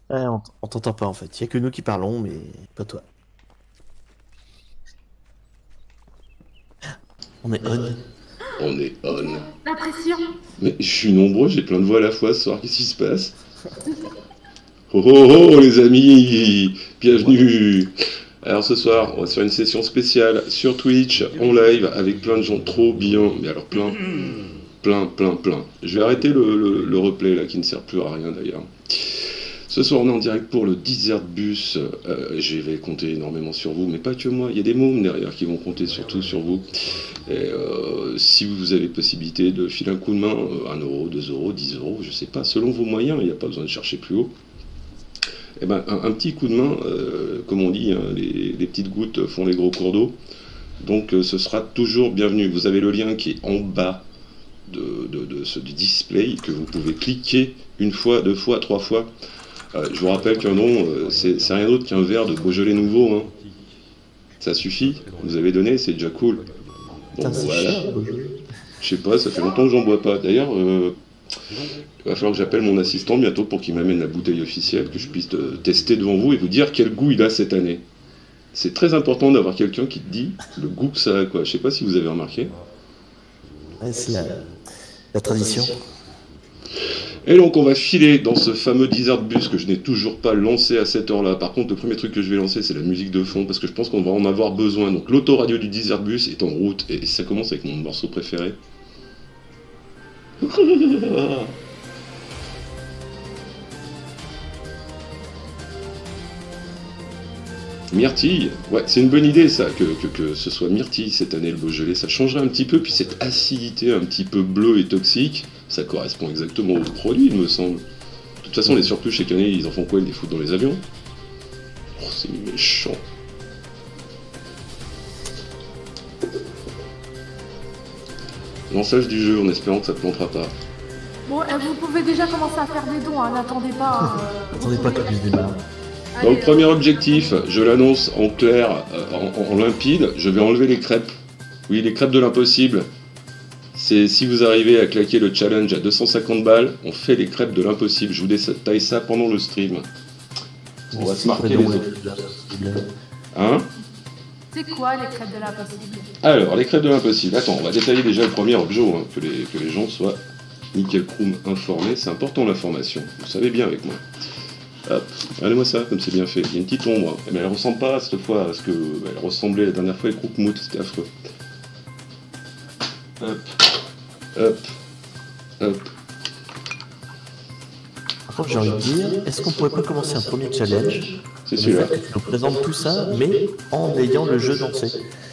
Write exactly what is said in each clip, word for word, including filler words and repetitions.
Ouais, on t- on t'entend pas en fait. Il y a que nous qui parlons, mais pas toi. On est on. On est on. La pression. Mais je suis nombreux, j'ai plein de voix à la fois ce soir, qu'est-ce qui se passe? Oh oh oh les amis, Ouais. bienvenue. Alors ce soir, on va se faire une session spéciale sur Twitch, en live, avec plein de gens trop bien, mais alors plein, plein, plein, plein. Je vais arrêter le, le, le replay là, qui ne sert plus à rien d'ailleurs. Ce soir, on est en direct pour le Desert Bus. Euh, je vais compter énormément sur vous, mais pas que moi. Il y a des mômes derrière qui vont compter surtout sur vous. Et euh, si vous avez possibilité de filer un coup de main, euh, un euro, deux euros, dix euros, je sais pas, selon vos moyens, il n'y a pas besoin de chercher plus haut. Eh ben, un, un petit coup de main, euh, comme on dit, hein, les, les petites gouttes font les gros cours d'eau. Donc euh, ce sera toujours bienvenu. Vous avez le lien qui est en bas de, de, de ce display que vous pouvez cliquer une fois, deux fois, trois fois. Euh, je vous rappelle qu'un don, euh, c'est c'est rien d'autre qu'un verre de Beaujolais nouveau. Hein. Ça suffit, vous avez donné, c'est déjà cool. Bon, Putain, c'est voilà. cher, le jeu. Je sais pas, ça fait longtemps que j'en bois pas. D'ailleurs, euh, il va falloir que j'appelle mon assistant bientôt pour qu'il m'amène la bouteille officielle, que je puisse euh, tester devant vous et vous dire quel goût il a cette année. C'est très important d'avoir quelqu'un qui te dit le goût que ça a, quoi. Je sais pas si vous avez remarqué. Ouais, c'est la, la tradition. Et donc on va filer dans ce fameux Desert Bus que je n'ai toujours pas lancé à cette heure-là. Par contre, le premier truc que je vais lancer, c'est la musique de fond, parce que je pense qu'on va en avoir besoin. Donc l'autoradio du Desert Bus est en route, et ça commence avec mon morceau préféré. Myrtille, ouais, c'est une bonne idée ça, que, que, que ce soit myrtille cette année le Beaujolais, ça changerait un petit peu, puis cette acidité un petit peu bleue et toxique, ça correspond exactement au produit, il me semble. De toute façon, les surplus chaque année, ils en font quoi? Ils les foutent dans les avions? Oh, c'est méchant. Lançage du jeu en espérant que ça plantera pas. Bon, euh, vous pouvez déjà commencer à faire des dons, hein, n'attendez pas. euh, Attendez pas que je démarre. Donc Allez, premier euh, objectif, je l'annonce en clair, euh, en, en limpide, je vais enlever les crêpes. Oui, les crêpes de l'impossible. C'est si vous arrivez à claquer le challenge à deux cent cinquante balles, on fait les crêpes de l'impossible. Je vous détaille ça pendant le stream. On va se marquer les autres. Hein? c'est quoi les crêpes de l'impossible? Alors, les crêpes de l'impossible. Attends, on va détailler déjà le premier objet, hein, que, les, que les gens soient nickel chrome informés. C'est important l'information. Vous savez bien avec moi. Hop, regardez-moi ça, comme c'est bien fait. Il y a une petite ombre, mais elle ressemble pas cette fois à ce que elle ressemblait la dernière fois avec Croque-Mout, c'était affreux. Hop, hop, hop. Par contre, j'ai envie de dire, est-ce qu'on pourrait pas commencer un premier challenge? C'est Le celui-là. fait que tu nous présentes tout ça, mais en ayant le jeu dansé.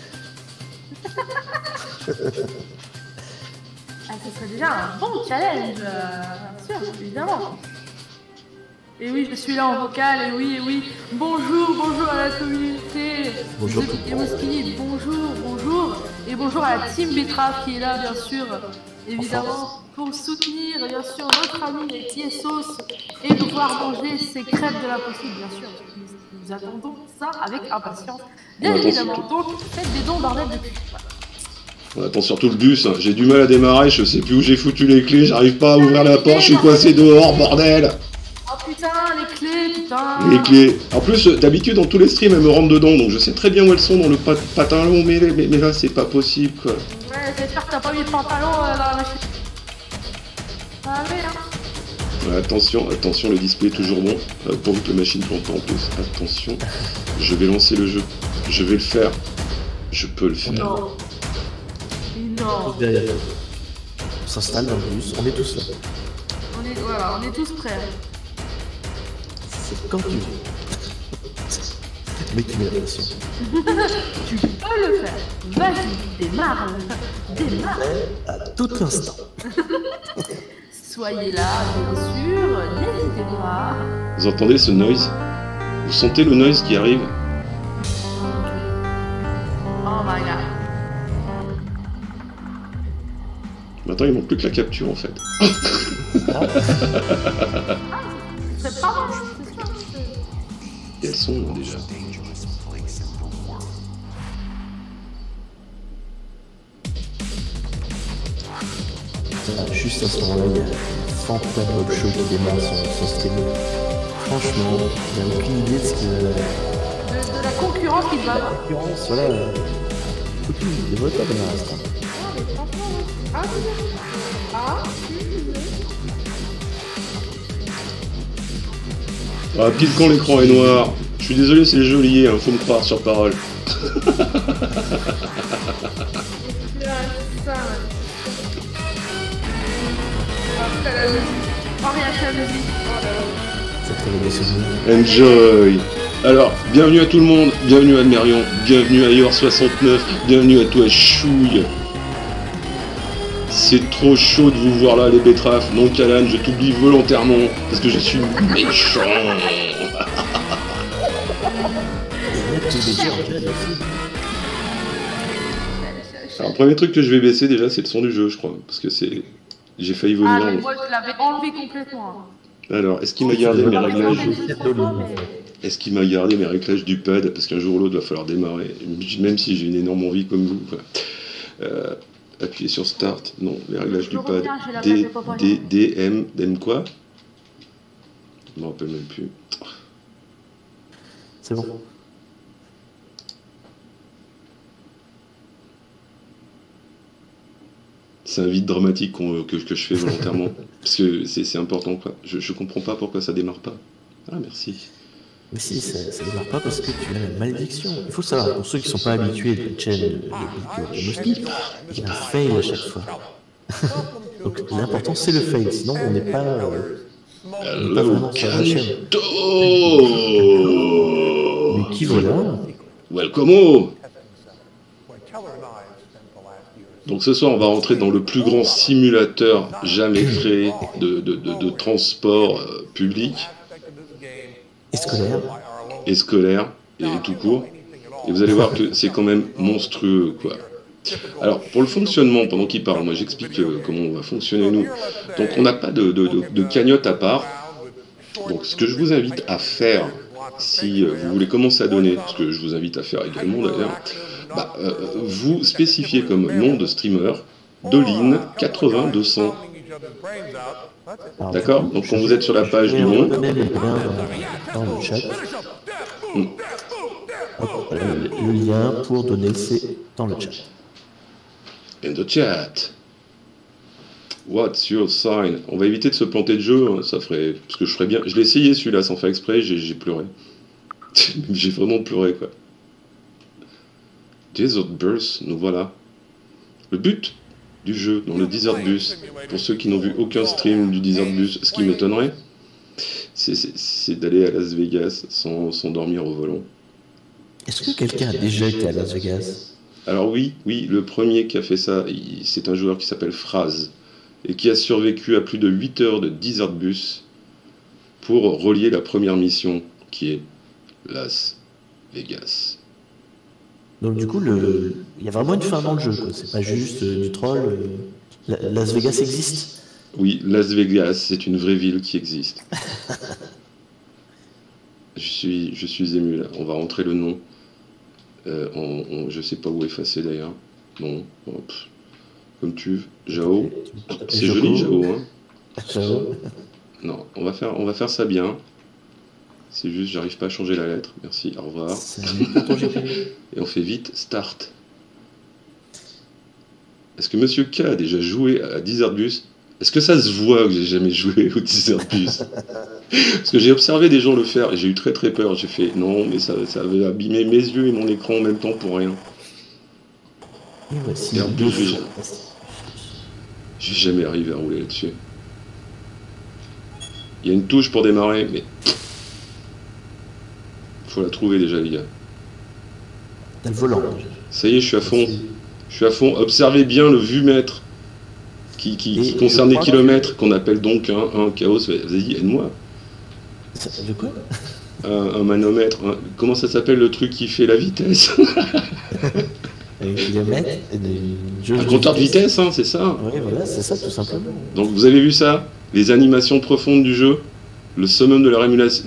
Ah, ce serait déjà un bon challenge, euh, bien sûr, évidemment. Et oui, je suis là en vocal, et oui, et oui. Bonjour, bonjour à la communauté. Bonjour. Et Mosquini, bonjour, bonjour. Et bonjour à la team Betrave qui est là, bien sûr, évidemment, pour soutenir, bien sûr, notre ami les Tiessos et pouvoir manger ces crêpes de l'impossible, bien sûr. Nous, nous attendons ça avec impatience, bien On attend évidemment. surtout. Donc, faites des dons, bordel de cul. On attend surtout le bus. hein. J'ai du mal à démarrer, je sais plus où j'ai foutu les clés, j'arrive pas à ouvrir la porte, je suis coincé dehors, bordel! Oh putain, les clés, putain. Les clés. En plus, euh, d'habitude, dans tous les streams, elles me rentrent dedans, donc je sais très bien où elles sont dans le pat- patin long, mais, mais, mais là, c'est pas possible, quoi. Ouais, j'espère que t'as pas mis de pantalon euh, dans la machine. Allez, hein. Ouais, attention, attention, le display est toujours bon, euh, pourvu que la machine tourne pas en plus. Attention, je vais lancer le jeu. Je vais le faire. Je peux le faire. Non. Non. Derrière. On s'installe dans le bus, on est tous là. On est, voilà, on est tous prêts. C'est quand tu veux. Mais tu mets la pression. Tu peux le faire. Vas-y, démarre. Démarre. À tout instant. Soyez là, bien sûr. N'hésitez pas. Vous entendez ce noise? Vous sentez le noise qui arrive? Oh my god. Maintenant, il manque plus que la capture, en fait. C'est pas mal, c'est sûr. Et elles sont, là, déjà. Juste à ce moment-là, il y a Phantom Mob Show qui démarre son, son stream. franchement, j'ai aucune idée de ce que... De, de la concurrence qu'il va avoir. Concurrence, voilà. Aucune idée, votre pas de ma race. Non, mais franchement, ah, ah, Ah, pile quand l'écran est noir. Je suis désolé, c'est joli, hein, faut me croire sur parole. Enjoy. Alors, bienvenue à tout le monde, bienvenue à Merion, bienvenue à Yor soixante-neuf, bienvenue à toi Chouille. C'est trop chaud de vous voir là les betteraves. Non Calan, je t'oublie volontairement parce que je suis méchant. Alors, premier truc que je vais baisser déjà, c'est le son du jeu, je crois, parce que c'est, j'ai failli vomir. Ah mais moi je l'avais enlevé complètement. Alors, est-ce qu'il m'a gardé mes réglages Est-ce qu'il m'a gardé mes réglages du pad? Parce qu'un jour ou l'autre, il va falloir démarrer, même si j'ai une énorme envie comme vous. Quoi. Euh, appuyer sur Start, non, les réglages du pad. D, D, D, M, D M quoi? Je me rappelle même plus. C'est bon. C'est un vide dramatique qu'on, que, que je fais volontairement, parce que c'est important quoi. Je, je comprends pas pourquoi ça démarre pas. Ah merci. Mais si, ça, ça démarre pas parce que tu as la malédiction. Il faut savoir, pour ceux qui sont pas habitués de chaîne de, de, de, de Mosty, il y a un fail à chaque fois. Donc l'important c'est le fail, sinon on n'est pas, euh, on n'est pas vraiment sur la chaîne. Mais qui voilà? Welcome. Donc ce soir, on va rentrer dans le plus grand simulateur jamais créé de, de, de, de transport euh, public. Et scolaire. Et scolaire, et tout court. Et vous allez voir que c'est quand même monstrueux, quoi. Alors, pour le fonctionnement, pendant qu'il parle, moi j'explique euh, comment on va fonctionner nous. Donc on n'a pas de, de, de, de cagnotte à part. Donc ce que je vous invite à faire, si euh, vous voulez commencer à donner, ce que je vous invite à faire également d'ailleurs, bah, euh, vous spécifiez comme nom de streamer Doline quatre-vingts deux cents. D'accord? Donc quand vous êtes sur la page du nom, dans le chat. hmm. Hop, le lien pour donner c'est dans le chat. In the chat. What's your sign? On va éviter de se planter de jeu, hein, ça ferait. Parce que je ferais bien. Je l'ai essayé celui-là sans faire exprès, j'ai pleuré. J'ai vraiment pleuré quoi. Desert Bus, nous voilà. Le but du jeu dans le Desert Bus, pour ceux qui n'ont vu aucun stream du Desert Bus, ce qui m'étonnerait, c'est d'aller à Las Vegas sans, sans dormir au volant. Est-ce que quelqu'un a déjà été à Las Vegas? Alors oui, oui, le premier qui a fait ça, c'est un joueur qui s'appelle Phrase, et qui a survécu à plus de huit heures de Desert Bus pour relier la première mission, qui est Las Vegas. Donc du coup, le... il y a vraiment une fin dans le jeu, c'est pas juste euh, du troll. Euh... Las Vegas existe? Oui, Las Vegas, c'est une vraie ville qui existe. je, suis, je suis ému là, on va rentrer le nom. Euh, on, on, je sais pas où effacer d'ailleurs. Non, hop. Comme tu veux. Jao. C'est joli, Jao, hein. Jao. Non, on va faire, on va faire ça bien. C'est juste, j'arrive pas à changer la lettre. Merci, au revoir. Et on fait vite, start. Est-ce que Monsieur K a déjà joué à Desert Bus? Est-ce que ça se voit que j'ai jamais joué au Desert Bus? Parce que j'ai observé des gens le faire et j'ai eu très très peur. J'ai fait non, mais ça, ça avait abîmé mes yeux et mon écran en même temps pour rien. Et voici en plus, j'ai j'ai jamais arrivé à rouler là-dessus. Il y a une touche pour démarrer, mais faut la trouver déjà, les gars. T'as le volant. Ça y est, je suis à fond. Je suis à fond. Observez bien le vue-mètre qui, qui, qui concerne les kilomètres, qu'on appelle donc un, un chaos. Vas-y, aide-moi. De quoi? un, un manomètre. Un... Comment ça s'appelle le truc qui fait la vitesse? Un kilomètre. Un compteur de vitesse, hein, c'est ça? Oui, voilà, c'est ça tout simplement. Donc vous avez vu ça? Les animations profondes du jeu, le summum de la rémunération.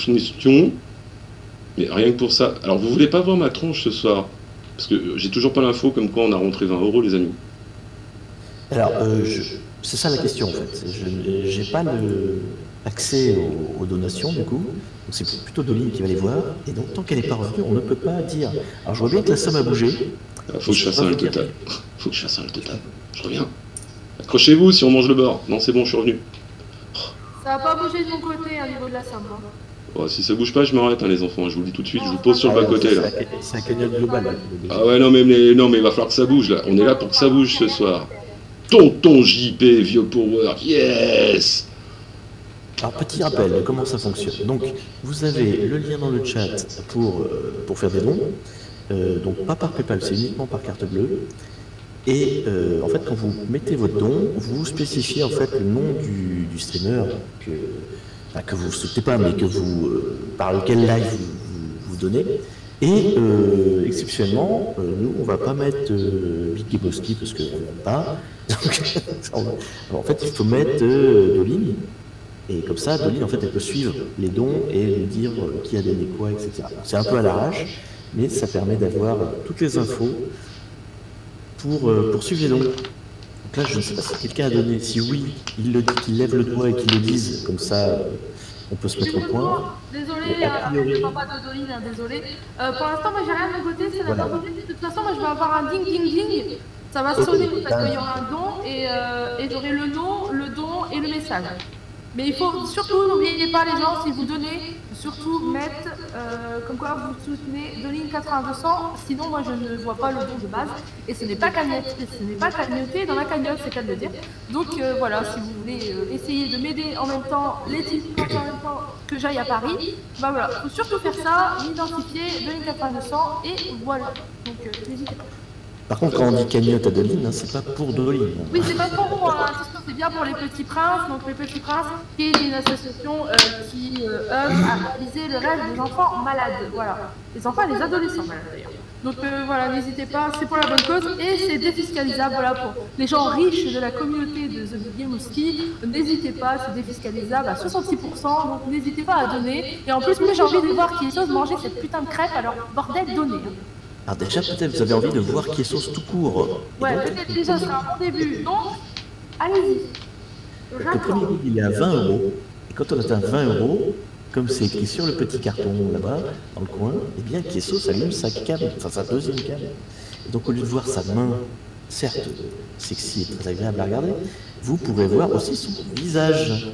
Mais rien que pour ça. Alors vous voulez pas voir ma tronche ce soir? Parce que j'ai toujours pas l'info comme quoi on a rentré vingt euros les amis. Alors, euh, je... c'est ça la question en fait. Je j'ai pas le... accès aux, aux donations du coup. Donc c'est plutôt Doline qui va les voir. Et donc tant qu'elle n'est pas revenue, on ne peut pas dire. Alors je vois bien que la somme a bougé. Il faut que je fasse un le total. Faut que je fasse un le total. Je reviens. Accrochez-vous si on mange le beurre. Non, c'est bon, je suis revenu. Ça va pas bouger de mon côté au niveau de la somme. Hein. Oh, si ça bouge pas, je m'arrête, hein, les enfants. Je vous le dis tout de suite, je vous pose sur le bas-côté là. C'est un cagnotte global. Là. Ah ouais, non mais, mais, non, mais il va falloir que ça bouge là. On est là pour que ça bouge ce soir. Tonton J P, vieux power, yes! Alors, petit rappel de comment ça fonctionne. Donc, vous avez le lien dans le chat pour, euh, pour faire des dons. Euh, donc, pas par PayPal, c'est uniquement par carte bleue. Et euh, en fait, quand vous mettez votre don, vous spécifiez en fait le nom du, du streamer que, enfin, que vous ne souhaitez pas, mais que vous, euh, par lequel live vous, vous, vous donnez. Et euh, exceptionnellement, euh, nous, on va pas mettre euh, Big Lebowski parce qu'on n'aime pas. Donc, en fait, il faut mettre euh, Doline. Et comme ça, Doline, en fait, elle peut suivre les dons et lui dire euh, qui a donné quoi, et cetera. C'est un peu à l'arrache, mais ça permet d'avoir euh, toutes les infos pour, euh, pour suivre les dons. Donc là, je ne sais pas si quelqu'un a donné. Si oui, il le dit, qu'il lève le doigt et qu'il le dise. Comme ça, euh, on peut se mettre au point. Désolé, euh, je ne parle pas de Doline, hein, désolé. Euh, pour l'instant, moi, j'ai rien de mon côté. C'est voilà. De toute façon, moi, je vais avoir un ding, ding, ding. Ça va sonner parce qu'il y aura un don et, euh, et j'aurai le nom, le don et le message. Mais il faut surtout, n'oubliez pas les gens, si vous donnez, surtout mettre euh, comme quoi vous soutenez Doline quatre-vingts deux cents, sinon moi je ne vois pas le don de base, et ce n'est pas cagnotte, ce n'est pas cagnoté dans la cagnotte, c'est qu'à le dire. Donc euh, voilà, si vous voulez euh, essayer de m'aider en même temps, les types en même temps que j'aille à Paris, bah voilà, il faut surtout faire ça, m'identifier, Doline quatre-vingts deux cents, et voilà, donc euh, n'hésitez pas. Par contre, quand on dit cagnotte à Doline, hein, c'est pas pour Doline. Oui, c'est pas pour moi, hein. C'est bien pour les Petits Princes. Donc les Petits Princes, qui est une association euh, qui euh, œuvre à réaliser le rêve des enfants malades. Voilà, les enfants et les adolescents malades d'ailleurs. Donc euh, voilà, n'hésitez pas, c'est pour la bonne cause et c'est défiscalisable. Voilà, pour les gens riches de la communauté de The Big Lebowski, n'hésitez pas, c'est défiscalisable à soixante-six pour cent. Donc n'hésitez pas à donner. Et en plus, moi j'ai envie de voir qui est sauce manger cette putain de crêpe. Alors bordel, donnez. Alors déjà, peut-être vous avez envie de voir qui est sauce tout court. Ouais, peut-être déjà, c'est un bon début. Donc, allez-y. Le premier guide, il est à vingt euros. Et quand on atteint vingt euros, comme c'est écrit sur le petit carton là-bas, dans le coin, eh bien, qui est sauce allume sa cam, enfin sa deuxième cam. Et donc, au lieu de voir sa main, certes sexy et très agréable à regarder, vous pourrez voir aussi son visage.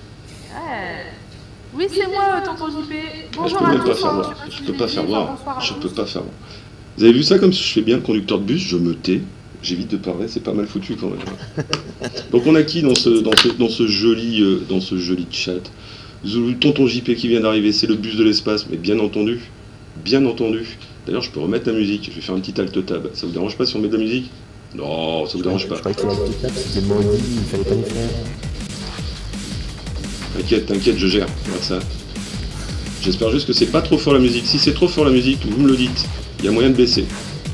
Ouais. Oui, c'est moi, tonton J P. Bonjour je peux à même tous. pas faire voir. Je peux pas faire voir. Je peux pas faire voir. Vous avez vu ça, comme je fais bien le conducteur de bus, je me tais, j'évite de parler, c'est pas mal foutu quand même. Donc on a qui dans ce, dans ce, dans ce, joli, euh, dans ce joli chat? Zulu, tonton J P qui vient d'arriver, c'est le bus de l'espace, mais bien entendu, bien entendu. D'ailleurs je peux remettre la musique, je vais faire un petit alt tab. Ça vous dérange pas si on met de la musique? Non, ça vous dérange pas. Je croyais que l'alt tab c'était maudit, il fallait pas les faire. T'inquiète, t'inquiète, je gère, regarde ça. J'espère juste que c'est pas trop fort la musique. Si c'est trop fort la musique, vous me le dites. Il y a moyen de baisser.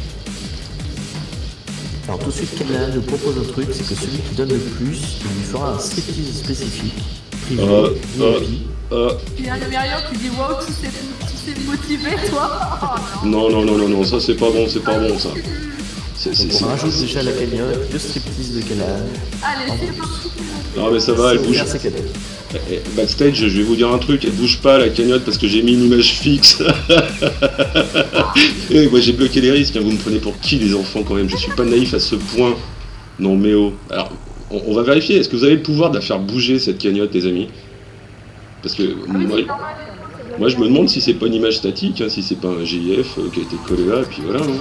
Alors tout de suite, Kella nous propose un truc, c'est que celui qui donne le plus, il lui fera un striptease spécifique. Privé, euh, euh, euh. Il y a Myriam qui dit waouh, tu sais, tu sais motivé toi. Non, non, non, non, non, ça c'est pas bon, c'est pas bon ça. C'est, c'est, c'est, on rajoute déjà la cagnotte, le striptease de Kella. Allez, c'est parti. Non mais ça va, elle bouge. Backstage, je vais vous dire un truc, elle bouge pas la cagnotte parce que j'ai mis une image fixe. Et moi j'ai bloqué les risques, hein. Vous me prenez pour qui les enfants quand même? Je suis pas naïf à ce point. Non mais oh. Alors, on, on va vérifier, est-ce que vous avez le pouvoir de la faire bouger cette cagnotte les amis? Parce que moi, moi je me demande si c'est pas une image statique, hein, si c'est pas un G I F euh, qui a été collé là, et puis voilà. Hein.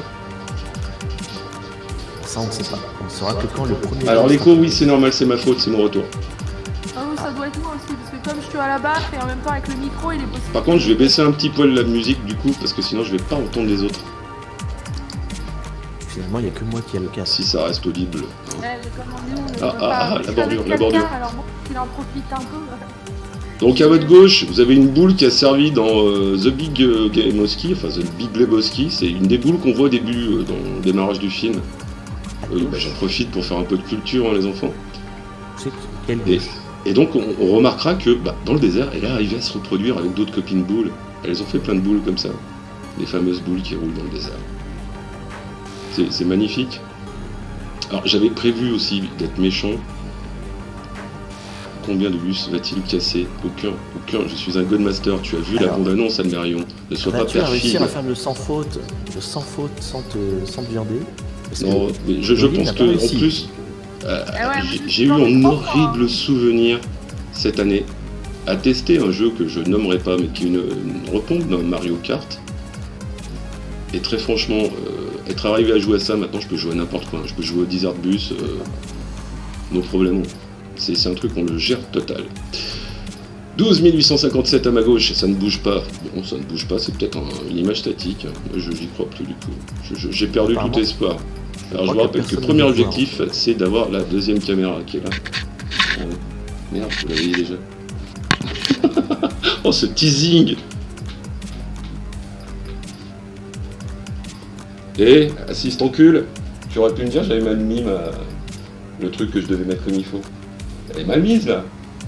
Ça on ne sait pas, on ne saura que quand le premier... Alors l'écho, oui c'est normal, c'est ma faute, c'est mon retour. Ah oui, ça doit être moi aussi, parce que comme je suis à la barre et en même temps avec le micro, il est possible. Par contre, je vais baisser un petit poil la musique du coup, parce que sinon je vais pas entendre les autres. Finalement, il n'y a que moi qui a le casque. Si ça reste audible. Ouais, mais comme on dit, on ah, ah, ah, la bordure, la bordure. Alors bon, il en profite un peu. Donc à votre gauche, vous avez une boule qui a servi dans euh, The Big euh, Lebowski, enfin The Big Lebowski. C'est une des boules qu'on voit au début euh, dans le démarrage du film. Euh, bah, j'en profite pour faire un peu de culture, hein, les enfants. C'est quelle et, et donc on, on remarquera que bah, dans le désert, elle est arrivée à se reproduire avec d'autres copines boules. Elles ont fait plein de boules comme ça. Les fameuses boules qui roulent dans le désert. C'est, c'est magnifique. Alors j'avais prévu aussi d'être méchant combien de bus va-t-il casser? Aucun, aucun. Je suis un Godmaster. Tu as vu Alors, la bande-annonce, Almerion. Ne sois pas vas-tu perfide. réussir à faire le sans faute, le sans faute, sans te, sans te viander? Non, mais je, je pense que en plus, euh, ah ouais, j'ai eu un horrible souvenir cette année à tester un jeu que je nommerai pas, mais qui est une, une repompe d'un Mario Kart. Et très franchement, euh, être arrivé à jouer à ça, maintenant je peux jouer à n'importe quoi. Je peux jouer au Desert Bus, euh, nos problèmes. C'est un truc qu'on le gère total. douze mille huit cent cinquante-sept à ma gauche, ça ne bouge pas. Bon, ça ne bouge pas, c'est peut-être un, une image statique. Je n'y crois plus du coup. J'ai perdu Apparemment. tout espoir. Alors je, je vous rappelle que le premier objectif, c'est d'avoir la deuxième caméra qui est là. Oh, merde, vous la voyez déjà. Oh, ce teasing! Et, assistant cul, tu aurais pu me dire, j'avais mal mis ma... le truc que je devais mettre comme il faut. Elle est mal mise là.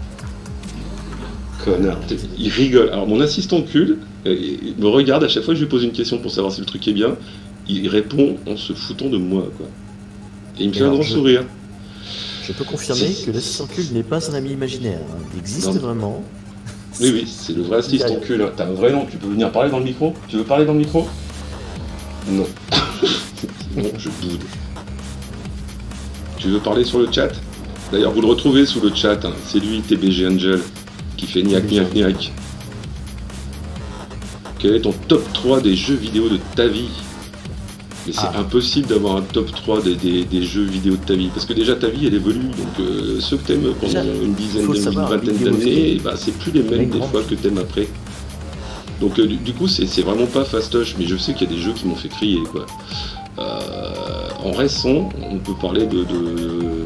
Connard, il rigole. Alors mon assistant cul il me regarde à chaque fois que je lui pose une question pour savoir si le truc est bien. Il répond en se foutant de moi, quoi. Et il me fait un grand je... sourire. Je peux confirmer que l'assistant cul n'est pas un ami imaginaire. Hein. Il existe non. vraiment. Oui, oui, c'est le vrai assistant cul. T'as un vrai nom, tu peux venir parler dans le micro? Tu veux parler dans le micro? Non. Non, je boude. Tu veux parler sur le chat? D'ailleurs, vous le retrouvez sous le chat, hein. C'est lui, T B G Angel, qui fait niac niac niac. Quel est ton top trois des jeux vidéo de ta vie? Mais c'est ah. impossible d'avoir un top trois des, des, des jeux vidéo de ta vie, parce que déjà ta vie elle évolue, donc euh, ceux que t'aimes pendant déjà, une dizaine, une vingtaine d'années, bah, c'est plus les mêmes des fois que t'aimes après. Donc euh, du, du coup c'est vraiment pas fastoche, mais je sais qu'il y a des jeux qui m'ont fait crier, quoi. Euh, en récent, on peut parler de... de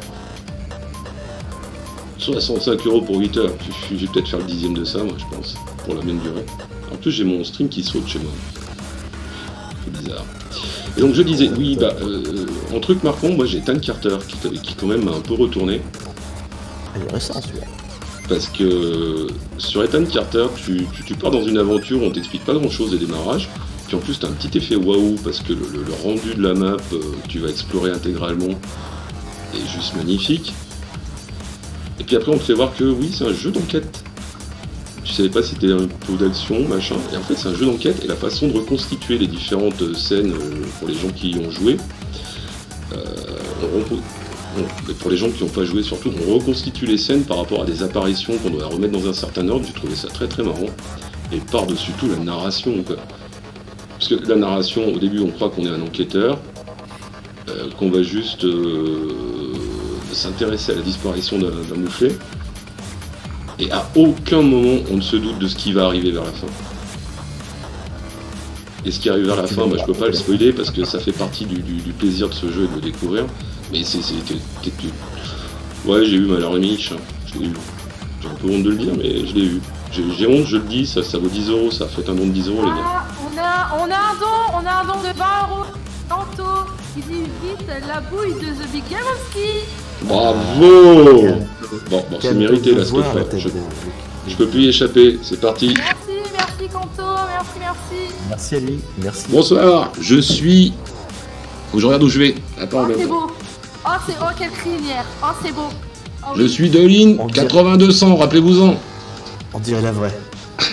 soixante-cinq euros pour huit heures, je vais peut-être faire le dixième de ça, moi je pense, pour la même durée. En plus j'ai mon stream qui saute chez moi. C'est bizarre. Et donc je disais, oui, bah, euh, en truc marquant, moi j'ai Ethan Carter, qui, qui quand même m'a un peu retourné. Elle est récente celui-là. Parce que sur Ethan Carter, tu, tu, tu pars dans une aventure où on t'explique pas grand-chose des démarrages, puis en plus t'as un petit effet waouh, parce que le, le, le rendu de la map, euh, tu vas explorer intégralement, est juste magnifique. Et puis après on te fait voir que oui, c'est un jeu d'enquête. Tu savais pas si c'était un peu d'action, machin, et en fait c'est un jeu d'enquête, et la façon de reconstituer les différentes scènes euh, pour les gens qui y ont joué, euh, on, on, pour les gens qui n'ont pas joué surtout, on reconstitue les scènes par rapport à des apparitions qu'on doit remettre dans un certain ordre. J'ai trouvé ça très très marrant, et par-dessus tout la narration, quoi. Parce que la narration, au début on croit qu'on est un enquêteur, euh, qu'on va juste euh, s'intéresser à la disparition d'un mouflet, et à aucun moment on ne se doute de ce qui va arriver vers la fin. Et ce qui arrive vers la fin, bah, je peux pas le spoiler parce que ça fait partie du, du, du plaisir de ce jeu et de le découvrir. Mais c'est... Ouais, j'ai eu ma Larumich, je l'ai eu. J'ai un peu honte de le dire, mais je l'ai eu. J'ai honte, je le dis, ça, ça vaut dix euros, ça fait un don de dix euros, les gars. Ah, on a, on a un don, on a un don de vingt euros. Tantôt, qui dit vite la bouille de The Big Gamowski. Bravo. Bon, bon c'est mérité là ce que fait. Je, je peux plus y échapper, c'est parti. Merci, merci Kanto, merci, merci. Merci Ali, merci. Bonsoir, je suis... Faut que je regarde où je vais. Attends, oh, c'est beau. Oh, c'est... Oh, quelle crinière. Oh, c'est beau. Oh, je oui. suis Dolin, quatre-vingts deux cents, rappelez-vous-en. On dirait la vraie.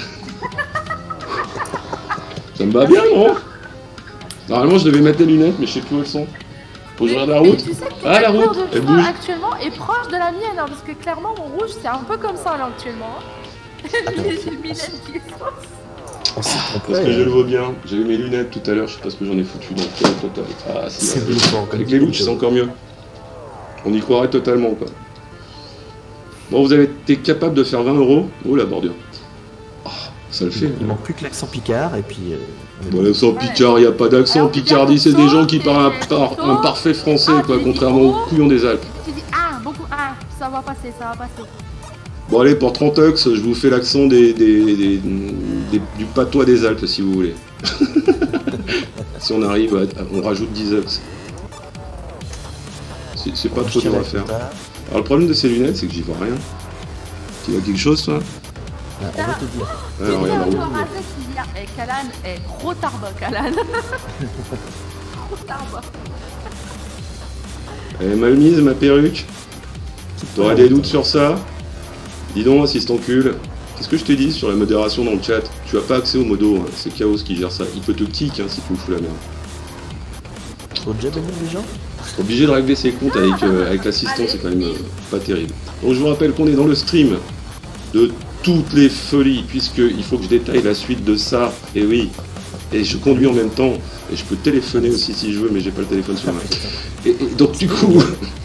Ça me va bien, non? Normalement, je devais mettre les lunettes, mais je sais plus où elles sont. Faut que je regarde la route. Tu sais que ah, la route, elle bouge. Actuellement est proche de la mienne, hein, parce que clairement, mon rouge, c'est un peu comme ça, là, actuellement. Hein. Les lunettes qui sont... On s'y trompe. Parce que je le vois bien. J'ai eu mes lunettes tout à l'heure, je sais pas ce que j'en ai foutu dans le total. Ah, si, c'est bluffant. Avec les louches, c'est encore mieux. On y croirait totalement, quoi. Bon, vous avez été capable de faire vingt euros. Oh la bordure. Oh, ça le fait. Il, il manque plus que l'accent Picard et puis. Euh, bon, l'accent Picard, il n'y a pas d'accent. Picardie, c'est des gens qui parlent un, par, un parfait français, ah, quoi, contrairement aux couillons des Alpes. Tu dis ah, beaucoup ah, ça va passer, ça va passer. Bon, allez, pour trente ox, je vous fais l'accent des, des, des, des, du patois des Alpes, si vous voulez. Si on arrive, à, on rajoute dix ox. C'est pas trop dur à faire. Alors le problème de ces lunettes, c'est que j'y vois rien. Tu vois quelque chose, toi? Ah, on va te dire. Ah, alors, regarde la route. Eh, Kalan est gros tarba, Kalan. Gros tarba. Elle est mal mise, ma perruque. T'aurais des doutes sur ça? Dis donc, assistant cul, qu'est-ce que je t'ai dit sur la modération dans le chat? Tu as pas accès au modo, hein. C'est Chaos qui gère ça. Il peut te kick hein, si tu me fous la merde. Faut déjà bannir les gens? Obligé de régler ses comptes avec, euh, avec l'assistant, c'est quand même euh, pas terrible. Donc je vous rappelle qu'on est dans le stream de toutes les folies, puisqu'il faut que je détaille la suite de ça, et oui, et je conduis en même temps, et je peux téléphoner aussi si je veux, mais j'ai pas le téléphone sur moi. Et, et donc du coup,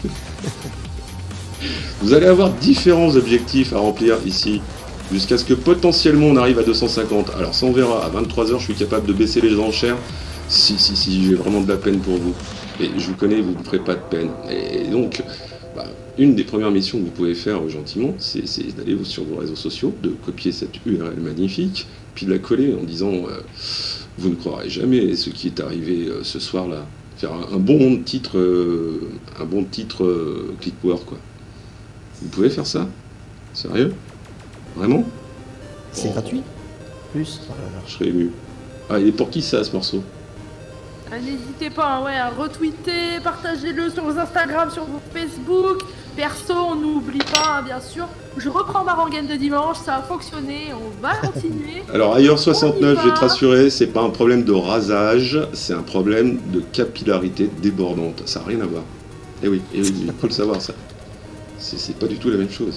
vous allez avoir différents objectifs à remplir ici, jusqu'à ce que potentiellement on arrive à deux cent cinquante. Alors ça on verra, à vingt-trois heures je suis capable de baisser les enchères, si, si, si j'ai vraiment de la peine pour vous. Et je vous connais, vous ne ferez pas de peine. Et donc, bah, une des premières missions que vous pouvez faire euh, gentiment, c'est d'aller sur vos réseaux sociaux, de copier cette U R L magnifique, puis de la coller en disant euh, vous ne croirez jamais ce qui est arrivé euh, ce soir-là. Faire un, un bon titre, euh, un bon titre euh, clickwork, quoi. Vous pouvez faire ça? Sérieux? Vraiment? C'est oh. gratuit? Plus? Oh là là. Je serais ému. Ah, il est pour qui ça, ce morceau? N'hésitez pas ouais, à retweeter, partagez-le sur vos Instagram, sur vos Facebook. Perso, on n'oublie pas, hein, bien sûr. Je reprends ma rengaine de dimanche, ça a fonctionné, on va continuer. Alors, ailleurs soixante-neuf, je vais te rassurer, c'est pas un problème de rasage, c'est un problème de capillarité débordante. Ça n'a rien à voir. Eh oui, eh oui, il faut le savoir, ça. C'est pas du tout la même chose.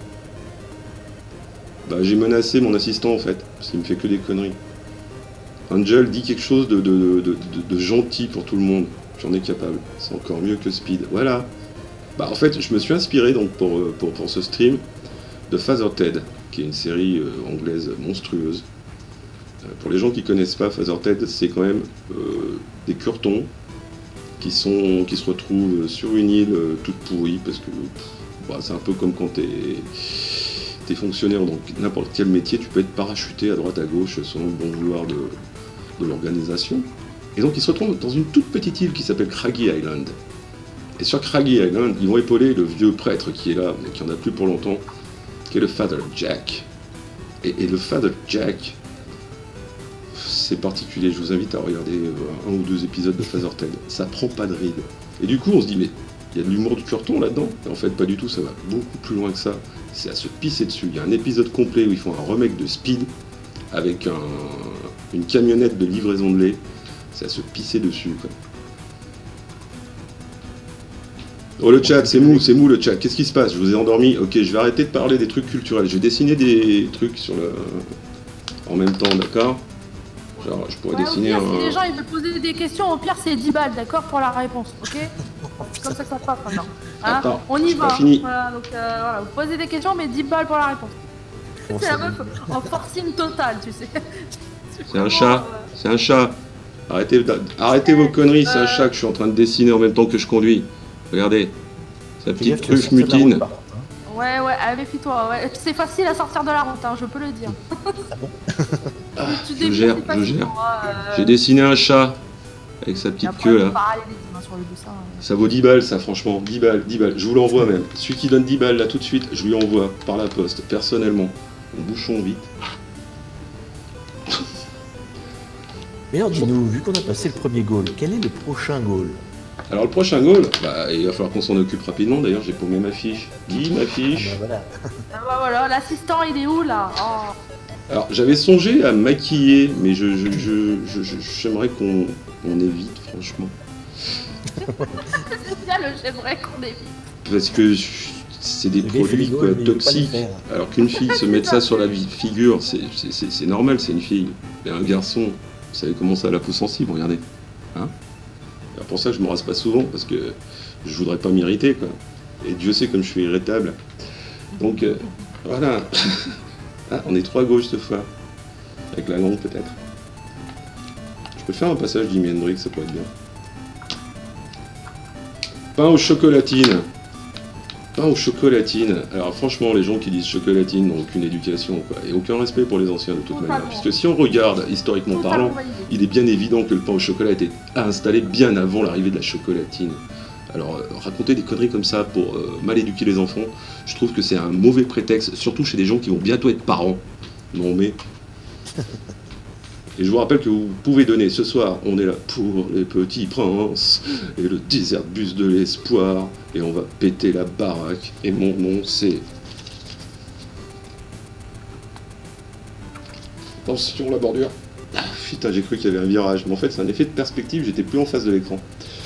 Bah, j'ai menacé mon assistant, en fait, parce qu'il me fait que des conneries. Angel dit quelque chose de, de, de, de, de gentil pour tout le monde. J'en ai capable. C'est encore mieux que Speed. Voilà. Bah en fait, je me suis inspiré donc pour, pour, pour ce stream de Father Ted, qui est une série euh, anglaise monstrueuse. Euh, pour les gens qui connaissent pas Father Ted, c'est quand même euh, des curtons qui, sont, qui se retrouvent sur une île euh, toute pourrie, parce que bah, c'est un peu comme quand t'es... T'es fonctionnaire dans n'importe quel métier, tu peux être parachuté à droite à gauche selon le bon vouloir de, de l'organisation. Et donc ils se retrouvent dans une toute petite île qui s'appelle Craggy Island. Et sur Craggy Island, ils vont épauler le vieux prêtre qui est là, mais qui en a plus pour longtemps, qui est le Father Jack. Et, et le Father Jack, c'est particulier, je vous invite à regarder un ou deux épisodes de Father Ted. Ça prend pas de ride. Et du coup on se dit, mais il y a de l'humour du curton là-dedans. Et en fait pas du tout, ça va beaucoup plus loin que ça. C'est à se pisser dessus. Il y a un épisode complet où ils font un remake de Speed avec un, une camionnette de livraison de lait. C'est à se pisser dessus, quoi. Oh le chat, c'est mou, c'est mou le chat. Qu'est-ce qui se passe? Je vous ai endormi. Ok, je vais arrêter de parler des trucs culturels. Je vais dessiner des trucs sur le... en même temps, d'accord? Genre, je pourrais ouais, dessiner au pire, un... Si les gens ils veulent poser des questions, au pire c'est dix balles, d'accord, pour la réponse, ok? C'est comme ça que ça se passe maintenant. Hein, Attends, on y va. Fini. Voilà, donc euh, voilà, vous posez des questions, mais dix balles pour la réponse. C'est la meuf en forcing totale, tu sais. C'est un chat, c'est un chat. Arrêtez, arrêtez vos conneries, c'est un chat que je suis en train de dessiner en même temps que je conduis. Regardez, sa petite truffe mutine. Ouais, ouais, ah, méfie-toi, ouais. C'est facile à sortir de la route, hein, je peux le dire. Ah bon? Ah, je gère, je gère. Euh... J'ai dessiné un chat avec sa petite après, queue là. Sur le dessin, euh... Ça vaut dix balles, ça, franchement. dix balles, dix balles. Je vous l'envoie même. Celui qui donne dix balles là tout de suite, je lui envoie par la poste, personnellement. Bouchon vite. Mais alors, dis-nous, vu qu'on a passé le premier goal, quel est le prochain goal? Alors, le prochain goal, bah, il va falloir qu'on s'en occupe rapidement. D'ailleurs, j'ai paumé ma fiche. Guy, ma fiche. Ah bah voilà. Ah bah voilà, l'assistant, il est où là? Oh. Alors, j'avais songé à maquiller, mais je, je, je, je, je, j'aimerais qu'on on évite, franchement. C'est bien le j'aimerais qu'on évite. Parce que c'est des produits quoi, toxiques. Alors qu'une fille se mette ça sur la figure, c'est normal, c'est une fille. Et un garçon, vous savez comment ça la peau sensible, regardez. Hein? Alors pour ça, je me rase pas souvent, parce que je voudrais pas m'irriter, quoi. Et Dieu sait comme je suis irritable. Donc, euh, voilà. Ah, on est trop à gauche cette fois. Avec la langue, peut-être. Je peux faire un passage d'Jimi Hendrix, ça pourrait être bien. Pain aux chocolatines. Pain aux chocolatines. Alors franchement, les gens qui disent chocolatine n'ont aucune éducation, quoi, et aucun respect pour les anciens de toute manière. Puisque si on regarde, historiquement parlant, il est bien évident que le pain au chocolat a été installé bien avant l'arrivée de la chocolatine. Alors euh, raconter des conneries comme ça pour euh, mal éduquer les enfants, je trouve que c'est un mauvais prétexte, surtout chez des gens qui vont bientôt être parents. Non mais... Et je vous rappelle que vous pouvez donner ce soir, on est là pour les petits princes et le désert bus de l'espoir, et on va péter la baraque, et mon nom c'est Attention la bordure. Ah, putain, j'ai cru qu'il y avait un virage. Mais en fait, c'est un effet de perspective, j'étais plus en face de l'écran.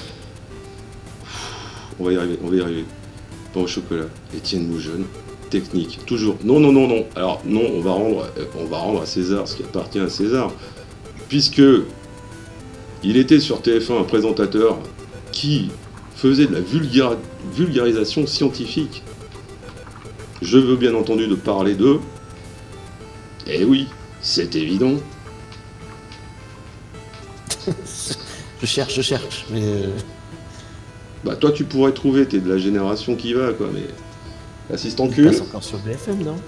On va y arriver, on va y arriver. Pain au chocolat. Étienne Moujeune. Technique. Toujours. Non, non, non, non. Alors, non, on va rendre, on va rendre à César ce qui appartient à César. Puisque il était sur T F un un présentateur qui faisait de la vulgar... vulgarisation scientifique. Je veux bien entendu de parler d'eux. Eh oui, c'est évident. Je cherche, je cherche, mais... Euh... Bah toi tu pourrais trouver, t'es de la génération qui va quoi, mais... L'assistant Il cul... passe encore sur B F M, non?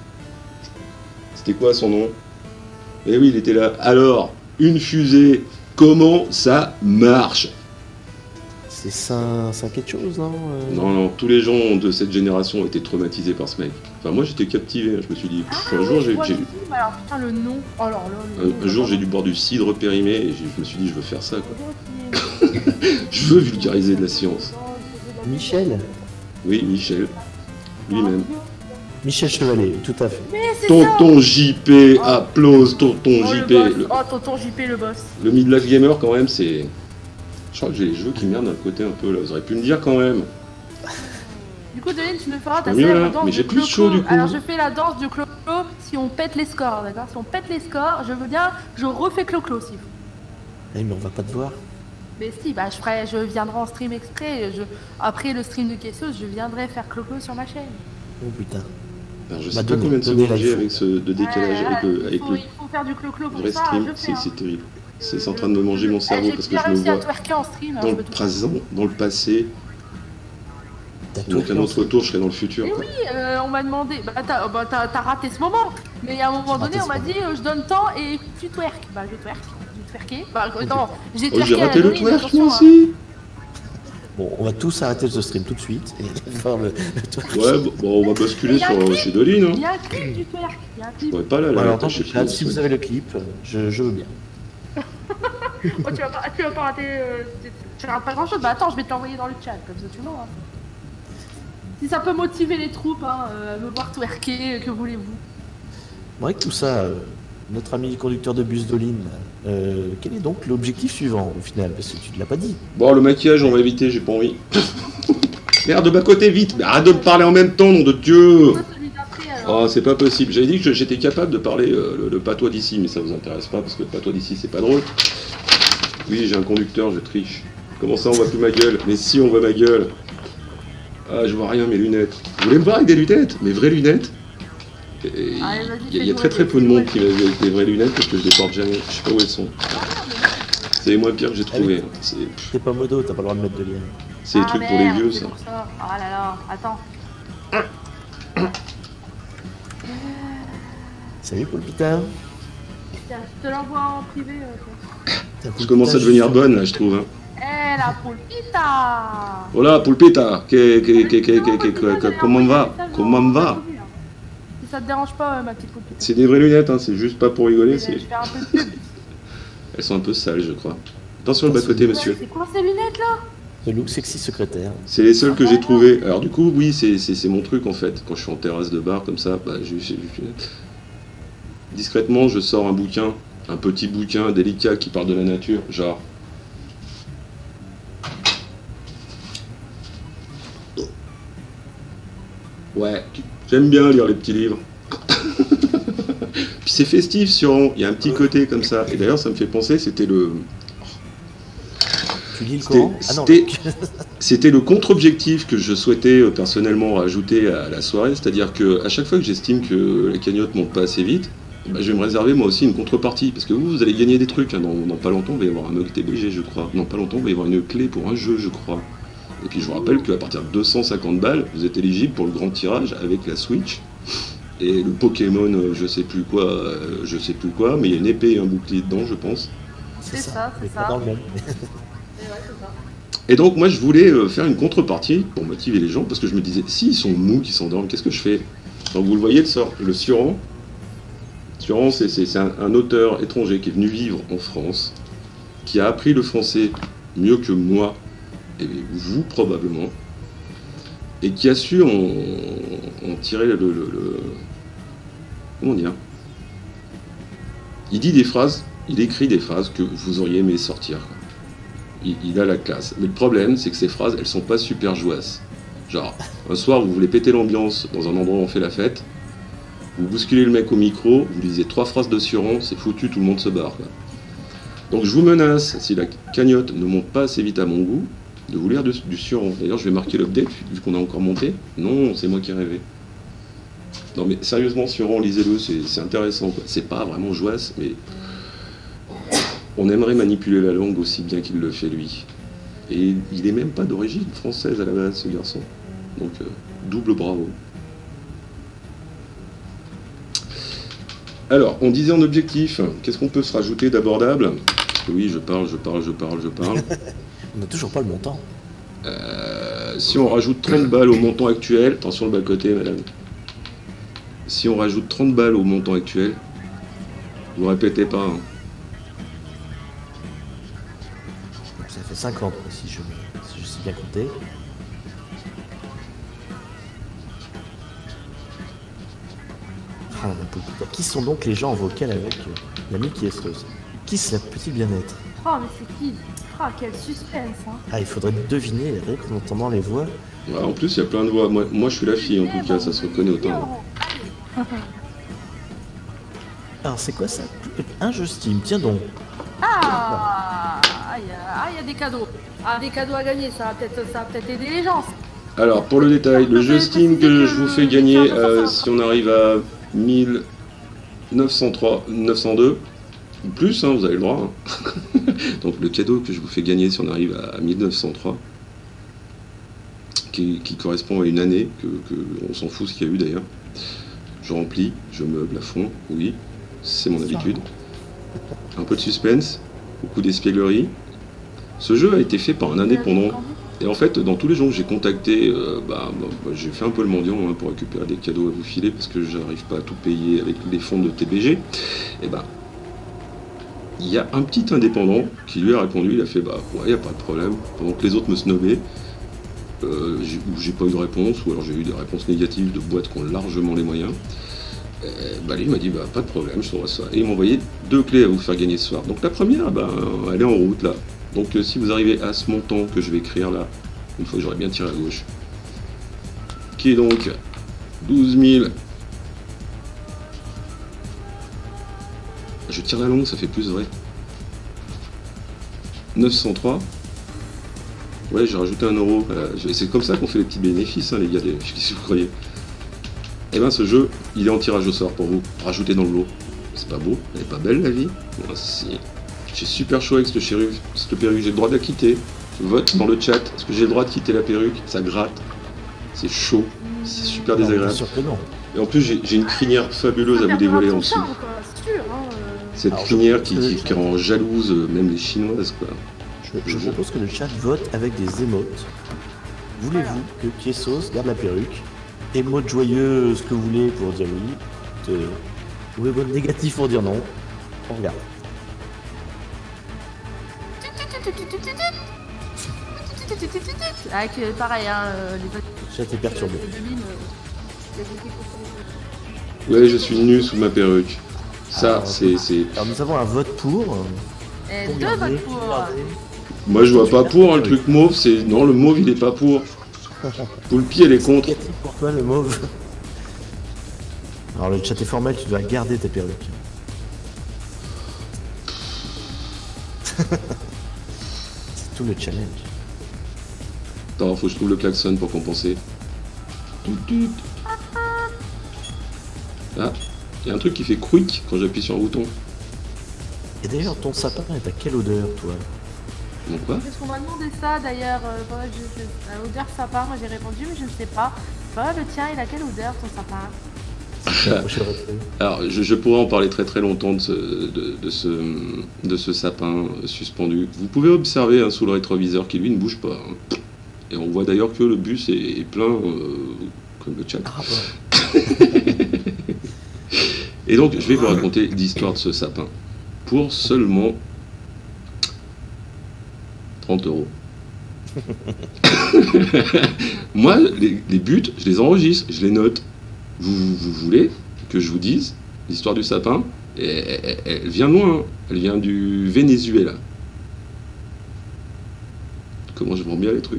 C'était quoi son nom? Eh oui, il était là. Alors, une fusée, comment ça marche? C'est ça, ça quelque chose, non euh... Non, non, tous les gens de cette génération ont été traumatisés par ce mec. Enfin, moi j'étais captivé, je me suis dit, pff, Ah, un jour j'ai... ouais, j'ai- alors putain, le nom. Oh, alors là, le Un, nom, un jour j'ai dû boire du cidre périmé et j'ai- je me suis dit, je veux faire ça quoi. Je veux vulgariser de la science. Michel Oui, Michel, lui-même. Michel Chevalet, tout à fait. Mais c'est ça. Tonton J P, applause, tonton Oh, J le P. boss. Le, Oh, tonton J P, le boss. le Midlife Gamer quand même, c'est... Je crois que j'ai les jeux qui merdent d'un côté un peu là, vous auriez pu me dire quand même. Du coup, Deline, tu me feras ta Tant mieux, célèbre là. danse Mais du j'ai plus clo-clo. chaud, du coup. Alors, je fais la danse du clo-clo si on pète les scores, d'accord? Si on pète les scores, je veux bien, je refais clo-clo si. Eh, mais on va pas te voir. Mais si, bah, je, ferai, je viendrai en stream exprès. Je, après le stream de Kessos, je viendrai faire clo-clo sur ma chaîne. Oh putain. Alors, je Bah, sais pas donnez- combien de donnez secondes j'ai l'info. avec ce de décalage Ouais, avec le, il, avec faut, le il faut faire du clo-clo pour vrai ça, stream, je fais. c'est Hein. c'est terrible. C'est en train de me manger mon Eh, cerveau j'ai parce que bien je me réussi à vois twerker en stream. hein, dans je le peux tout présent, dans le passé, T'as tout donc à fait notre ensemble. tour je serai dans le futur. Eh quoi. oui, euh, on m'a demandé, bah t'as bah, t'as- t'as raté ce moment, mais à un moment Raté donné on ce m'a moment. dit euh, je donne temps et tu twerk. Bah je twerk, j'ai twerké. Bah attends, j'ai Oh, twerké j'ai à la raté le Dorine, twerk attention, moi hein. aussi. Bon, on va tous arrêter ce stream tout de suite et faire le, le twerk. Ouais, bon, bon, on va basculer Il y a sur un euh, clip. chez Doline. Hein. Il y a un clip du twerk, il y a un Je clip. pourrais pas là, Bon, là, alors, là, dans je le sais chat, pas, si vous ouais. avez le clip, je, je veux bien. Oh, tu vas pas, tu vas pas rater, euh, tu, tu rates pas grand chose. Bah attends, je vais te l'envoyer dans le chat, comme ça tu vois. Hein. Si ça peut motiver les troupes, hein, euh, à me voir twerker, que voulez-vous? Bon, avec tout ça, euh, notre ami conducteur de bus Doline, là, euh, quel est donc l'objectif suivant au final? Parce que tu ne l'as pas dit. Bon, le maquillage, on va éviter, j'ai pas envie. Merde, de bas côté, vite. Mais arrête de me parler en même temps, nom de Dieu. Toi, celui d'après, alors. Oh, c'est pas possible. J'avais dit que j'étais capable de parler euh, le, le patois d'ici, mais ça vous intéresse pas parce que le patois d'ici c'est pas drôle. Oui, j'ai un conducteur, je triche. Comment ça, on voit plus ma gueule? Mais si, on voit ma gueule. Ah, je vois rien, mes lunettes. Vous voulez me voir avec des lunettes? Mes vraies lunettes? Et- et Allez, vas-y, Il y a, il y a fais-nous très très rêver, peu de fais-nous monde qui m'a vu avec des vraies lunettes parce que je les porte jamais. Je sais pas où elles sont. C'est les moins pires que j'ai trouvé. hein. C'est pff, T'es pas modo, t'as pas le droit de mettre de lien. c'est les Ah, trucs pour les merde, vieux, c'est ça. pour ça. Ah là là, attends. Salut Paul Pita. Tiens, je te l'envoie en privé. euh, T'as Je commence à devenir bonne là, je trouve. hein. Eh la poulpita! Voilà, Pulpita, que, que, que, que, que, que, que, que- comment va? Comment va? Si ça te dérange pas, euh, ma petite poulpita. C'est des vraies lunettes, hein, c'est juste pas pour rigoler, Je c'est... vais faire un peu de pub. Elles sont un peu sales, je crois. Attention le bas-côté, monsieur. C'est quoi ces lunettes là? Le look sexy secrétaire. C'est les seuls que j'ai trouvés. Alors du coup, oui, c'est c'est- c'est mon truc en fait. Quand je suis en terrasse de bar comme ça, bah, j'ai j'ai- j'ai- discrètement, je sors un bouquin, un petit bouquin délicat qui parle de la nature, genre... Ouais, j'aime bien lire les petits livres. Puis c'est festif sur il y a un petit côté comme ça. Et d'ailleurs, ça me fait penser, c'était le... Tu lis le C'était- Coran? Ah non. c'était- C'était le contre-objectif que je souhaitais euh, personnellement rajouter à la soirée, c'est-à-dire que à chaque fois que j'estime que les cagnottes montent pas assez vite, bah, je vais me réserver moi aussi une contrepartie, parce que vous, vous allez gagner des trucs, hein. dans, dans pas longtemps il va y avoir un mug T B G je crois, dans pas longtemps il va y avoir une clé pour un jeu je crois. Et puis je vous rappelle qu'à partir de deux cent cinquante balles, vous êtes éligible pour le grand tirage avec la Switch, et le Pokémon euh, je sais plus quoi, euh, je sais plus quoi, mais il y a une épée et un bouclier dedans je pense. C'est ça, c'est mais pas ça. dans le même. Et ouais, c'est ça. Et donc moi je voulais euh, faire une contrepartie pour motiver les gens parce que je me disais s'ils sont mous, qu'ils s'endorment, qu'est-ce que je fais? Donc vous le voyez le sort, le Suran. Suran c'est c'est- c'est un, un auteur étranger qui est venu vivre en France, qui a appris le français mieux que moi et vous probablement, et qui a su en, en tirer le, le, le- comment dire, il dit des phrases, il écrit des phrases que vous auriez aimé sortir. Il, il a la classe. Mais le problème, c'est que ces phrases, elles sont pas super jouasses. Genre, un soir, vous voulez péter l'ambiance dans un endroit où on fait la fête, vous bousculez le mec au micro, vous lisez trois phrases de Suron, c'est foutu, tout le monde se barre. Quoi. Donc je vous menace, si la cagnotte ne monte pas assez vite à mon goût, de vous lire du, du Suron. D'ailleurs, je vais marquer l'update, vu qu'on a encore monté. Non, c'est moi qui ai rêvé. Non mais sérieusement, Suron, lisez-le, c'est intéressant. C'est pas vraiment jouasse, mais on aimerait manipuler la langue aussi bien qu'il le fait lui. Et il est même pas d'origine française à la base, ce garçon. Donc, euh, double bravo. Alors, on disait en objectif, qu'est-ce qu'on peut se rajouter d'abordable? Parce que oui, je parle, je parle, je parle, je parle. On n'a toujours pas le montant. Euh, si on rajoute trente balles au montant actuel, attention le bas-côté, madame. Si on rajoute trente balles au montant actuel, vous répétez pas. Hein. Ça fait cinquante, si je, si je sais bien compter. Ah, qui sont donc les gens en vocal avec euh, l'ami qui est Sauce? Qui c'est la petite bien-être? Oh, mais c'est qui? Ah, quel suspense, hein. Ah, il faudrait deviner, rien qu'en entendant les voix. Ouais, en plus, il y a plein de voix. Moi, moi, je suis la fille, en tout cas, ça se reconnaît autant. Alors, c'est quoi ça? Un jeu Steam, tiens donc. Ah, il y, ah, y a des cadeaux. Ah, des cadeaux à gagner, ça va peut-être peut aider les gens. Alors, pour le détail, le jeu Steam que je vous fais gagner, euh, si on arrive à mille neuf cent trois, neuf cent deux, ou plus, hein, vous avez le droit. Hein. Donc, le cadeau que je vous fais gagner si on arrive à mille neuf cent trois, qui, qui correspond à une année, que, que on s'en fout ce qu'il y a eu d'ailleurs. Je remplis, je meuble à fond, oui, c'est mon habitude. Un peu de suspense, beaucoup d'espièglerie. Ce jeu a été fait par un indépendant. Et en fait, dans tous les gens que j'ai contactés, euh, bah, bah, j'ai fait un peu le mendiant hein, pour récupérer des cadeaux à vous filer parce que j'arrive pas à tout payer avec les fonds de T B G. Et bah, il y a un petit indépendant qui lui a répondu, il a fait bah ouais, y a pas de problème. Pendant que les autres me snobaient, euh, j'ai pas eu de réponse, ou alors j'ai eu des réponses négatives de boîtes qui ont largement les moyens. Et bah lui m'a dit bah pas de problème, je t'envoie ça. Et il m'a envoyé deux clés à vous faire gagner ce soir. Donc la première, bah, elle est en route là. Donc euh, si vous arrivez à ce montant que je vais écrire là, une fois que j'aurai bien tiré à gauche, qui est donc douze mille. Je tire la longue, ça fait plus vrai. neuf cent trois. Ouais, j'ai rajouté un euro. Voilà. C'est comme ça qu'on fait les petits bénéfices, hein, les gars, les... si vous croyez. Et ben ce jeu, il est en tirage au sort pour vous. Rajouté dans le lot. C'est pas beau? Elle est pas belle la vie? Moi, si. J'ai super chaud avec cette perruque, cette perruque. J'ai le droit de la quitter. Vote dans le chat. Est-ce que j'ai le droit de quitter la perruque? Ça gratte. C'est chaud. C'est super désagréable. Bien sûr que non. Et en plus, j'ai une crinière fabuleuse à vous dévoiler en dessous. Cette Alors, crinière qui, qui, qui rend jalouse même les Chinoises, quoi. Je, je propose que le chat vote avec des émotes. Voulez-vous que Kiessos garde la perruque? Émote joyeuse, ce que vous voulez pour dire oui. De... Ou émote négatif pour dire non. On regarde. Avec euh, pareil, hein, euh, les le chat est perturbé. Ouais, je suis nu sous ma perruque. Ça, c'est... Alors nous avons un vote pour. Et pour deux garder, votes pour. pour Moi je vois pas pour, hein, le truc mauve, c'est... Non, le mauve il est pas pour. Poulpi elle est contre. Pour toi le mauve. Alors le chat est formel, tu dois garder tes perruques. C'est tout le challenge. Attends, faut que je trouve le klaxon pour compenser. Ah, il y a un truc qui fait quick quand j'appuie sur un bouton. Et d'ailleurs, ton sapin est à quelle odeur, toi? Donc quoi? Parce qu'on m'a demandé ça d'ailleurs, euh, voilà, je, je, à odeur sapin, moi j'ai répondu mais je ne sais pas. Voilà, le tien, il a quelle odeur ton sapin? Alors, je, je pourrais en parler très très longtemps de ce, de, de ce, de ce sapin suspendu. Vous pouvez observer hein, sous le rétroviseur qui lui ne bouge pas. Hein. Et on voit d'ailleurs que le bus est, est plein, euh, comme le chat. Ah, ouais. Et donc, je vais vous raconter l'histoire de ce sapin. Pour seulement trente euros. Moi, les, les buts, je les enregistre, je les note. Vous, vous, vous voulez que je vous dise l'histoire du sapin? Et elle, elle vient de loin, hein. Elle vient du Venezuela. Comment je vends bien les trucs.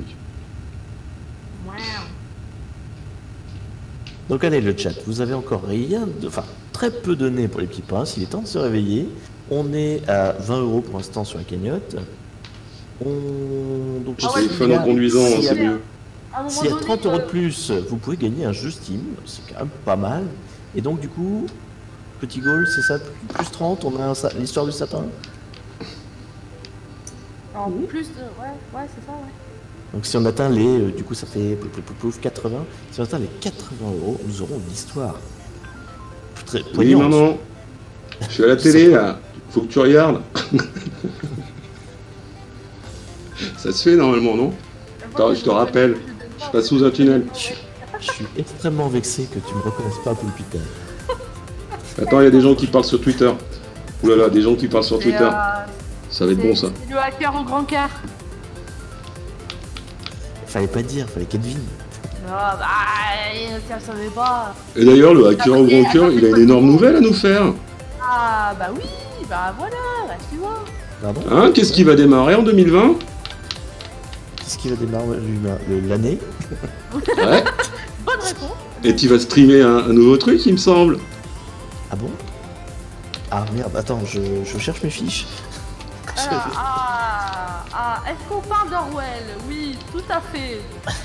Donc allez le chat, vous avez encore rien, de... enfin très peu de données pour les petits princes, il est temps de se réveiller. On est à vingt euros pour l'instant sur la cagnotte. On... Donc, je téléphone en conduisant, si c'est mieux. S'il y a trente euros de plus, vous pouvez gagner un jeu Steam, c'est quand même pas mal. Et donc du coup, petit goal, c'est ça, plus trente, on a l'histoire du sapin. En plus de... Ouais, ouais, c'est ça, ouais. Donc si on atteint les, euh, du coup ça fait pouf, pouf, pouf, quatre-vingts, si on atteint les quatre-vingts euros, nous aurons une histoire. Très oui maman, je suis à la télé là, faut que tu regardes. Ça se fait normalement non? Attends, je te rappelle, je passe sous un tunnel. Je, je suis extrêmement vexé que tu me reconnaisses pas pour le putain. Attends, il y a des gens qui parlent sur Twitter. Ouh là là, des gens qui parlent sur Twitter. Euh, ça va être bon ça. C'est le hacker au grand cœur. Fallait pas dire, fallait qu'elle devine. Ah bah, elle savait pas. Et d'ailleurs, le hacker au grand cœur, il a une énorme nouvelle à nous faire. Ah bah oui, bah voilà, bah tu vois. Pardon ? Hein, qu'est-ce qui va démarrer en deux mille vingt? Qu'est-ce qui va démarrer l'année? Ouais. Bonne réponse. Et tu vas streamer un, un nouveau truc, il me semble. Ah bon? Ah merde, attends, je, je cherche mes fiches. Alors, ah, ah, est-ce qu'on parle d'Orwell? Oui, tout à fait.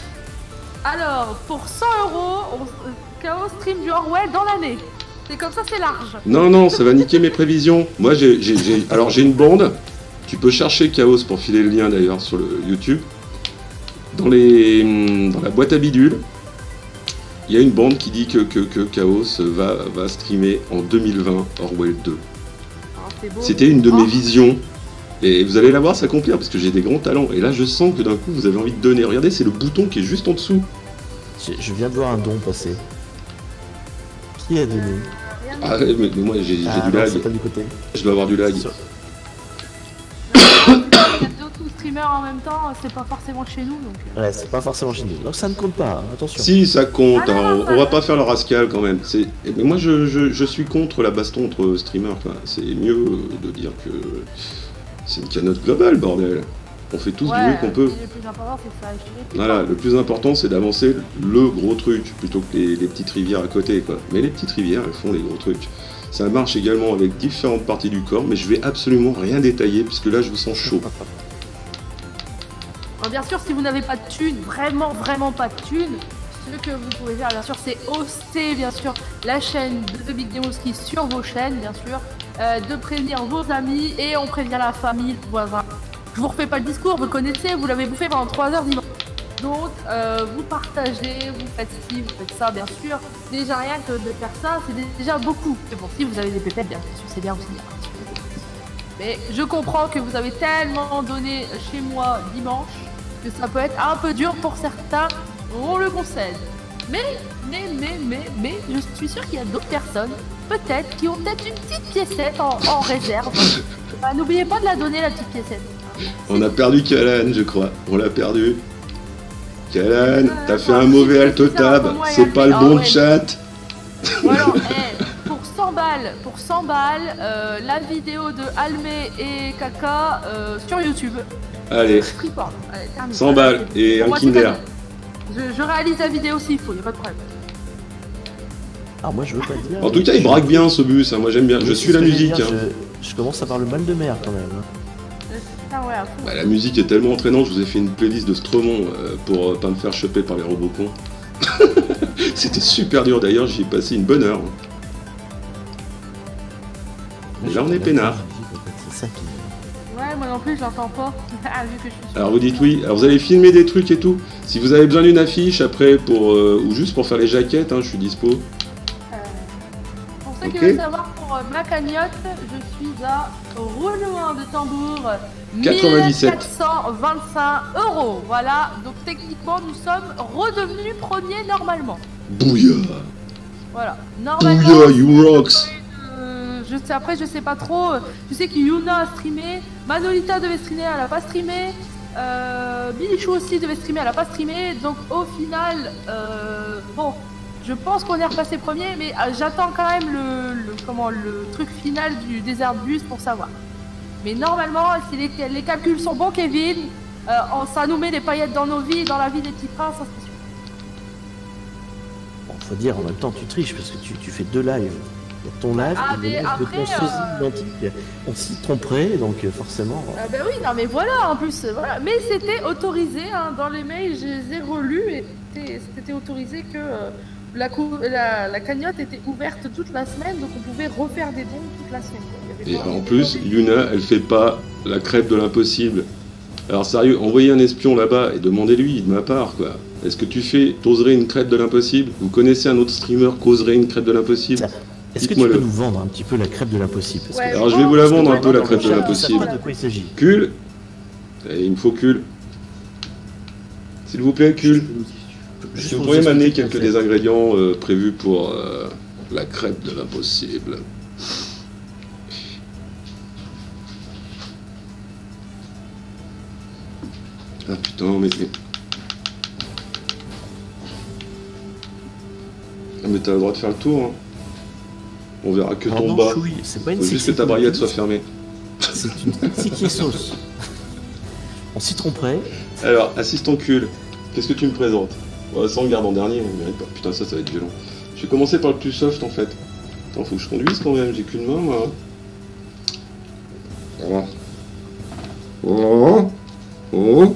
Alors, pour cent euros, on Chaos stream du Orwell dans l'année. C'est comme ça, c'est large. Non, non, ça va niquer mes prévisions. Moi, j'ai, j'ai, j'ai... alors j'ai une bande. Tu peux chercher Chaos pour filer le lien d'ailleurs sur le YouTube. Dans, les... dans la boîte à bidules, il y a une bande qui dit que, que, que Chaos va, va streamer en deux mille vingt Orwell deux. Ah, c'est beau. C'était une de Oh. mes visions. Et vous allez la voir s'accomplir parce que j'ai des grands talents. Et là, je sens que d'un coup, vous avez envie de donner. Regardez, c'est le bouton qui est juste en dessous. Je, je viens de voir un don passer. Qui a donné? Ah, mais, mais moi, j'ai, j'ai Ah, du non, lag. c'est pas du côté. Je dois avoir du lag. Sur- Il y a d'autres streamers en même temps, c'est pas forcément chez nous. Donc... Ouais, c'est pas forcément chez nous. Donc ça ne compte pas, hein, attention. Si, ça compte. Ah, non, hein, non, on, on va pas faire le rascal quand même. C'est... Mais moi, je, je, je suis contre la baston entre streamers. Quoi. C'est mieux de dire que c'est une cagnotte globale, bordel. On fait tous ouais, du mieux qu'on peut. Le plus important, c'est que ça aille chez les Voilà, le plus important, c'est d'avancer le gros truc plutôt que les, les petites rivières à côté, quoi. Mais les petites rivières, elles font les gros trucs. Ça marche également avec différentes parties du corps, mais je vais absolument rien détailler puisque là, je vous sens chaud. Alors, bien sûr, si vous n'avez pas de thunes, vraiment, vraiment pas de thunes, ce que vous pouvez faire, bien sûr, c'est hoster, bien sûr, la chaîne de Big Demoski sur vos chaînes, bien sûr, euh, de prévenir vos amis et on prévient la famille, les voisins. Je vous refais pas le discours, vous le connaissez, vous l'avez bouffé pendant trois heures dimanche. Donc, euh, vous partagez, vous faites ci, vous faites ça, bien sûr. Déjà, rien que de faire ça, c'est déjà beaucoup. Et bon, si vous avez des pépettes, bien sûr, c'est bien aussi. Mais je comprends que vous avez tellement donné chez moi dimanche que ça peut être un peu dur pour certains, on le concède. Mais, mais, mais, mais, mais, je suis sûr qu'il y a d'autres personnes, peut-être, qui ont peut-être une petite piécette en, en réserve. Bah, n'oubliez pas de la donner, la petite piécette. On a perdu Kalan, je crois. On l'a perdu. Kalan, t'as fait un mauvais alt-tab. C'est pas le bon chat. Voilà, hey, pour cent balles, pour cent balles, euh, la vidéo de Almé et Kaka euh, sur YouTube. Allez, Freeport. Allez, terminé. cent balles et Pour un moi, c'est Kinder. terminé. Je, je réalise la vidéo s'il faut, y a pas de problème. Ah, moi je veux pas dire. En tout cas, il braque bien ce bus. Hein. Moi, j'aime bien. Je Oui, suis c'est la ce que j'allais musique. dire, Hein. Je, je commence à avoir le mal de mer quand même. hein. Ah ouais, à fond. Bah, la musique est tellement entraînante. Je vous ai fait une playlist de Stromon euh, pour euh, pas me faire choper par les robots cons. C'était super dur d'ailleurs. J'y ai passé une bonne heure. hein. Et là, on est peinard. C'est ça qui. Ouais, moi non plus, je l'entends pas. Ah, vu que je suis sur- Alors vous dites oui, alors vous allez filmer des trucs et tout. Si vous avez besoin d'une affiche après pour euh, ou juste pour faire les jaquettes, hein, je suis dispo. Euh, Pour ceux qui Ok. veulent savoir, pour euh, ma cagnotte, je suis à roulement de tambour quatre-vingt-dix-sept. mille quatre cent vingt-cinq euros. Voilà, donc techniquement, nous sommes redevenus premiers normalement. Bouya, Voilà, normalement. bouya, you rocks. Euh, je sais, après, je sais pas trop. Je sais que Yuna a streamé, Manolita devait streamer, elle a pas streamé. Euh, Bilichou aussi devait streamer, elle a pas streamé. Donc au final, euh, bon, je Je pense qu'on est repassé premier, mais euh, j'attends quand même le, le, comment, le truc final du désert bus pour savoir. Mais normalement, si les, les calculs sont bons, Kevin, euh, on, ça nous met des paillettes dans nos vies, dans la vie des petits princes, ça c'est sûr. Bon, faut dire, en même temps, tu triches parce que tu, tu fais deux lives. Donc, ton live Ah, et le mais live de après, ton sosie euh, identique, on s'y tromperait, donc euh, forcément... Ah ben oui, non mais voilà, en plus, euh, voilà. Mais c'était autorisé, hein, dans les mails, je les ai relus, et c'était c'était autorisé que euh, la, cou- la, la cagnotte était ouverte toute la semaine, donc on pouvait refaire des dons toute la semaine. Quoi. Il y avait Et pas- en plus, Yuna, elle fait pas la crêpe de l'impossible. Alors sérieux, envoyez un espion là-bas et demandez-lui de ma part, quoi. Est-ce que tu fais, t'oserais une crêpe de l'impossible? Vous connaissez un autre streamer qui oserait une crêpe de l'impossible? Est-ce que tu Dites-moi peux le. nous vendre un petit peu la crêpe de l'impossible? Parce que- Ouais, Alors je vais vous la Parce que vendre un moi, peu la dans crêpe le de chat, l'impossible. Pas de quoi il s'agit. Cul. Et il me faut Cul. S'il vous plaît, Cul. Est-ce que vous pourriez m'amener quelques des ingrédients euh, prévus pour euh, la crêpe de l'impossible? Ah putain, mais... mais... Ah, mais t'as le droit de faire le tour, hein. On verra que ton Pardon, bas. Chouille, c'est pas une Faut juste que sexy ta braguette cookie, soit fermée. C'est une sexy sauce. On s'y tromperait. Alors, assistant Cul, qu'est-ce que tu me présentes? Ouais, ça on garde en dernier, on mérite pas. Putain, ça, ça va être violent. Je vais commencer par le plus soft en fait. Attends, faut que je conduise quand même, j'ai qu'une main moi. Voilà. Oh. Oh.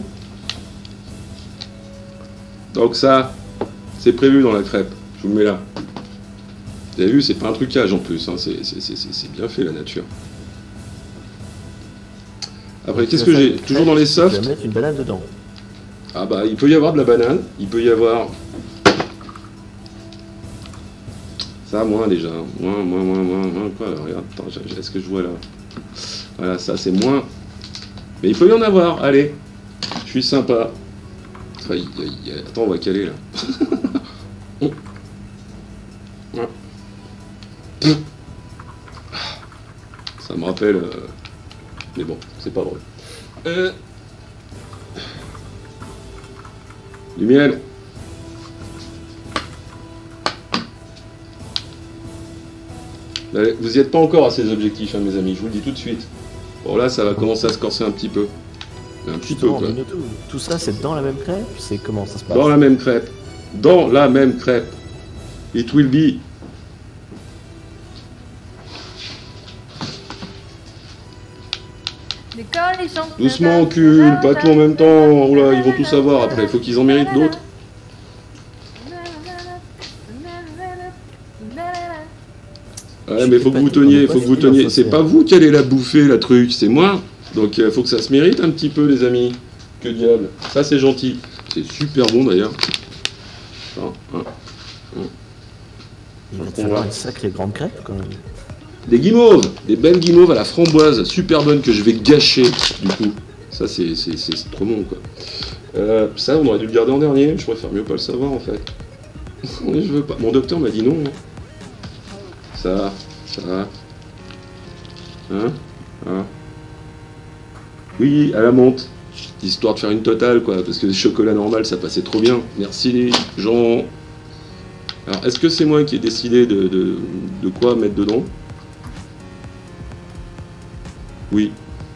Donc ça, c'est prévu dans la crêpe. Je vous le mets là. Vous avez vu, c'est pas un trucage en plus, hein. c'est c'est- c'est- c'est bien fait la nature. Après, Donc, qu'est-ce tu que vas j'ai? faire une Toujours dans crêpe, les Tu vas softs. mettre une banane dedans. Ah bah il peut y avoir de la banane, il peut y avoir ça moins déjà, moins, moins, moins, moins, moins quoi, alors, regarde, attends, j'ai- j'ai- est-ce que je vois là? Voilà, ça c'est moins, mais il peut y en avoir, allez, je suis sympa. Aïe, aïe, aïe. Attends, on va caler là. Oh. Ouais. Ça me rappelle, euh, mais bon, c'est pas drôle. Euh... Du miel. Allez, vous n'y êtes pas encore à ces objectifs, hein, mes amis, je vous le dis tout de suite. Bon, là, ça va commencer à se corser un petit peu. Un petit peu, Justement, quoi. Minotaur, tout ça, c'est dans la même crêpe? C'est comment ça se passe? Dans la même crêpe. Dans la même crêpe. It will be. Les cornichons. Doucement, cul, pas tout en même temps. Oula, ils vont tout savoir après. Il faut qu'ils en méritent d'autres. Ouais, mais faut que vous teniez, faut que vous teniez. C'est pas vous qui allez la bouffer, la truc, c'est moi. Donc, euh, faut que ça se mérite un petit peu, les amis. Que diable. Ça, c'est gentil. C'est super bon, d'ailleurs. Attends, hein. Il va te falloir une sacrée grande crêpe quand même. Des guimauves, des belles guimauves à la framboise, super bonnes que je vais gâcher du coup. Ça c'est c'est- c'est- c'est trop bon quoi. Euh, ça on aurait dû le garder en dernier, je préfère mieux pas le savoir en fait. Mais je veux pas. Mon docteur m'a dit non. Ça, ça. Hein Hein Oui, à la menthe. Histoire de faire une totale quoi, parce que le chocolat normal ça passait trop bien. Merci Jean. Alors est-ce que c'est moi qui ai décidé de, de, de quoi mettre dedans? Oui.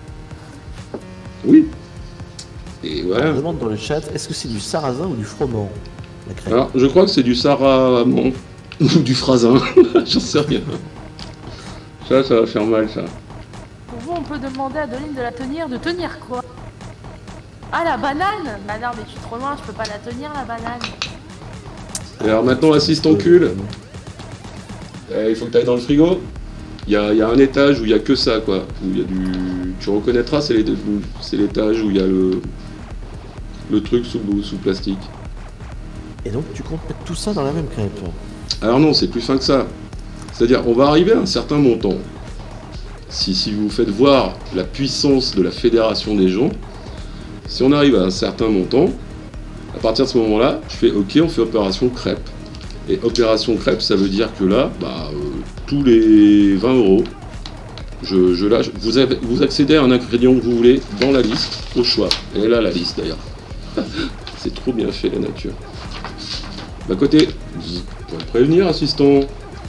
Oui. Et On voilà. demande dans le chat, est-ce que c'est du sarrasin ou du froment, la crêpe? Alors, je crois que c'est du saramon ou du frasin. J'en sais rien. Ça, ça va faire mal, ça. Pour vous, on peut demander à Doline de la tenir. De tenir quoi? Ah, la banane? Bah non, mais je suis trop loin, je peux pas la tenir, la banane. Et alors maintenant, assistant cul. Eh, il faut que tu ailles dans le frigo. Il y a, il y a un étage où il y a que ça, quoi. Où il y a du... Tu reconnaîtras, c'est les- c'est l'étage où il y a le, le truc sous, sous plastique. Et donc tu comptes mettre tout ça dans la même crêpe? Alors non, c'est plus fin que ça. C'est-à-dire, on va arriver à un certain montant. Si, si vous faites voir la puissance de la fédération des gens, si on arrive à un certain montant, à partir de ce moment-là, je fais OK, on fait opération crêpe. Et opération crêpe, ça veut dire que là, bah, euh, tous les vingt euros, je, je lâche. Vous, avez, vous accédez à un ingrédient que vous voulez dans la liste, au choix. Et là, la liste d'ailleurs. C'est trop bien fait, la nature. D'à côté, vous pouvez prévenir, assistant.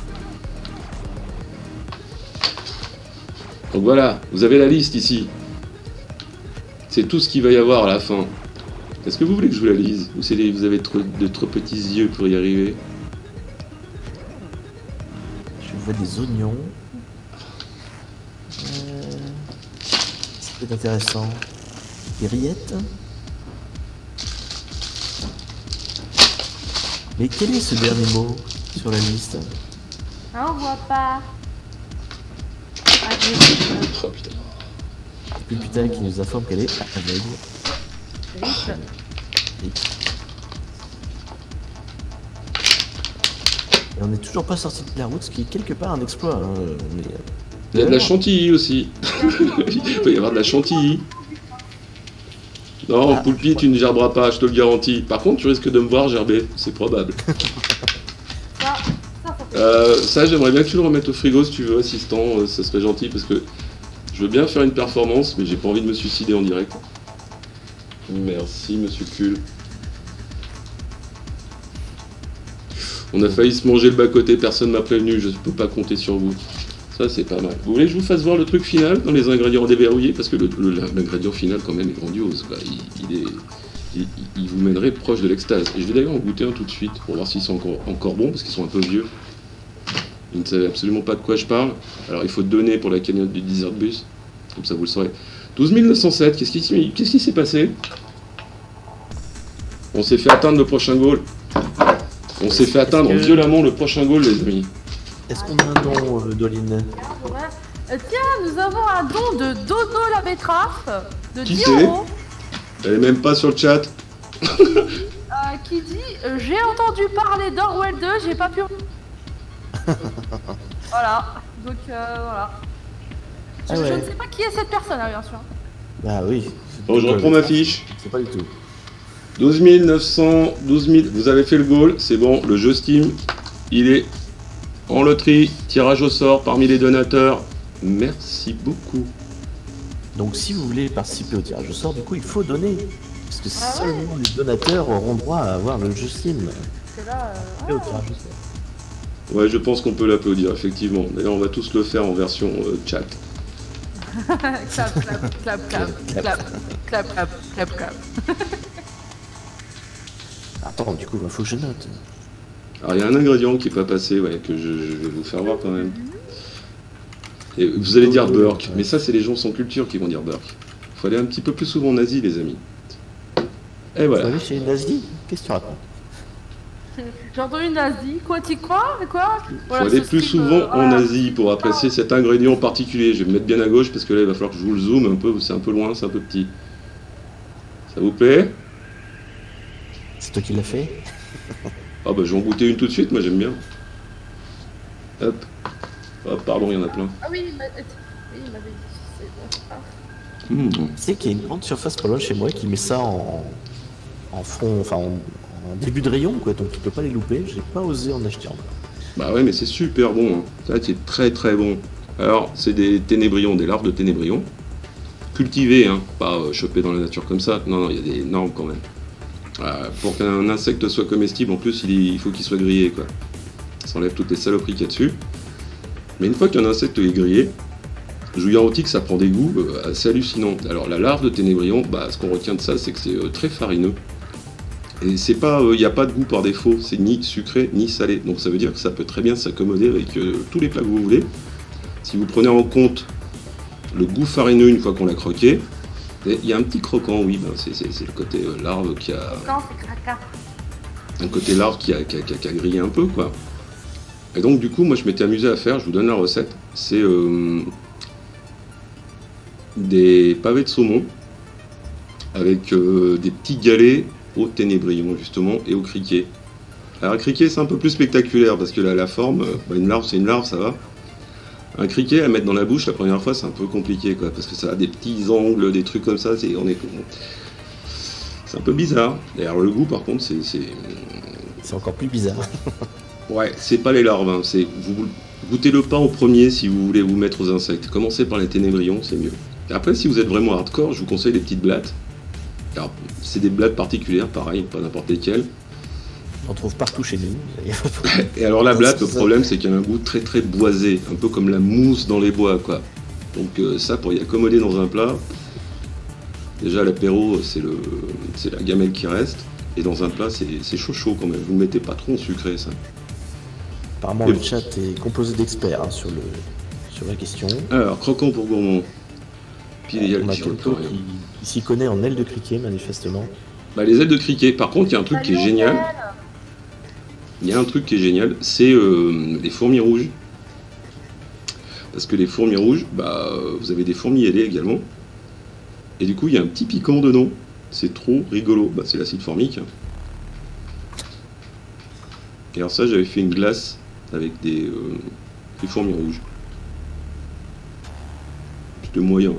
Donc voilà, vous avez la liste ici. C'est tout ce qu'il va y avoir à la fin. Est-ce que vous voulez que je vous la lise? Ou c'est des... vous avez trop... de trop petits yeux pour y arriver? Je vois des oignons. Euh... C'est intéressant. Des rillettes. Mais quel est ce dernier mot sur la liste? Ah, on voit pas. Ah, j'ai Oh putain. Et puis putain qui nous informe qu'elle est aveugle. vite. Et on n'est toujours pas sorti de la route, ce qui est quelque part un exploit. Hein. On est... Il y a de la chantilly aussi. Il peut y avoir de la chantilly. Non, Ah. Poulpi, tu ne gerberas pas, je te le garantis. Par contre, tu risques de me voir gerber, c'est probable. Ça, ça, ça fait. Euh, ça, j'aimerais bien que tu le remettes au frigo si tu veux, assistant, euh, ça serait gentil parce que je veux bien faire une performance, mais j'ai pas envie de me suicider en direct. Merci, monsieur Cul. On a failli se manger le bas-côté, personne m'a prévenu, je peux pas compter sur vous. Ça, c'est pas mal. Vous voulez que je vous fasse voir le truc final dans les ingrédients déverrouillés? Parce que le- le- l'ingrédient final, quand même, est grandiose. Quoi. Il, il est, il, il vous mènerait proche de l'extase. Et je vais d'ailleurs en goûter un tout de suite pour voir s'ils sont encore, encore bons, parce qu'ils sont un peu vieux. Vous ne savez absolument pas de quoi je parle. Alors, il faut donner pour la cagnotte du Desert Bus. Comme ça, vous le saurez. douze mille neuf cent sept, qu'est-ce qui qu'est-ce qui s'est passé? On s'est fait atteindre le prochain goal. On s'est fait atteindre que- violemment le prochain goal, les amis. Est-ce qu'on a un don, euh, Doline? Ouais. Euh, tiens, nous avons un don de Dodo la betterave de Qui dix c'est euros Elle est même pas sur le chat. euh, qui dit euh, j'ai entendu parler d'Orwell deux, j'ai pas pu. Voilà, donc euh, voilà. Je, Ah je ouais. ne sais pas qui est cette personne, hein, bien sûr. Bah oui. Bon, je reprends ma fiche. C'est pas du tout. douze mille neuf cents, douze mille, vous avez fait le goal, c'est bon, le jeu Steam, il est en loterie, tirage au sort parmi les donateurs. Merci beaucoup. Donc si vous voulez participer au tirage au sort, du coup il faut donner. Parce que Ah ouais. seulement les donateurs auront droit à avoir le jeu Steam. C'est là. Et Euh, au ah. tirage au sort. Ouais, je pense qu'on peut l'applaudir, effectivement. D'ailleurs, on va tous le faire en version euh, chat. clap, clap, clap, clap, clap, clap, clap, clap, clap. Attends, du coup, il faut que je note. Alors, il y a un ingrédient qui n'est pas passé, ouais, que je, je vais vous faire voir quand même. Et vous allez dire Burke, mais ça, c'est les gens sans culture qui vont dire Burke. Il faut aller un petit peu plus souvent en Asie, les amis. Et Vous voilà. allez chez une nazie? Qu'est-ce que tu racontes? J'ai entendu nazi. Quoi, t'y crois? Quoi? Il faut Voilà, aller ce plus stream, souvent euh, en voilà. Asie pour apprécier cet ingrédient particulier. Je vais me mettre bien à gauche parce que là, il va falloir que je vous le zoome un peu. C'est un peu loin, c'est un peu petit. Ça vous plaît? C'est toi qui l'as fait? Ah bah je vais en goûter une tout de suite, moi j'aime bien. Hop. Oh, pardon, il y en a plein. Ah oui, il m'a- oui, il m'avait dit. c'est- ah. Mmh. Tu sais qu'il y a une grande surface pas loin de chez moi qui met ça en, en front, enfin en, en début de rayon, quoi. Donc tu peux pas les louper. J'ai pas osé en acheter encore. Bah ouais, mais c'est super bon. Hein. Ça, c'est très très bon. Alors, c'est des ténébrions, des larves de ténébrions. Cultivées, hein, pas euh, chopées dans la nature comme ça. Non, non, il y a des normes quand même. Euh, pour qu'un insecte soit comestible, en plus, il, il faut qu'il soit grillé, quoi. Ça enlève toutes les saloperies qu'il y a dessus. Mais une fois qu'un insecte est grillé, je vous garantis que ça prend des goûts euh, assez hallucinants. Alors, la larve de ténébrion, bah, ce qu'on retient de ça, c'est que c'est euh, très farineux. Et c'est pas, il n'y a pas de goût par défaut, c'est ni sucré ni salé. Donc ça veut dire que ça peut très bien s'accommoder avec euh, tous les plats que vous voulez. Si vous prenez en compte le goût farineux une fois qu'on l'a croqué, et il y a un petit croquant, oui, ben c'est, c'est, c'est le côté euh, larve qui a. Quand c'est craca. Un côté larve qui a, qui, a, qui a- qui a grillé un peu, quoi. Et donc du coup, moi je m'étais amusé à faire, je vous donne la recette, c'est euh, des pavés de saumon avec euh, des petits galets au ténébrion justement et au criquet. Alors un criquet c'est un peu plus spectaculaire parce que là la forme, euh, bah, une larve c'est une larve, ça va. Un criquet à mettre dans la bouche la première fois c'est un peu compliqué quoi, parce que ça a des petits angles, des trucs comme ça, c'est, on est, c'est un peu bizarre. D'ailleurs le goût par contre c'est, c'est... C'est encore plus bizarre. Ouais, c'est pas les larves, hein, c'est, vous goûtez-le pas au premier si vous voulez vous mettre aux insectes. Commencez par les ténébrions, c'est mieux. Et après si vous êtes vraiment hardcore, je vous conseille les petites blattes. Alors, c'est des blattes particulières, pareil, pas n'importe lesquelles. On en trouve partout chez nous. Et alors la blatte, le problème c'est qu'elle a un goût très très boisé, un peu comme la mousse dans les bois quoi. Donc euh, ça pour y accommoder dans un plat, déjà l'apéro c'est le c'est la gamelle qui reste, et dans un plat c'est chaud chaud quand même, vous ne mettez pas trop en sucré ça. Apparemment et le chat est composé d'experts hein, sur, le, sur la question. Alors croquant pour gourmand. Puis il y a le petit qui, qui s'y connaît en ailes de criquet manifestement. Bah les ailes de criquet, par contre il y a un truc qui est génial. Il y a un truc qui est génial, c'est euh, les fourmis rouges. Parce que les fourmis rouges, bah, vous avez des fourmis ailées également. Et du coup, il y a un petit piquant dedans. C'est trop rigolo. Bah, c'est l'acide formique. Et alors ça, j'avais fait une glace avec des, euh, des fourmis rouges. C'était moyen.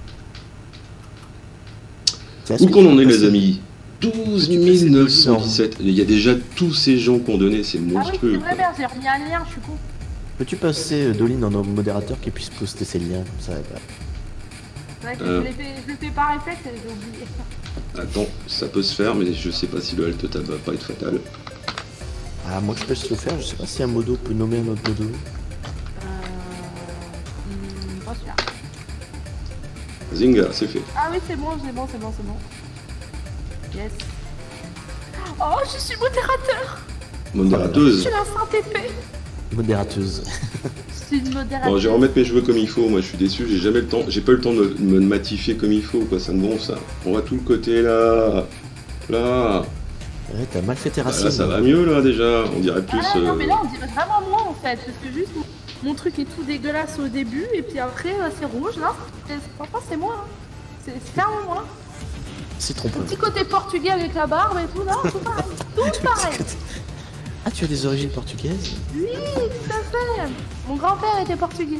Où qu'on en est, les amis? douze mille neuf cent dix-sept. Il y a déjà tous ces gens qu'on donnait, c'est monstrueux. Ah oui, c'est vrai, j'ai remis un lien, je suis con. Peux-tu passer Doline en modérateur qui puisse poster ses liens comme ça? C'est vrai que euh... je l'ai fait par réflexe et j'ai oublié. Attends, ça peut se faire, mais je sais pas si le alt tab va pas être fatal. Ah, moi je peux le faire, je sais pas si un modo peut nommer un autre modo. Euh. Hmm, pas sûr. Zinga, c'est fait. Ah oui, c'est bon, c'est bon, c'est bon, c'est bon. Yes. Oh, je suis modérateur. Modérateuse. Je suis la Saint-T P. Modérateuse. C'est une modérateuse. Bon, je vais remettre mes cheveux comme il faut. Moi, je suis déçu. J'ai jamais le temps. J'ai pas eu le temps de me matifier comme il faut. Quoi, ça me gonfle ça. On voit tout le côté là, là. Ouais, t'as mal fait tes racines. Bah, là, ça va mieux là déjà. On dirait plus. Ah, non, euh... mais là, on dirait vraiment moi en fait, parce que juste mon truc est tout dégueulasse au début et puis après c'est rouge là. Franchement, c'est moi. Hein. C'est clairement moi. C'est trompeur. Un petit côté portugais avec la barbe et tout, là, tout pareil. Tout pareil. Ah, tu as des origines portugaises? Oui, tout à fait. Mon grand-père était portugais.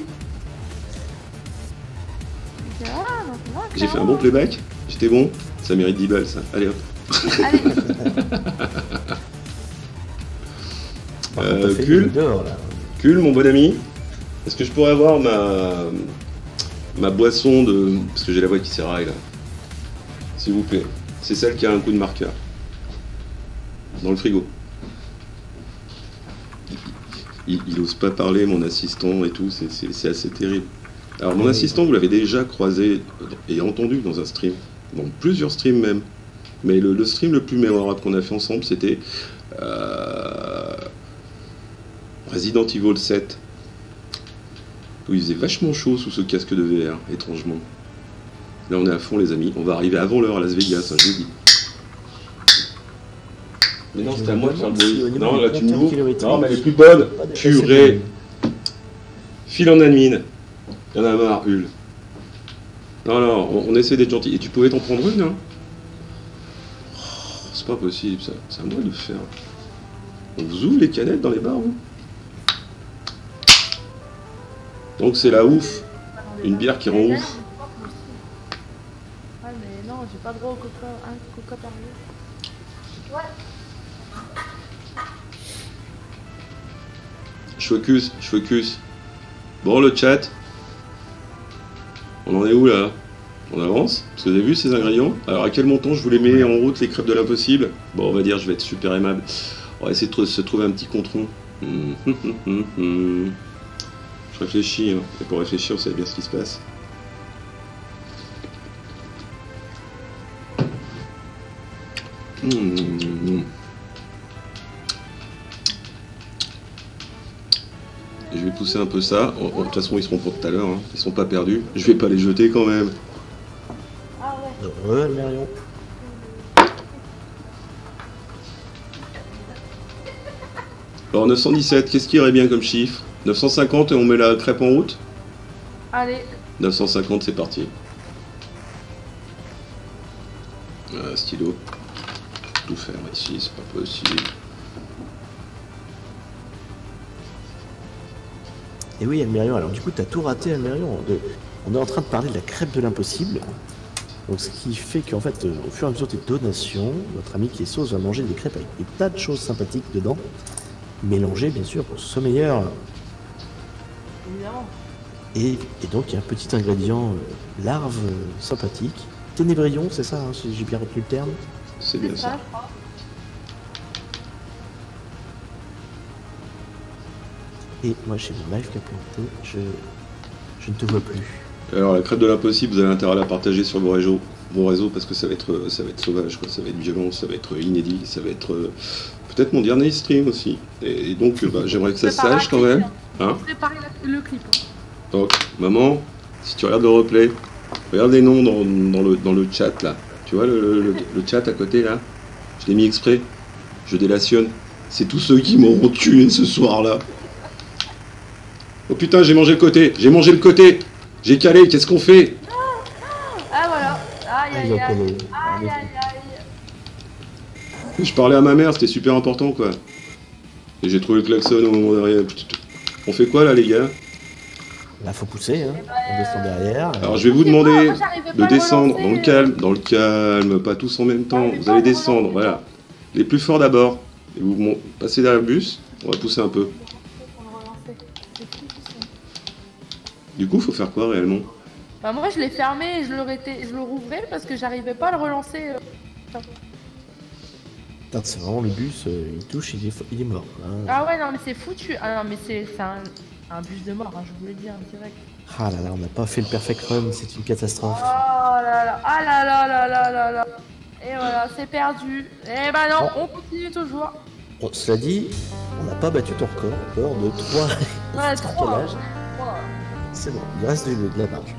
J'ai fait un bon playback. J'étais bon. Ça mérite dix balles, ça. Allez hop. Allez. euh, Cul, Cul, mon bon ami. Est-ce que je pourrais avoir ma ma boisson de... Parce que j'ai la voix qui s'éraille là. S'il vous plaît. C'est celle qui a un coup de marqueur. Dans le frigo. Il, il ose pas parler, mon assistant et tout, c'est assez terrible. Alors mon assistant, vous l'avez déjà croisé et entendu dans un stream, dans plusieurs streams même. Mais le, le stream le plus mémorable qu'on a fait ensemble, c'était euh, Resident Evil sept. Où il faisait vachement chaud sous ce casque de V R, étrangement. Là on est à fond les amis, on va arriver avant l'heure à Las Vegas, hein, je vous dis. Mais non, c'était à moi de faire le bruit. Non, là tu me l'ouvres. Non, mais elle est plus bonne. Purée. File en admin. Il y en a marre, Hul. Non, non, on, on essaie d'être gentil. Et tu pouvais t'en prendre une, hein? Oh, c'est pas possible, ça. C'est à moi de le faire. On vous ouvre les canettes dans les bars, vous? Donc c'est la ouf. Une bière qui rend ouf. Ouais, mais non, j'ai pas droit au coca, hein, coca par jour. Ouais. Je focus, je focus. Bon, le chat. On en est où là? On avance? Parce que vous avez vu ces ingrédients? Alors à quel montant je vous les mets en route, les crêpes de l'impossible? Bon, on va dire, je vais être super aimable. On va essayer de se trouver un petit contron. Hum, hum, hum, hum, hum. Je réfléchis, hein. Et pour réfléchir, vous savez bien ce qui se passe. Hum, hum, hum. Je vais pousser un peu ça. De toute façon, ils seront pour tout à l'heure. Hein. Ils sont pas perdus. Je vais pas les jeter quand même. Ah ouais. Ouais, Marion. Alors, neuf cent dix-sept, qu'est-ce qui irait bien comme chiffre? neuf cent cinquante et on met la crêpe en route? Allez. neuf cent cinquante, c'est parti. Ah, stylo. Tout faire ici, c'est pas possible. Et oui, Almérion, alors du coup, t'as tout raté, Almérion. On est en train de parler de la crêpe de l'impossible. Donc, ce qui fait qu'en fait, au fur et à mesure des donations, notre ami qui est sauce va manger des crêpes avec des tas de choses sympathiques dedans, mélangées, bien sûr, pour ce meilleur. Évidemment. Et, et donc, il y a un petit ingrédient euh, larve euh, sympathique. Ténébrion, c'est ça, hein, si j'ai bien retenu le terme. C'est bien ça. Et moi j'ai mon live qui a planté, je... je ne te vois plus. Alors la crêpe de l'impossible, vous avez intérêt à la partager sur vos réseaux, vos réseaux parce que ça va être, ça va être sauvage, quoi. Ça va être violent, ça va être inédit, ça va être euh, peut-être mon dernier stream aussi. Et, et donc bah, j'aimerais que ça se sache quand même. Hein, préparez le clip. donc maman, si tu regardes le replay, regarde les noms dans, dans, le, dans le chat là. Tu vois le, le, le chat à côté là, je l'ai mis exprès, je délationne. C'est tous ceux qui m'auront tué ce soir là. Oh putain, j'ai mangé le côté, j'ai mangé le côté, j'ai calé, qu'est-ce qu'on fait? Ah voilà, aïe aïe aïe, aïe aïe aïe. Je parlais à ma mère, c'était super important quoi. Et j'ai trouvé le klaxon au moment derrière. On fait quoi là les gars? Là faut pousser, hein. On descend derrière. Alors je vais vous demander de descendre dans le calme, dans le calme, pas tous en même temps. Vous allez descendre, voilà. Les plus forts d'abord. Et vous passez derrière le bus, on va pousser un peu. Du coup, faut faire quoi réellement? Bah moi je l'ai fermé et je le, rété... je le rouvrais parce que j'arrivais pas à le relancer. Euh... Putain, c'est vraiment le bus, euh, il touche, il est, il est mort. Hein. Ah ouais, non mais c'est foutu. Ah non mais c'est un... un bus de mort, hein, je vous le dis, hein, direct. Ah là là, on n'a pas fait le perfect run, c'est une catastrophe. Oh là là, ah là là là là là là. Et voilà, c'est perdu. Et bah non, oh. On continue toujours. Bon, cela dit, on n'a pas battu ton record encore de trois. Ouais, trois. C'est bon, il reste de, de la marge.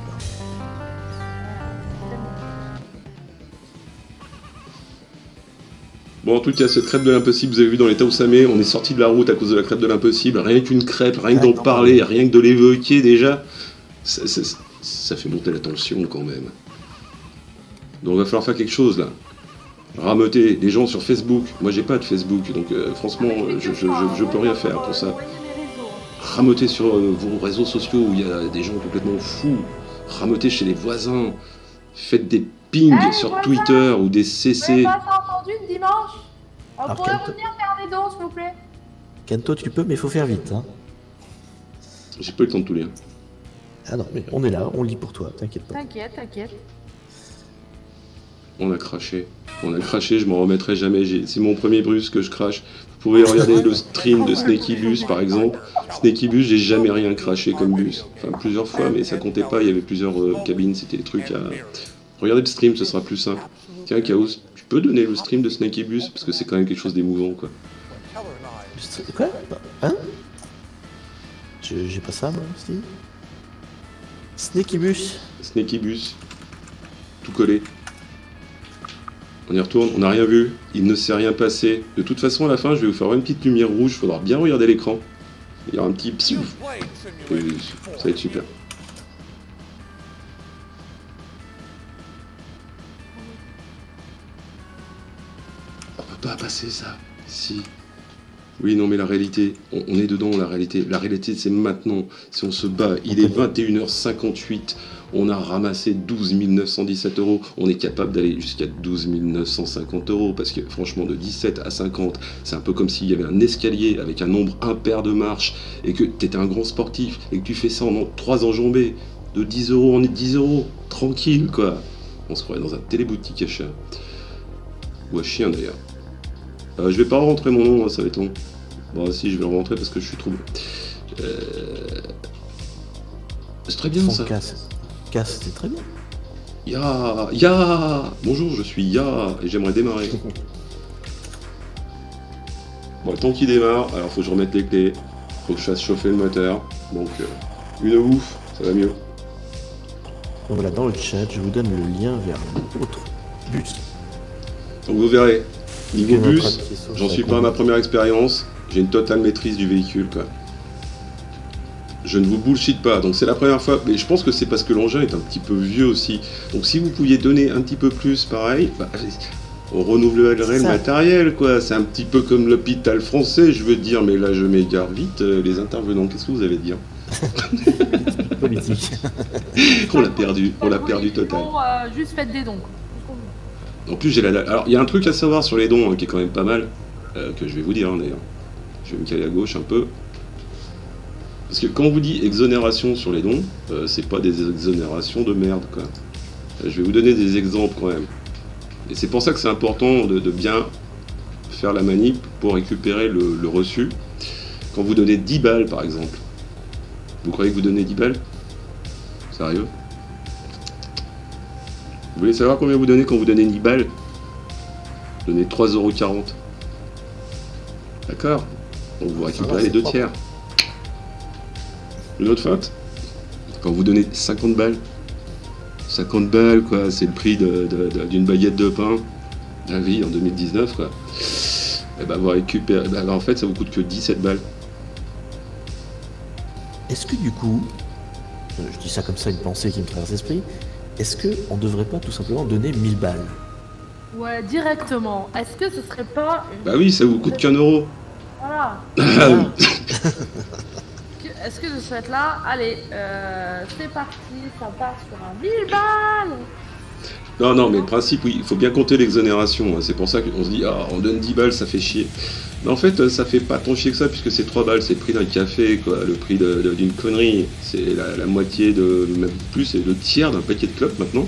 Bon, en tout cas, cette crêpe de l'impossible, vous avez vu dans l'état où ça met, on est sorti de la route à cause de la crêpe de l'impossible. Rien qu'une crêpe, rien que d'en parler, rien que de l'évoquer déjà, ça, ça, ça fait monter la tension quand même. Donc il va falloir faire quelque chose là. Rameuter des gens sur Facebook. Moi j'ai pas de Facebook, donc euh, franchement, je, je, je, je peux rien faire pour ça. Rameuter sur euh, vos réseaux sociaux où il y a des gens complètement fous. Rameuter chez les voisins. Faites des pings hey, sur voisins. Twitter ou des C C. Vous n'avez pas entendu le dimanche? On pourrait revenir faire des dons s'il vous plaît. Kanto tu peux mais il faut faire vite hein. J'ai pas eu le temps de tout lire. Ah non mais on est là, on lit pour toi, t'inquiète pas. T'inquiète, t'inquiète. On a craché. On a craché, je m'en remettrai jamais. C'est mon premier bus que je crache. Vous pouvez regarder le stream de Snakybus par exemple. Snakybus, j'ai jamais rien craché comme bus. Enfin plusieurs fois, mais ça comptait pas. Il y avait plusieurs euh, cabines, c'était des trucs à. Regardez le stream, ce sera plus simple. Tiens, Chaos, tu peux donner le stream de Snakybus parce que c'est quand même quelque chose d'émouvant quoi. Quoi? Hein? J'ai pas ça moi aussi. Snakybus. Snakybus. Tout collé. On y retourne, on n'a rien vu, il ne s'est rien passé. De toute façon, à la fin, je vais vous faire une petite lumière rouge, il faudra bien regarder l'écran. Il y aura un petit psiouf. Et ça va être super. On peut pas passer ça. Si. Oui, non, mais la réalité, on, on est dedans, la réalité. La réalité, c'est maintenant. Si on se bat, il est vingt et une heures cinquante-huit. On a ramassé douze mille neuf cent dix-sept euros. On est capable d'aller jusqu'à douze mille neuf cent cinquante euros. Parce que franchement, de dix-sept à cinquante, c'est un peu comme s'il y avait un escalier avec un nombre impair de marches et que tu étais un grand sportif et que tu fais ça en trois enjambées. De dix euros en dix euros. Tranquille, quoi. On se croirait dans un téléboutique à chat. Ou à chien, d'ailleurs. Euh, je vais pas rentrer mon nom, hein, ça va être long. Bon, si, je vais le rentrer parce que je suis troublé. Euh... C'est très bien, ça. Casse. Casse, c'est très bien. Ya, ya. Bonjour, je suis Ya et j'aimerais démarrer. Bon, le temps qu'il démarre, alors faut que je remette les clés, faut que je fasse chauffer le moteur. Donc, euh, une ouf, ça va mieux. Donc voilà, dans le chat, je vous donne le lien vers l'autre bus. Donc vous verrez, niveau bus, j'en suis pas à ma première expérience, j'ai une totale maîtrise du véhicule, quoi. Je ne vous bullshit pas, donc c'est la première fois, mais je pense que c'est parce que l'engin est un petit peu vieux aussi. Donc si vous pouviez donner un petit peu plus, pareil, bah, on renouvellerait le matériel, quoi. C'est un petit peu comme l'hôpital français, je veux dire, mais là je m'égare vite. Euh, les intervenants, qu'est-ce que vous allez dire? Politique. On l'a perdu, on l'a perdu total. Bon, euh, juste faites des dons. En plus, j'ai la... Alors, il y a un truc à savoir sur les dons, hein, qui est quand même pas mal, euh, que je vais vous dire, hein, d'ailleurs. Je vais me caler à gauche un peu. Parce que quand on vous dit exonération sur les dons, euh, c'est pas des exonérations de merde, quoi. Euh, je vais vous donner des exemples, quand même. Et c'est pour ça que c'est important de, de bien faire la manip pour récupérer le, le reçu. Quand vous donnez dix balles, par exemple, vous croyez que vous donnez dix balles? Sérieux? Vous voulez savoir combien vous donnez quand vous donnez dix balles? Vous donnez trois euros quarante. D'accord? Donc vous récupérez les deux tiers. Une autre faute? Quand vous donnez cinquante balles. cinquante balles, quoi, c'est le prix d'une de, de, de, baguette de pain. Ah oui, en deux mille dix-neuf, quoi. Et bah vous récupérez... Bah, en fait, ça vous coûte que dix-sept balles. Est-ce que du coup, je dis ça comme ça, une pensée qui me traverse l'esprit, est-ce qu'on ne devrait pas tout simplement donner mille balles? Ouais, directement. Est-ce que ce serait pas... Une... Bah oui, ça vous coûte qu'un euro. Voilà. Est-ce que de ce fait-là, allez, euh, c'est parti, ça part sur un mille balles. Non, non, mais le principe, oui, il faut bien compter l'exonération. Hein. C'est pour ça qu'on se dit, ah, on donne dix balles, ça fait chier. Mais en fait, ça fait pas tant chier que ça, puisque c'est trois balles, c'est le prix d'un café, quoi, le prix d'une connerie. C'est la, la moitié de, même plus, c'est le tiers d'un paquet de clopes maintenant.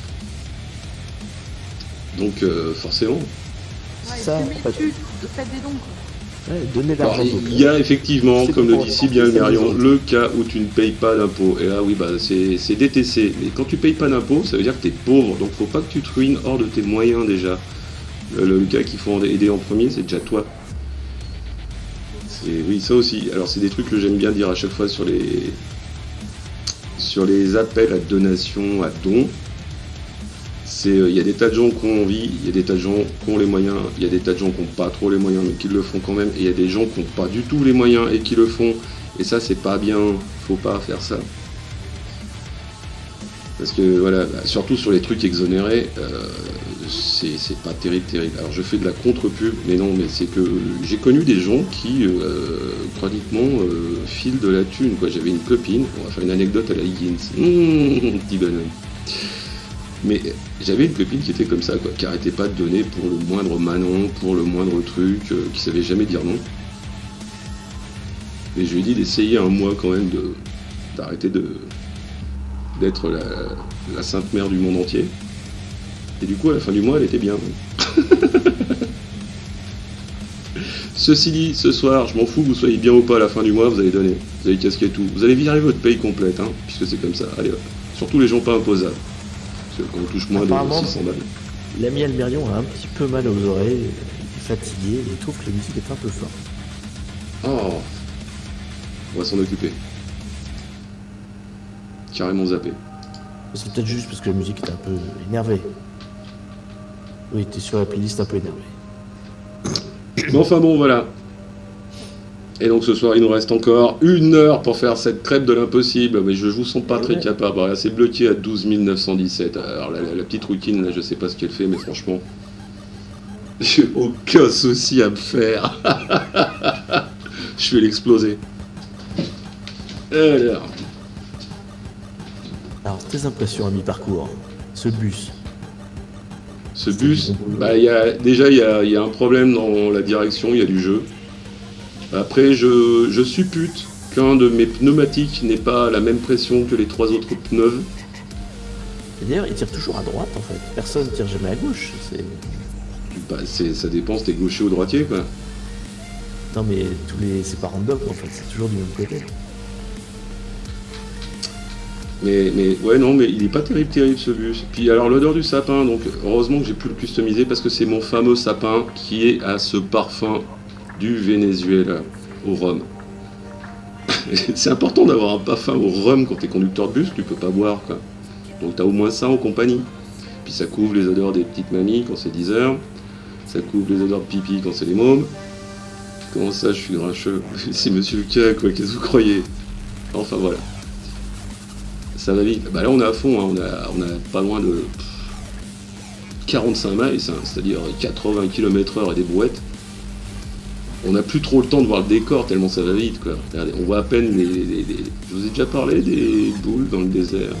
Donc, euh, forcément. Ouais, ça, tu, tu fais des dons, quoi. Ouais, donner l'argent. Il y a effectivement, comme le dit si bien le Mérion, le cas où tu ne payes pas d'impôts. Et là, oui, bah, c'est D T C. Mais quand tu payes pas d'impôts, ça veut dire que tu es pauvre. Donc, faut pas que tu te ruines hors de tes moyens déjà. Le, le gars qu'il faut aider en premier, c'est déjà toi. Oui, ça aussi. Alors, c'est des trucs que j'aime bien dire à chaque fois sur les sur les appels à donation, à dons. C'est, il y a des tas de gens qui ont envie, il y a des tas de gens qui ont les moyens, il y a des tas de gens qui n'ont pas trop les moyens mais qui le font quand même, et il y a des gens qui n'ont pas du tout les moyens et qui le font, et ça c'est pas bien, faut pas faire ça. Parce que voilà, bah, surtout sur les trucs exonérés, euh, c'est pas terrible, terrible. Alors je fais de la contre-pub, mais non, mais c'est que j'ai connu des gens qui, euh, pratiquement, euh, filent de la thune, quoi. J'avais une copine, on va faire une anecdote à la Higgins, mmh, petit bonhomme. Mais j'avais une copine qui était comme ça, quoi, qui arrêtait pas de donner pour le moindre manon, pour le moindre truc, euh, qui savait jamais dire non. Et je lui ai dit d'essayer un mois quand même de d'arrêter de d'être la, la sainte mère du monde entier. Et du coup, à la fin du mois, elle était bien. Ceci dit, ce soir, je m'en fous que vous soyez bien ou pas à la fin du mois, vous allez donner, vous allez casquer tout. Vous allez virer votre paye complète, hein, puisque c'est comme ça. Allez hop. Surtout les gens pas imposables. Qu'on touche moins de six cents balles. L'ami Almerion a un petit peu mal aux oreilles, il est fatigué, et il trouve que la musique est un peu forte. Oh, on va s'en occuper. Carrément zappé. C'est peut-être juste parce que la musique est un peu énervée. Oui, t'es sur la playlist un peu énervé. Mais enfin bon, voilà. Et donc ce soir, il nous reste encore une heure pour faire cette crêpe de l'impossible. Mais je vous sens pas très capable. Voilà, c'est bloqué à douze mille neuf cent dix-sept. Alors la, la, la petite rouquine, là, je sais pas ce qu'elle fait, mais franchement, j'ai aucun souci à me faire. Je vais l'exploser. Alors. Alors, tes impressions à mi-parcours, ce bus. Ce bus, bah, y a, déjà, il y a, y a un problème dans la direction, il y a du jeu. Après, je, je suppute qu'un de mes pneumatiques n'ait pas la même pression que les trois autres pneus. D'ailleurs, il tire toujours à droite, en fait. Personne ne tire jamais à gauche. Bah, ça dépend si t'es gaucher ou droitier, quoi. Non, mais tous les... c'est pas random, en fait. C'est toujours du même côté. Mais, mais ouais, non, mais il est pas terrible, terrible, ce bus. Puis alors, l'odeur du sapin, donc, heureusement que j'ai pu le customiser, parce que c'est mon fameux sapin qui est à ce parfum du Venezuela au rhum. C'est important d'avoir un parfum au rhum quand t'es conducteur de bus, tu peux pas boire, quoi. Donc t'as au moins ça en compagnie. Puis ça couvre les odeurs des petites mamies quand c'est dix heures. Ça couvre les odeurs de pipi quand c'est les mômes. Comment ça, je suis grincheux? C'est Monsieur K, quoi, qu'est-ce que vous croyez? Enfin voilà. Ça va vite. Bah là on est à fond, hein. on, a, on a pas loin de quarante-cinq miles, hein, c'est-à-dire quatre-vingts kilomètres heure et des brouettes. On n'a plus trop le temps de voir le décor tellement ça va vite, quoi. Regardez, on voit à peine les, les, les... Je vous ai déjà parlé des boules dans le désert.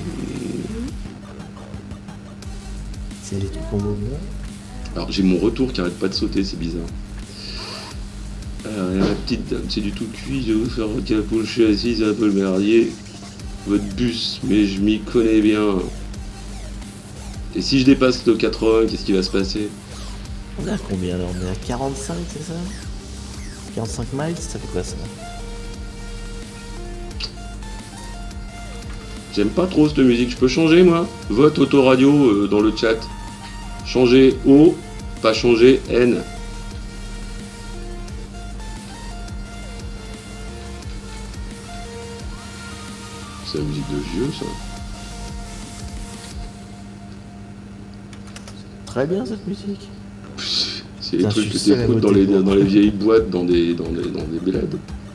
C'est les trucs qu'on voit bien. Alors j'ai mon retour qui arrête pas de sauter, c'est bizarre. Alors la petite dame, c'est du tout cuit, je vais vous faire retirer pour le châssis, c'est un peu le merdier. Votre bus, mais je m'y connais bien. Et si je dépasse le quatre-vingts, qu'est-ce qui va se passer? On est à combien alors? On est à quarante-cinq, c'est ça? quarante-cinq miles, ça fait quoi ça? J'aime pas trop cette musique, je peux changer moi? Vote autoradio euh, dans le chat. Changer O, pas changer N. C'est la musique de vieux ça. Très bien cette musique. C'est les trucs que t'écoutes dans les, dans les vieilles boîtes, dans des, dans des, dans des bélades.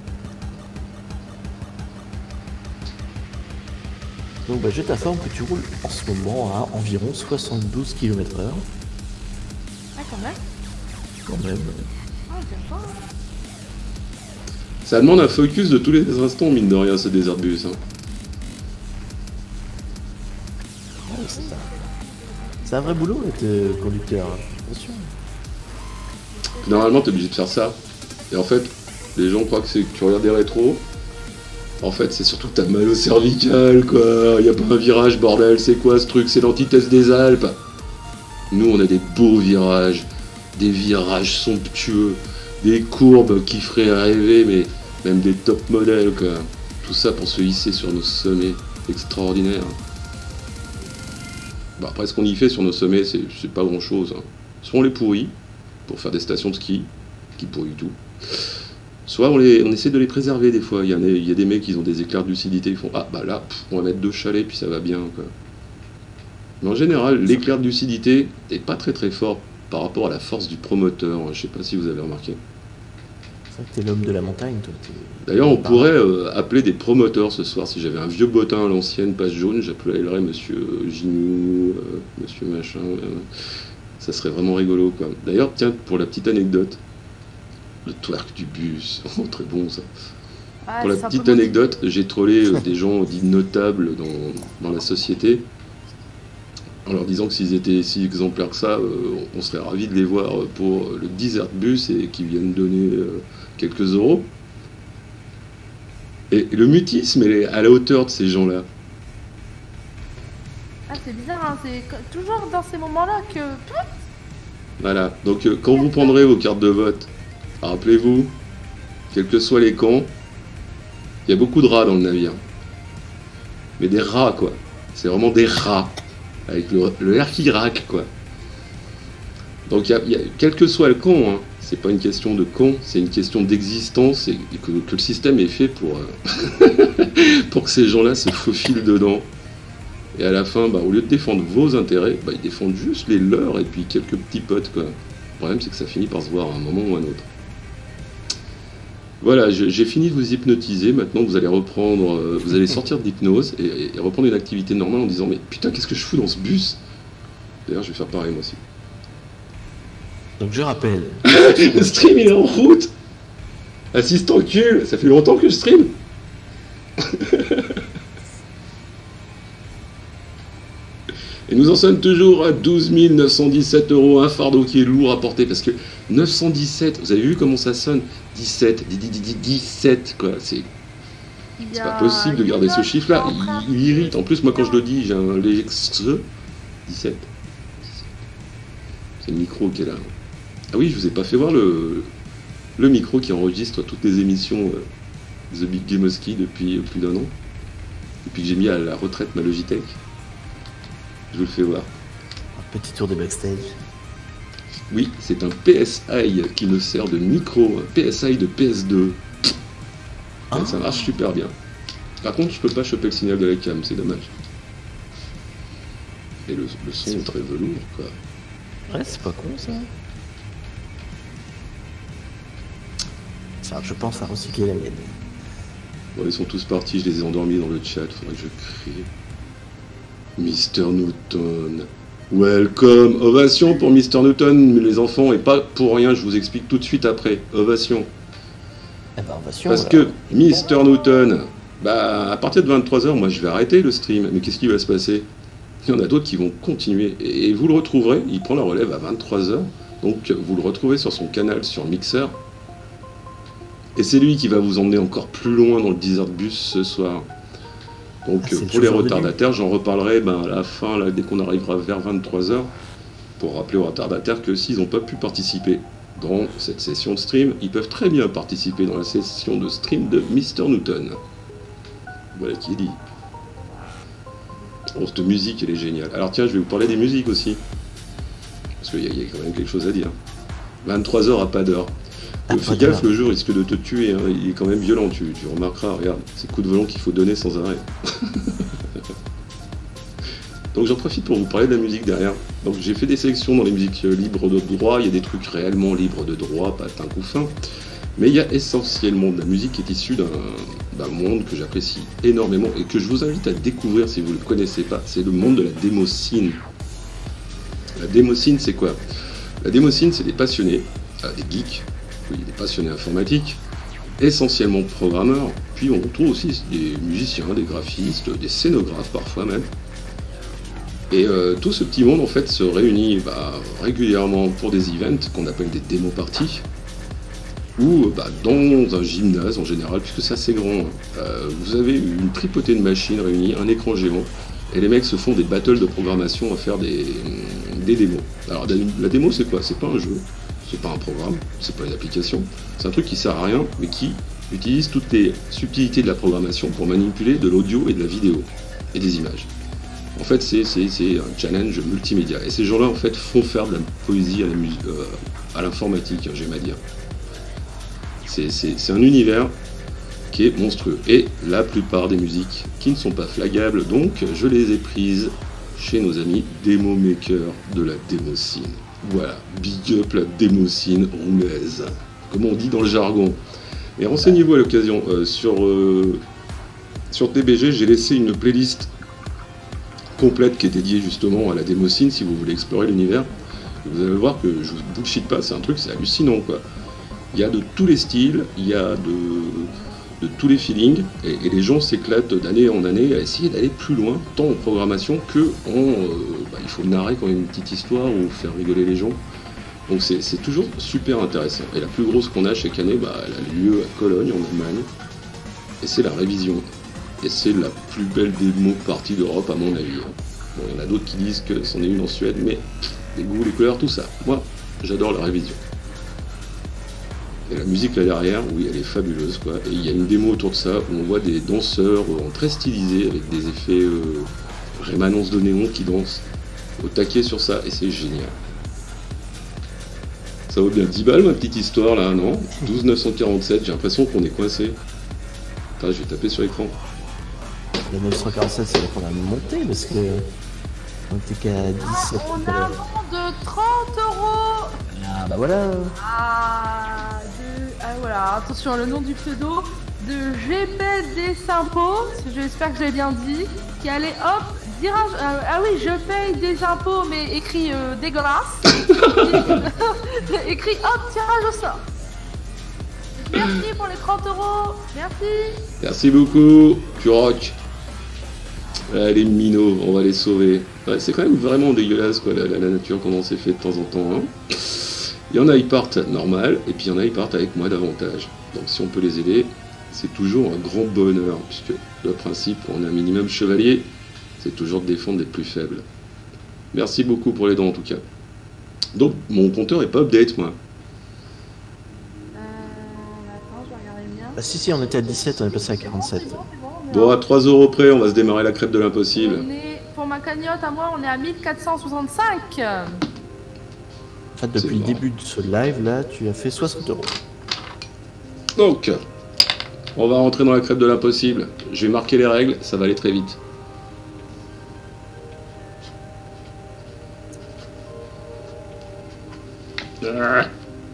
Donc bah, je t'informe que tu roules en ce moment à environ soixante-douze kilomètres heure. Ah, quand même. Quand même. Ah, bien pas. Ça demande un focus de tous les instants, mine de rien, ce Desert Bus. Hein. Ouais, c'est un... c'est un vrai boulot d'être euh, conducteur. Attention. Normalement, t'es obligé de faire ça. Et en fait, les gens croient que c'est que tu regardes des rétros. En fait, c'est surtout que t'as mal au cervical, quoi. Y a pas un virage, bordel. C'est quoi ce truc? C'est l'antithèse des Alpes. Nous, on a des beaux virages. Des virages somptueux. Des courbes qui feraient rêver, mais même des top modèles, quoi. Tout ça pour se hisser sur nos sommets extraordinaires. Bon, après, ce qu'on y fait sur nos sommets, c'est pas grand-chose. Hein. Soit on les pourrit, pour faire des stations de ski, qui pourrit tout. Soit on, les, on essaie de les préserver des fois. Il y, a, il y a des mecs qui ont des éclairs de lucidité, ils font ah bah là, pff, on va mettre deux chalets puis ça va bien, quoi. Mais en général, l'éclair de lucidité n'est pas très très fort par rapport à la force du promoteur. Je sais pas si vous avez remarqué. C'est vrai que t'es l'homme de la montagne, toi. D'ailleurs, on pourrait euh, appeler des promoteurs ce soir. Si j'avais un vieux bottin à l'ancienne, page jaune, j'appellerais monsieur Ginou, euh, monsieur machin. Euh, ça serait vraiment rigolo, quoi. D'ailleurs, tiens, pour la petite anecdote, le twerk du bus, oh, très bon ça. Ah, pour la petite anecdote, j'ai trollé euh, des gens dits notables dans, dans la société, en leur disant que s'ils étaient si exemplaires que ça, euh, on serait ravis de les voir pour le Desert Bus et qu'ils viennent donner euh, quelques euros. Et, et le mutisme est à la hauteur de ces gens-là. Ah, c'est bizarre, hein, c'est toujours dans ces moments-là que... Voilà, donc euh, quand vous prendrez vos cartes de vote, rappelez-vous, quels que soient les camps, il y a beaucoup de rats dans le navire. Mais des rats, quoi. C'est vraiment des rats. Avec le, le R qui raque, quoi. Donc, y a, y a, quel que soit le camp, hein, c'est pas une question de camp, c'est une question d'existence et, et que, que le système est fait pour, euh, pour que ces gens-là se faufilent dedans. Et à la fin, bah, au lieu de défendre vos intérêts, bah, ils défendent juste les leurs et puis quelques petits potes, quoi. Le problème, c'est que ça finit par se voir à un moment ou à un autre. Voilà, j'ai fini de vous hypnotiser. Maintenant, vous allez reprendre, euh, vous allez sortir de l'hypnose et, et reprendre une activité normale en disant mais putain, qu'est-ce que je fous dans ce bus? D'ailleurs, je vais faire pareil moi aussi. Donc je rappelle. Le stream il est en route. Assistant cul, ça fait longtemps que je stream. Et nous en sommes toujours à douze mille neuf cent dix-sept euros, un fardeau qui est lourd à porter, parce que neuf cent dix-sept, vous avez vu comment ça sonne? dix-sept, dix-sept, quoi, c'est pas possible de garder ce chiffre-là, il, il irrite. En plus, moi quand je le dis, j'ai un léger dix-sept. C'est le micro qui est là. Ah oui, je vous ai pas fait voir le, le micro qui enregistre toutes les émissions euh, The Big Game Ski depuis plus d'un an, depuis que j'ai mis à la retraite ma Logitech. Je vous le fais voir. Un petit tour de backstage. Oui, c'est un P S I qui me sert de micro, un P S I de P S deux. Ah. Ça marche super bien. Par contre, je peux pas choper le signal de la cam, c'est dommage. Et le, le son est très velours, quoi. Ouais, c'est pas con ça. Ça, je pense à recycler la mienne. Bon, ils sont tous partis, je les ai endormis dans le chat, faudrait que je crie. Mister Newton. Welcome. Ovation pour Mister Newton, les enfants, et pas pour rien, je vous explique tout de suite après. Ovation. Eh ben, ovation. Parce voilà. que Mister Newton, bah, à partir de vingt-trois heures, moi je vais arrêter le stream. Mais qu'est-ce qui va se passer? Il y en a d'autres qui vont continuer. Et vous le retrouverez, il prend la relève à vingt-trois heures. Donc vous le retrouvez sur son canal sur Mixer. Et c'est lui qui va vous emmener encore plus loin dans le Desert Bus ce soir. Donc ah, pour les retardataires, j'en reparlerai ben, à la fin, là, dès qu'on arrivera vers vingt-trois heures, pour rappeler aux retardataires que s'ils n'ont pas pu participer dans cette session de stream, ils peuvent très bien participer dans la session de stream de Mister Newton. Voilà qui est dit. Bon, cette musique, elle est géniale. Alors tiens, je vais vous parler des musiques aussi. Parce qu'il y, y a quand même quelque chose à dire. vingt-trois heures à pas d'heure. Ah, Fais gaffe, le jeu risque de te tuer, hein. Il est quand même violent, tu, tu remarqueras, regarde, c'est coups de volant qu'il faut donner sans arrêt. Donc j'en profite pour vous parler de la musique derrière. Donc j'ai fait des sélections dans les musiques libres de droit, il y a des trucs réellement libres de droit, pas un coup fin. Mais il y a essentiellement de la musique qui est issue d'un monde que j'apprécie énormément et que je vous invite à découvrir si vous ne le connaissez pas, c'est le monde de la démocine. La démocine, c'est quoi? La démocine, c'est des passionnés, euh, des geeks, oui, des passionnés informatiques, essentiellement programmeurs, puis on retrouve aussi des musiciens, des graphistes, des scénographes parfois même. Et euh, tout ce petit monde en fait se réunit bah, régulièrement pour des events qu'on appelle des démo parties, ou bah, dans un gymnase en général, puisque c'est assez grand. Euh, vous avez une tripotée de machines réunies, un écran géant, et les mecs se font des battles de programmation à faire des, des démos. Alors la démo c'est quoi? C'est pas un jeu, c'est pas un programme, c'est pas une application, c'est un truc qui sert à rien, mais qui utilise toutes les subtilités de la programmation pour manipuler de l'audio et de la vidéo, et des images. En fait, c'est un challenge multimédia. Et ces gens-là, en fait, font faire de la poésie à l'informatique, euh, j'aime à dire. C'est un univers qui est monstrueux. Et la plupart des musiques qui ne sont pas flagables, donc je les ai prises chez nos amis démo makers de la démocine. Voilà, big up la démocine roumaise, comme on dit dans le jargon. Et renseignez-vous à l'occasion, euh, sur, euh, sur T B G, j'ai laissé une playlist complète qui est dédiée justement à la démocine si vous voulez explorer l'univers. Vous allez voir que je vous bullshit pas, c'est un truc, c'est hallucinant quoi. Il y a de tous les styles, il y a de, de tous les feelings, et, et les gens s'éclatent d'année en année à essayer d'aller plus loin, tant en programmation que en... Euh, bah, il faut narrer quand même une petite histoire ou faire rigoler les gens. Donc c'est toujours super intéressant. Et la plus grosse qu'on a chaque année, bah, elle a lieu à Cologne en Allemagne, et c'est la révision. Et c'est la plus belle démo partie d'Europe à mon avis. Bon, il y en a d'autres qui disent que c'en est une en Suède, mais les goûts, les couleurs, tout ça. Moi, j'adore la révision. Et la musique là derrière, oui, elle est fabuleuse, quoi. Et il y a une démo autour de ça où on voit des danseurs en très stylisés avec des effets euh, rémanence de néon qui dansent au taquet sur ça, et c'est génial. Ça vaut bien dix balles ma petite histoire là, non? douze neuf cent quarante-sept, j'ai l'impression qu'on est coincé. Attends, je vais taper sur l'écran. La neuf cent quarante-sept, c'est là qu'on a monté parce que on était qu'à dix-sept. On a un bon de trente euros. Ah bah voilà. Ah, de... ah voilà, attention, le nom du pseudo de G P des impôts, j'espère que j'ai bien dit, qui allait hop, tirage. Euh, ah oui, je paye des impôts, mais écrit euh, dégueulasse. Écrit hop, tirage au sort. Merci pour les trente euros, merci. Merci beaucoup, tu rock. Ah, les minots, on va les sauver. Ouais, c'est quand même vraiment dégueulasse quoi, la, la, la nature, comment c'est fait de temps en temps. Hein. Il y en a, ils partent normal, et puis il y en a, ils partent avec moi davantage. Donc si on peut les aider, c'est toujours un grand bonheur, puisque le principe, quand on est un minimum chevalier, c'est toujours de défendre les plus faibles. Merci beaucoup pour les dons en tout cas. Donc mon compteur est pas update moi. Bah si si, on était à dix-sept, on est passé à quarante-sept. Bon, Bon, à trois euros près, on va se démarrer la crêpe de l'impossible. on est, pour ma cagnotte à moi, on est à mille quatre cent soixante-cinq. En fait, depuis le début de ce live là, tu as fait soixante euros. Donc, on va rentrer dans la crêpe de l'impossible. Je vais marquer les règles, ça va aller très vite. Ah.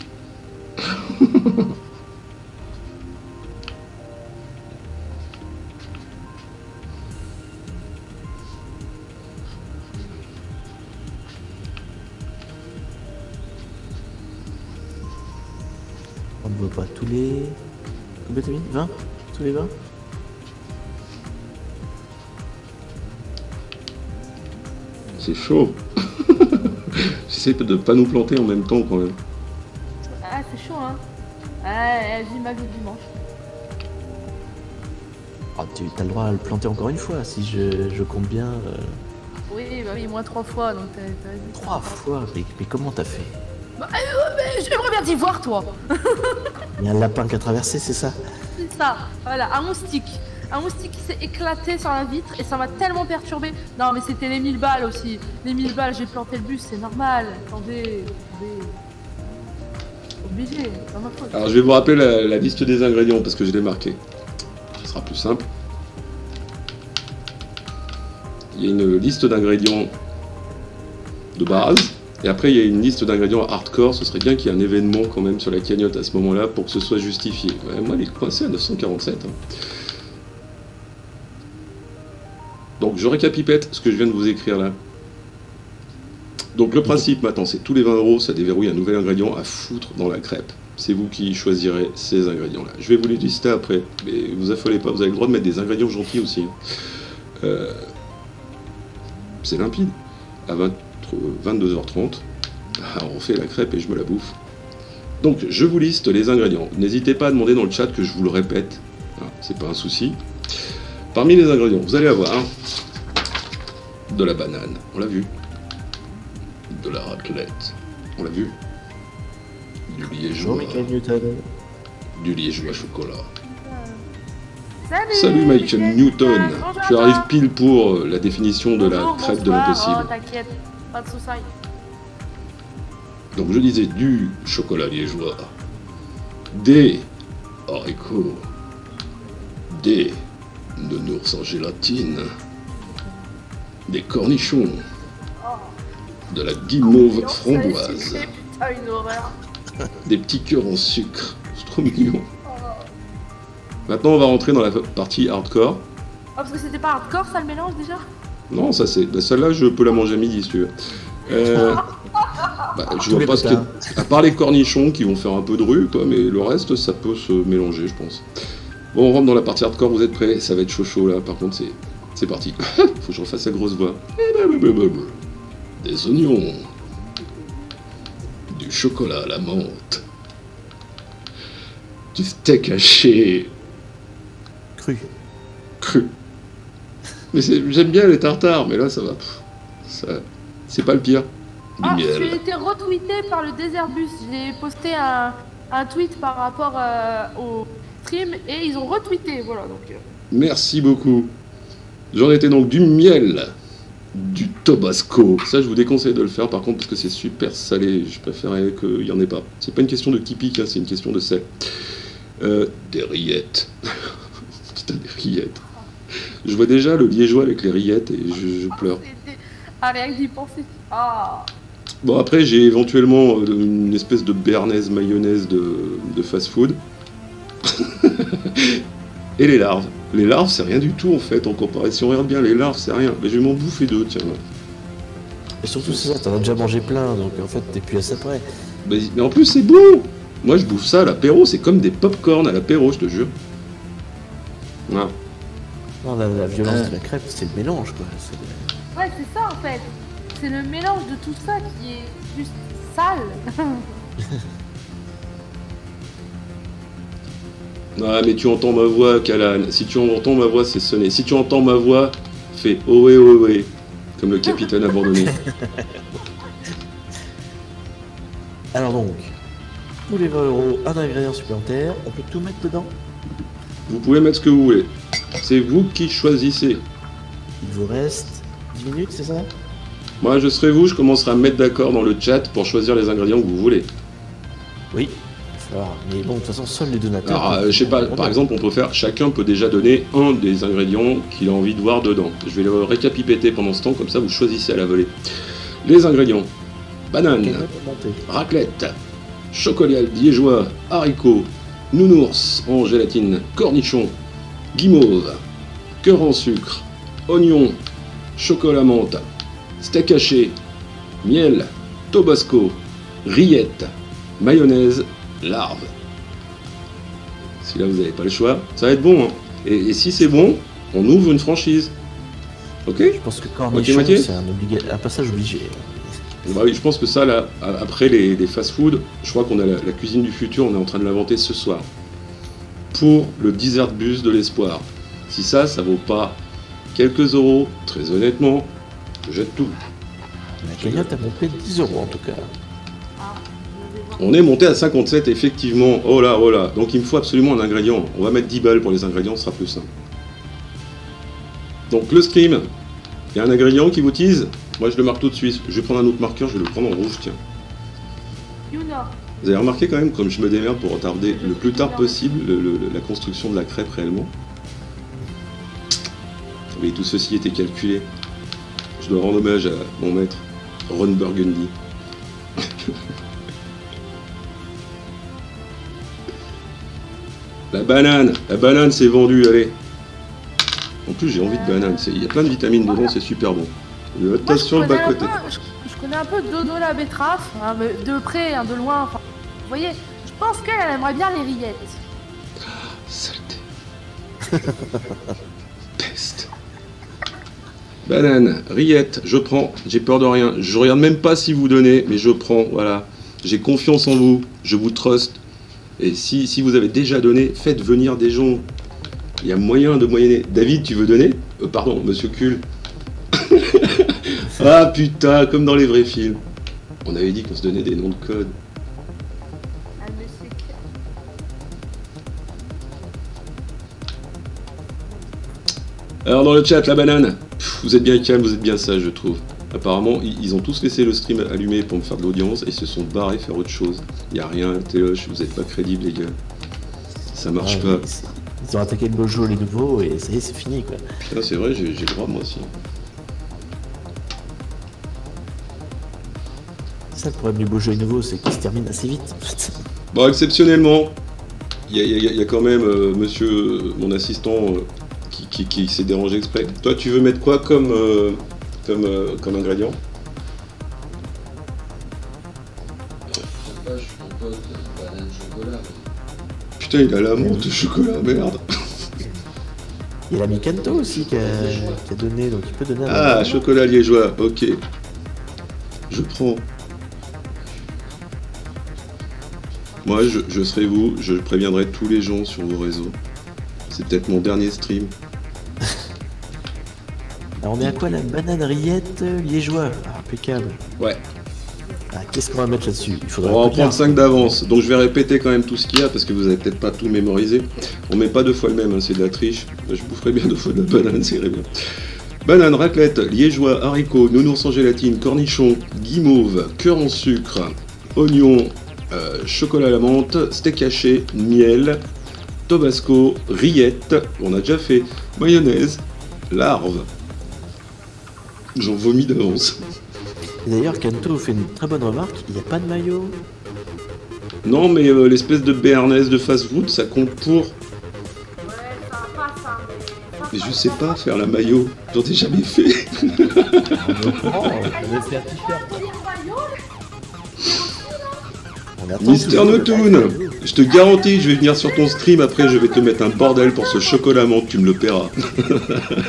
On ne voit pas tous les... Combien t'as mis? vingt? Tous les vingt? C'est chaud. J'essaie de pas nous planter en même temps quand même. Ah, c'est chaud, hein. Ouais, j'ai mal le dimanche. Oh, tu as le droit à le planter encore une fois, si je, je compte bien. Euh... Oui, bah oui, moins trois fois, donc t'as vu. Trois fois? Mais, mais comment t'as fait? Bah, euh, mais j'aimerais bien t'y voir, toi. Il y a un lapin qui a traversé, c'est ça? C'est ça, voilà, un moustique. un moustique qui s'est éclaté sur la vitre et ça m'a tellement perturbé. Non mais c'était les mille balles aussi. Les mille balles, j'ai planté le bus, c'est normal. Attendez, attendez. Obligé, c'est pas ma faute. Alors je vais vous rappeler la, la liste des ingrédients parce que je l'ai marqué. Ce sera plus simple. Il y a une liste d'ingrédients de base. Et après il y a une liste d'ingrédients hardcore. Ce serait bien qu'il y ait un événement quand même sur la cagnotte à ce moment-là pour que ce soit justifié. Ouais, moi il est coincé à neuf cent quarante-sept. Hein. Donc je récapipète ce que je viens de vous écrire là. Donc le principe maintenant, c'est tous les vingt euros, ça déverrouille un nouvel ingrédient à foutre dans la crêpe. C'est vous qui choisirez ces ingrédients-là. Je vais vous les lister après, mais vous affolez pas, vous avez le droit de mettre des ingrédients gentils aussi. Euh, c'est limpide. À vingt-deux heures trente, on fait la crêpe et je me la bouffe. Donc je vous liste les ingrédients. N'hésitez pas à demander dans le chat que je vous le répète. Ah, c'est pas un souci. Parmi les ingrédients, vous allez avoir de la banane, on l'a vu. De la raclette, on l'a vu. Du liégeois. Du liégeois chocolat. Salut, Salut Michael Newton. Bonjour Tu à arrives toi. pile pour la définition de la Bonjour, crêpe de bonsoir. l'impossible. Oh, t'inquiète, pas de soucis. Donc je disais du chocolat liégeois, des haricots, des nounours en gélatine, des cornichons, de la guimauve framboise, Ah, une horreur. des petits cœurs en sucre, c'est trop mignon. Maintenant on va rentrer dans la partie hardcore. Ah, parce que c'était pas hardcore ça le mélange déjà? Non, ça c'est. Bah, celle-là je peux la manger à midi si tu veux. Euh... Bah, je vois pas ce qu'il y a. À part les cornichons qui vont faire un peu de rue, quoi, mais le reste ça peut se mélanger, je pense. Bon, on rentre dans la partie hardcore, vous êtes prêts? Ça va être chaud chaud là, par contre c'est. C'est parti. Faut que je refasse la grosse voix. Des oignons. Du chocolat à la menthe. Du steak haché. Cru. Cru. Mais j'aime bien les tartares, mais là ça va. Pff, ça, c'est pas le pire. Du Ah, miel. j'ai été retweeté par le Desertbus. J'ai posté un, un tweet par rapport euh, au stream et ils ont retweeté. Voilà donc. Euh... Merci beaucoup. J'en étais donc du miel, du Tabasco. Ça, je vous déconseille de le faire par contre parce que c'est super salé. Je préférais qu'il n'y en ait pas. C'est pas une question de qui pique, hein, c'est une question de sel. Euh, des rillettes. Putain, des rillettes. Je vois déjà le liégeois avec les rillettes et je, je pleure. Ah, rien que d'y penser. Ah. Bon, après, j'ai éventuellement une espèce de béarnaise mayonnaise de, de fast-food. Et les larves. Les larves, c'est rien du tout en fait, en comparaison. Regarde bien, les larves, c'est rien. Mais je vais m'en bouffer deux, tiens. Et surtout, c'est ça, t'en as déjà mangé plein, donc en fait, t'es plus assez près. Mais, mais en plus, c'est bon. Moi, je bouffe ça à l'apéro, c'est comme des pop-corn à l'apéro, je te jure. Ah. Non, la, la violence ah. de la crêpe, c'est le mélange, quoi. C'est... Ouais, c'est ça en fait. C'est le mélange de tout ça qui est juste sale. Ah, mais tu entends ma voix, Kalan. Si tu entends ma voix, c'est sonné. Si tu entends ma voix, fais ohé ohé, comme le capitaine abandonné. Alors donc, tous les vingt euros, un ingrédient supplémentaire, on peut tout mettre dedans? Vous pouvez mettre ce que vous voulez. C'est vous qui choisissez. Il vous reste dix minutes, c'est ça? Moi, je serai vous, je commencerai à me mettre d'accord dans le chat pour choisir les ingrédients que vous voulez. Oui. Alors, mais bon, de toute façon, seuls les donateurs... Alors, euh, je sais pas, par exemple, on peut faire, chacun peut déjà donner un des ingrédients qu'il a envie de voir dedans. Je vais le récapipéter pendant ce temps, comme ça vous choisissez à la volée. Les ingrédients: banane, raclette, chocolat liégeois, haricots, nounours en gélatine, cornichons, guimauve, cœur en sucre, oignon, chocolat menthe, steak haché, miel, tabasco, rillettes, mayonnaise, larves. Si là vous n'avez pas le choix, ça va être bon. Hein. Et, et si c'est bon, on ouvre une franchise. Ok? Je pense que cornichon, okay, c'est un, obliga... un passage obligé. Bah oui, je pense que ça, là, après les, les fast-food, je crois qu'on a la, la cuisine du futur, on est en train de l'inventer ce soir. Pour le Desertbus de l'espoir. Si ça, ça vaut pas quelques euros, très honnêtement, je jette tout. La cagnotte a monté dix euros en tout cas. On est monté à cinquante-sept, effectivement. Oh là, oh là. Donc il me faut absolument un ingrédient. On va mettre dix balles pour les ingrédients, ce sera plus simple. Donc le stream, il y a un ingrédient qui vous tease. Moi je le marque tout de suite. Je vais prendre un autre marqueur, je vais le prendre en rouge, tiens. Yuna. Vous avez remarqué quand même comme je me démerde pour retarder le plus tard possible le, le, la construction de la crêpe réellement. Mais tout ceci était calculé. Je dois rendre hommage à mon maître, Ron Burgundy. La banane, la banane c'est vendu, allez. En plus j'ai envie de banane, il y a plein de vitamines dedans, c'est super bon. Euh, attention le bas côté. Je, je connais un peu Dodo la betterave, hein, de près, hein, de loin. Enfin, vous voyez, je pense qu'elle aimerait bien les rillettes. Saleté. Peste. Banane, rillettes, je prends, j'ai peur de rien. Je regarde même pas si vous donnez, mais je prends, voilà. J'ai confiance en vous, je vous trust. Et si, si vous avez déjà donné, faites venir des gens. Il y a moyen de moyenner. David, tu veux donner euh, Pardon, monsieur Cul. Ah putain, comme dans les vrais films. On avait dit qu'on se donnait des noms de code. Ah, mais c'est clair. Alors dans le chat, la banane. Pff, vous êtes bien calme, vous êtes bien sage, je trouve. Apparemment, ils ont tous laissé le stream allumé pour me faire de l'audience et ils se sont barrés faire autre chose. Il n'y a rien, téloche, vous n'êtes pas crédibles les gars. Ça marche Ouais, pas. Ils ont attaqué le beau jeu, les nouveaux, et ça y est, c'est fini quoi. Putain, c'est vrai, j'ai le droit moi aussi. Ça le problème du beau jeu et nouveau, c'est qu'il se termine assez vite. Bon, exceptionnellement, il y, y, y a quand même euh, monsieur, euh, mon assistant, euh, qui, qui, qui s'est dérangé exprès. Toi, tu veux mettre quoi comme, euh, comme, euh, comme ingrédient? Putain, il a la menthe de chocolat, merde. Il y a la Mikanto aussi qui a, qui a donné, donc il peut donner un... Ah, chocolat liégeois, ok. Je prends. Moi, je, je serai vous, je préviendrai tous les gens sur vos réseaux. C'est peut-être mon dernier stream. Alors on met à quoi la banane rillette liégeois? Ah, impeccable. Ouais. Ah, qu'est-ce qu'on va mettre là-dessus? Il On faudrait va en un peu prendre bien. cinq d'avance. Donc je vais répéter quand même tout ce qu'il y a parce que vous avez peut-être pas tout mémorisé. On met pas deux fois le même, hein, c'est de la triche. Je boufferai bien deux fois de la banane, c'est très bien. Banane, raclette, liégeois, haricots, nounours en gélatine, cornichons, guimauve, cœur en sucre, oignon, euh, chocolat à la menthe, steak haché, miel, tabasco, rillettes, on a déjà fait, mayonnaise, larves. J'en vomis d'avance. Et d'ailleurs, Kanto fait une très bonne remarque, il n'y a pas de maillot. Non, mais euh, l'espèce de béarnaise de fast-food, ça compte pour... Ouais, ça passe, hein, mais... Mais je sais pas faire la maillot, j'en ai jamais fait. On attend Mister toujours le Notoon, maillot. je te garantis, je vais venir sur ton stream, après je vais te mettre un bordel pour ce chocolat menthe, tu me le paieras. En Web deux,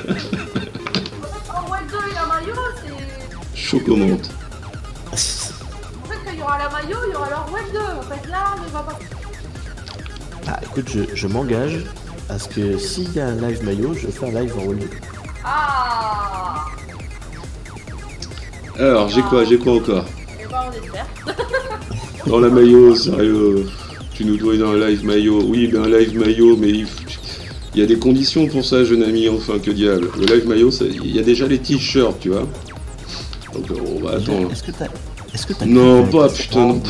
il y a maillot, c'est... Chocomente. En fait, quand il y aura la maillot, il y aura leur Web deux. En fait, là, on ne va pas... Ah, écoute, je, je m'engage à ce que s'il y a un live maillot, je vais faire un live en relevé. Ah. Alors, j'ai quoi, j'ai quoi encore? Eh ben, on espère. Dans la maillot, sérieux, tu nous dois un live maillot. Oui, ben un live maillot, mais il, il y a des conditions pour ça, jeune ami, enfin, que diable. Le live maillot, ça, il y a déjà les t-shirts, tu vois. Donc, on va attendre. Est-ce que t'as... Est-ce que t'as... Non, cru pas, que- putain, non.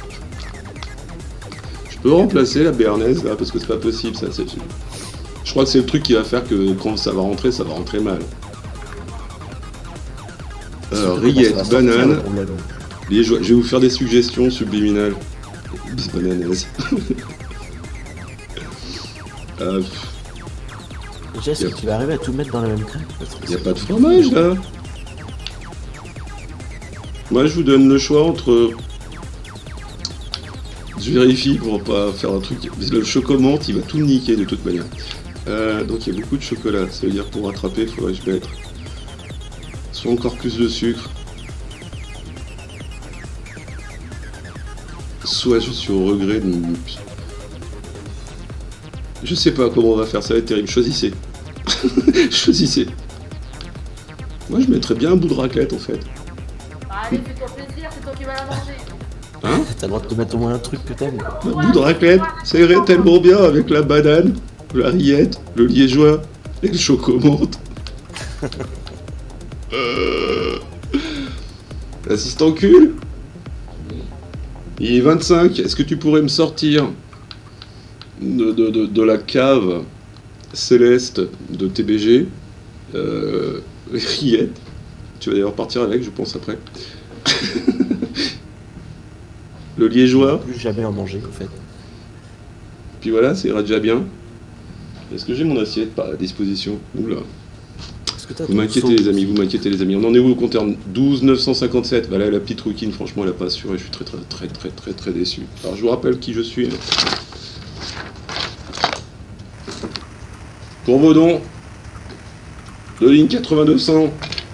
Je peux remplacer la béarnaise, là, parce que c'est pas possible, ça. c'est- Je crois que c'est le truc qui va faire que quand ça va rentrer, ça va rentrer mal. Alors, rillettes, banane... Les jo- je vais vous faire des suggestions subliminales. Bis bananaise. euh, Déjà, est-ce que tu vas arriver à tout mettre dans la même crêpe? y a pas de fromage là. Moi je vous donne le choix entre. Je vérifie pour pas faire un truc. Le chocomente il va tout niquer de toute manière. Euh, donc il y a beaucoup de chocolat. Ça veut dire pour rattraper, il faudrait que je mette soit encore plus de sucre. Soit je suis au regret de... Je sais pas comment on va faire, ça va être terrible. Choisissez. Choisissez. Moi je mettrais bien un bout de raclette en fait. Allez, fais-toi plaisir, c'est toi qui vas la manger. Hein? T'as le droit de te mettre au moins un truc que t'aimes. Un bout de raclette, ça irait tellement bien avec la banane, la rillette, le liégeois et le chocomente. euh... L'assistant cul. Il est vingt-cinq. Est-ce que tu pourrais me sortir de, de, de, de la cave céleste de T B G euh, Riette. Tu vas d'ailleurs partir avec, je pense, après. Le liégeois. Plus jamais en manger, en fait. Puis voilà, ça ira déjà bien. Est-ce que j'ai mon assiette à disposition? Oula. Vous m'inquiétez les amis, vous m'inquiétez les amis. On en est où au compteur? Douze neuf cent cinquante-sept. Voilà, la petite rouquine, franchement, elle a pas assuré. Je suis très très très très très très déçu. Alors je vous rappelle qui je suis. Pour vos dons, de ligne quatre-vingt-deux cents.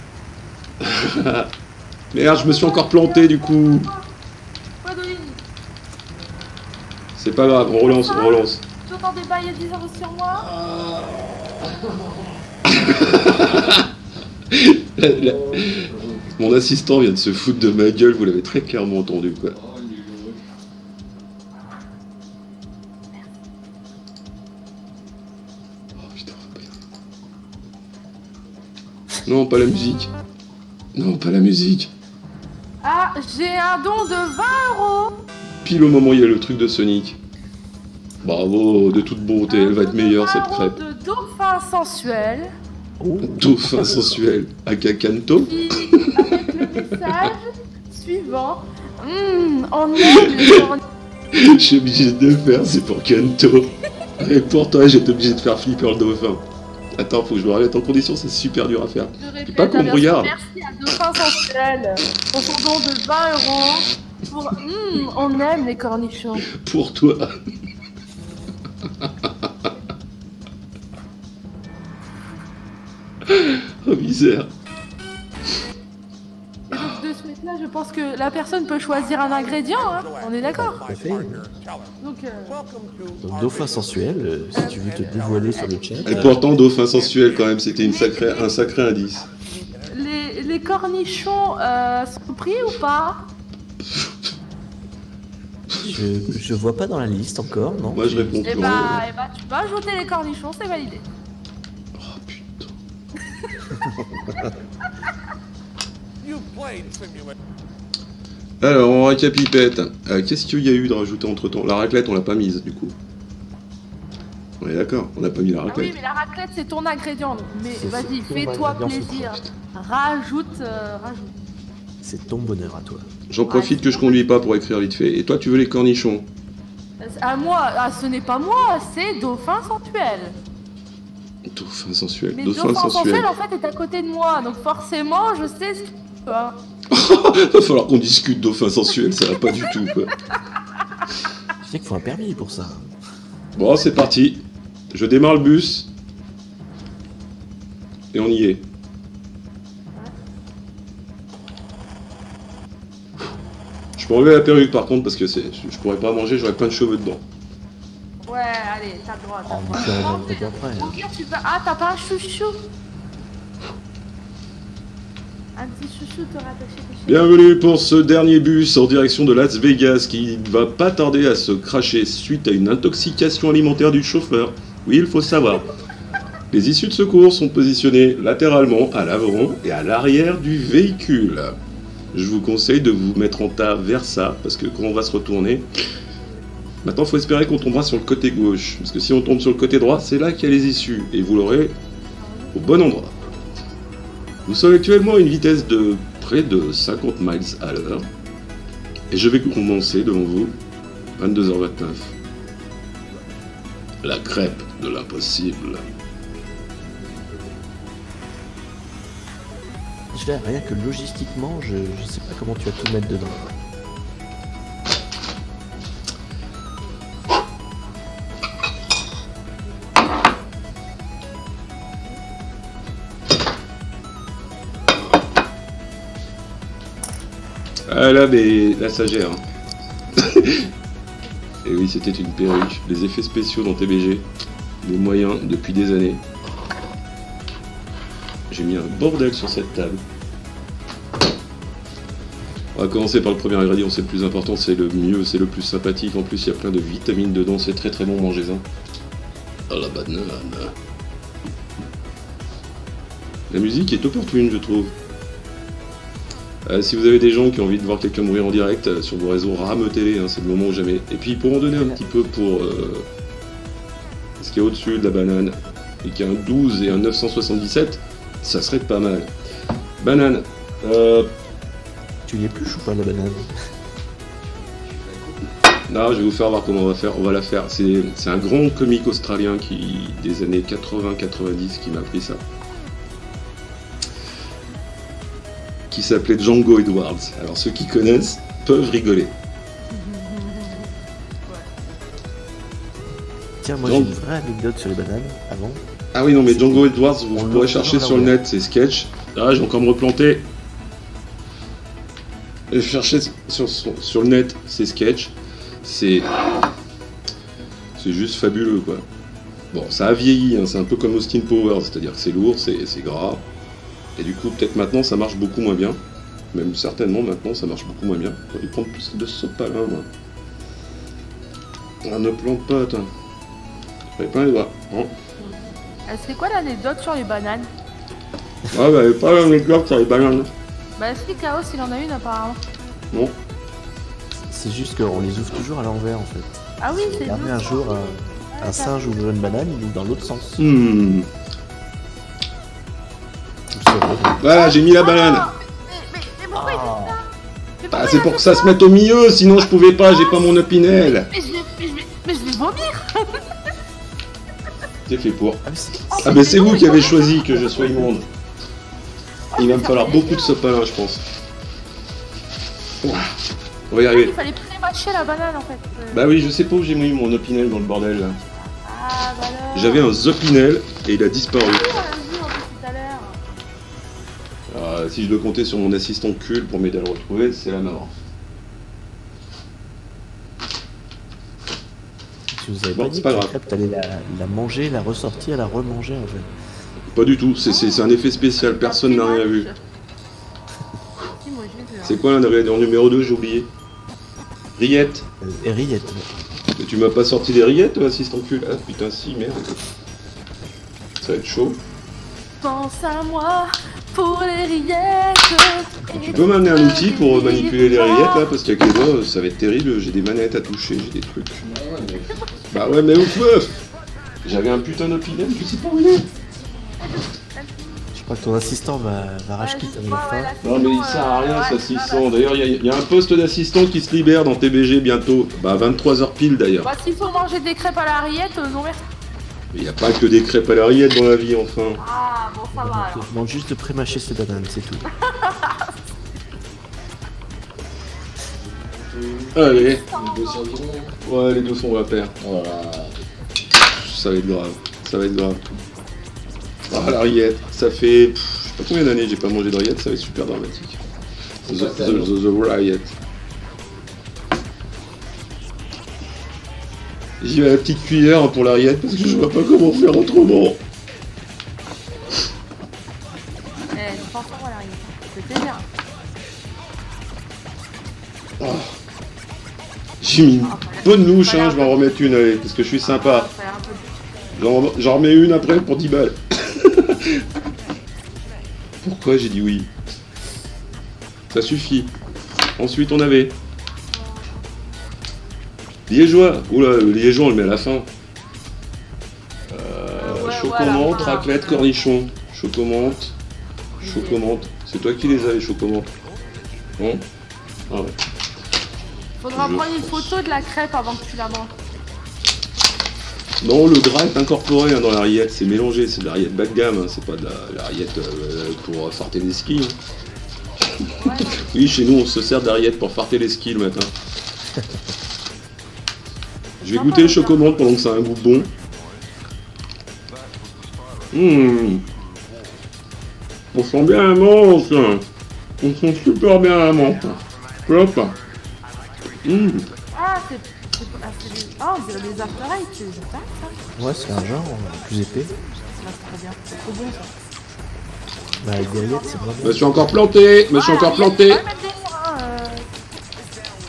Merde, je me suis encore planté du coup. C'est pas grave, on relance, on relance. J'entends des bails à dix euros sur moi. la, la... Mon assistant vient de se foutre de ma gueule, vous l'avez très clairement entendu quoi. Oh putain, faut pas y arriver. Non, pas la musique. Non, pas la musique. Ah, j'ai un don de vingt euros. Pile au moment où il y a le truc de Sonic. Bravo, de toute bonté, elle va être meilleure cette crêpe. De dauphin sensuel. Oh. Dauphin sensuel, Akakanto. Avec le message suivant. Mmh, on aime les cornichons. Je suis obligé de le faire, c'est pour Kanto. Et pour toi, j'étais obligé de faire flipper le dauphin. Attends, faut que je me remette en condition, c'est super dur à faire. Je répète, pas qu'on me regarde. Merci à Dauphin sensuel pour son don de vingt euros. Pour mmh, on aime les cornichons. Pour toi. Oh misère. Et donc de ce fait-là, je pense que la personne peut choisir un ingrédient, hein. On est d'accord. Tout à fait. Donc, euh... Donc, dauphin sensuel, euh, si tu veux te dévoiler sur le chat. Et pourtant, dauphin sensuel quand même, c'était une sacrée, un sacré indice. Les, les cornichons euh, sont pris ou pas? Je, je vois pas dans la liste encore, non? Moi je réponds Eh plus. bah, eh bah, tu peux ajouter les cornichons, c'est validé. Oh putain. Alors, on récapipète. Euh, Qu'est-ce qu'il y a eu de rajouter entre temps? La raclette, on l'a pas mise du coup. On est d'accord, on n'a pas mis la Ah oui, raclette. mais la raclette, c'est ton ingrédient. Donc. Mais C'est- vas-y, c'est ton fais-toi ingrédient plaisir. secret. Rajoute, euh, rajoute. C'est ton bonheur à toi. J'en profite que je conduis pas pour écrire vite fait. Et toi, tu veux les cornichons? À moi, ah, ce n'est pas moi, c'est Dauphin sensuel. Dauphin sensuel. Mais Dauphin Dauphin sensuel. sensuel, en fait, est à côté de moi. Donc forcément, je sais ce qu'il faut. Hein. Va falloir qu'on discute dauphin sensuel, ça va pas du tout quoi. Je sais qu'il faut un permis pour ça. Bon, c'est parti. Je démarre le bus. Et on y est. Je peux enlever la perruque par contre parce que c'est, je pourrais pas manger, j'aurais plein de cheveux dedans. Ouais, allez, t'as le droit, t'as le On droit. va faire un Au truc pire- après. Au pire, tu peux... Ah, t'as pas un chouchou? Un petit chouchou te rattacher tes cheveux. Bienvenue pour ce dernier bus en direction de Las Vegas qui va pas tarder à se cracher suite à une intoxication alimentaire du chauffeur. Oui, il faut savoir. Les issues de secours sont positionnées latéralement à l'avant et à l'arrière du véhicule. Je vous conseille de vous mettre en tas vers ça, parce que quand on va se retourner... Maintenant, il faut espérer qu'on tombera sur le côté gauche, parce que si on tombe sur le côté droit, c'est là qu'il y a les issues, et vous l'aurez au bon endroit. Nous sommes actuellement à une vitesse de près de cinquante miles à l'heure, et je vais commencer devant vous, vingt-deux heures vingt-neuf. La crêpe de l'impossible. Je vais rien que logistiquement, je, je sais pas comment tu vas tout mettre dedans. Ah là, mais là ça gère. Hein. Et oui, c'était une perruque. Les effets spéciaux dans T B G, les moyens depuis des années. J'ai mis un bordel sur cette table. On va commencer par le premier ingrédient, c'est le plus important, c'est le mieux, c'est le plus sympathique. En plus, il y a plein de vitamines dedans, c'est très très bon, mangez-en. Ah la banane. La musique est opportune, je trouve. Euh, si vous avez des gens qui ont envie de voir quelqu'un mourir en direct euh, sur vos réseaux, rameutez-les, hein, c'est le moment ou jamais. Et puis ils pourront donner un petit peu pour euh, ce qui est au-dessus de la banane. Et qu'il y a un douze et un neuf cent soixante-dix-sept, ça serait pas mal. Banane. Euh... Tu y épluches ou pas la banane? Non, je vais vous faire voir comment on va faire. On va la faire. C'est c'est un grand comique australien qui des années quatre-vingts quatre-vingt-dix qui m'a appris ça. Qui s'appelait Django Edwards. Alors ceux qui connaissent peuvent rigoler. Tiens, moi j'ai une vraie anecdote sur les bananes avant. Ah oui, non, mais Django Edwards, vous pourrez chercher sur le net, c'est sketch. Ah, j'ai encore me replanter. Je cherchais sur, sur, sur le net, c'est sketch. C'est. C'est juste fabuleux, quoi. Bon, ça a vieilli, hein, c'est un peu comme Austin Powers, c'est-à-dire que c'est lourd, c'est gras. Et du coup, peut-être maintenant, ça marche beaucoup moins bien. Même certainement, maintenant, ça marche beaucoup moins bien. On va lui prendre plus de sopalin, moi. Ah, ne plante pas, attends. J'avais plein les doigts. Hein. C'est quoi l'anecdote sur les bananes? Ah, bah, il pas l'anecdote sur les bananes. Bah, si Chaos, il en a une apparemment. Non. C'est juste qu'on les ouvre toujours à l'envers en fait. Ah oui, c'est Regardez un jour un, un singe ouvre une banane, il est dans l'autre sens. Hmm. Voilà, j'ai mis la banane. Ah, mais, mais, mais pourquoi il fait ça? Mais pourquoi Ah, il c'est a pour fait que ça se mette au milieu, sinon je pouvais pas, j'ai pas mon opinel. Mais je vais, mais je vais, mais je vais vomir. C'est fait pour. Ah, mais c'est- Ah, mais c'est vous qui avez choisi que je sois immonde. Il va me falloir beaucoup de sopalin, je pense. Ouah, on va y Il arriver. fallait pré-mâcher la banane en fait. Euh, Bah oui, je sais pas où j'ai mis mon opinel dans le bordel là. Ah, bah là. J'avais un zopinel et il a disparu. On l'a vu en fait tout à l'heure. Alors, si je le comptais sur mon assistant cul pour m'aider à le retrouver, c'est la mort. Si vous avez Bon, pas c'est dit pas que la grave. crêpe, t'allais la, la manger, la ressortir, la remanger en fait. Pas du tout, c'est c'est- c'est un effet spécial, personne n'a rien vu. Si, moi, je l'ai vu, hein. C'est quoi l'ingrédient numéro deux, j'ai oublié? Rillettes. Euh, et rillettes. Mais tu m'as pas sorti des rillettes, toi, assistant cul? Ah putain, si, merde. Ça va être chaud. Pense à moi pour les rillettes. Tu peux m'amener un outil pour euh, manipuler les rillettes là? Parce qu'avec les doigts, ça va être terrible, j'ai des manettes à toucher, j'ai des trucs. Bah ouais, mais ouf, meuf! J'avais un putain d'opinel, je sais pas où il est. Je crois que ton assistant va, va rage quitte à la fin. Non mais il sert à rien cet assistant. D'ailleurs, il y, y a un poste d'assistant qui se libère dans T B G bientôt. Bah à vingt-trois heures pile d'ailleurs. Bah, s'il faut manger des crêpes à la rillette, euh, non merci. Il n'y a pas que des crêpes à la rillette dans la vie, enfin. Ah, bon, ça va alors. Je demande juste de pré-mâcher ces bananes, c'est tout. Allez. Ouais, les deux sont à paire. Ça va être grave. Ça va être grave. Ah, la rillette. Ça fait... pff, je sais pas combien d'années j'ai pas mangé de rillette, ça va être super dramatique. The, the, the, the riot. J'y vais à la petite cuillère pour la rillette parce que je vois pas comment faire autrement. Eh, pense à moi la rillette. C'est plaisir. Oh. J'ai mis une bonne louche, hein, je vais en remettre une, allez, parce que je suis sympa. Ça a l'air un peu... J'en j'en remets une après pour dix balles. Pourquoi j'ai dit oui? Ça suffit. Ensuite, on avait... Liégeois. Oula, le liégeois, on le met à la fin. Euh, Ouais, Chocomante, voilà. raclette, cornichon. Chocomante. Chocomante. C'est toi qui les as, les chocomantes. Non? Ah ouais. Faudra Je- prendre une photo de la crêpe avant que tu la manges. Non, le gras est incorporé hein, dans la rillette, c'est mélangé, c'est de la rillette bas de gamme, hein, c'est pas de la, la rillette euh, pour euh, farter les skis. Hein. Ouais. Oui, chez nous on se sert de la rillette pour farter les skis le matin. Je vais goûter le chocomante pendant que ça a un goût bon. Mmh. On sent bien la menthe. hein. On sent super bien la menthe. Hop. Mmh. Ah, c'est... c'est- ah, c'est des- Ah, on dirait des after eight, c'est des after eight, ça. Ouais, c'est un genre euh, plus épais. Ça va très bien. C'est trop bon, ça. Bah, avec des rillettes, c'est vraiment. Je me suis encore planté, je me suis Ah, encore la rillette, planté. tu peux mettre des liens, euh.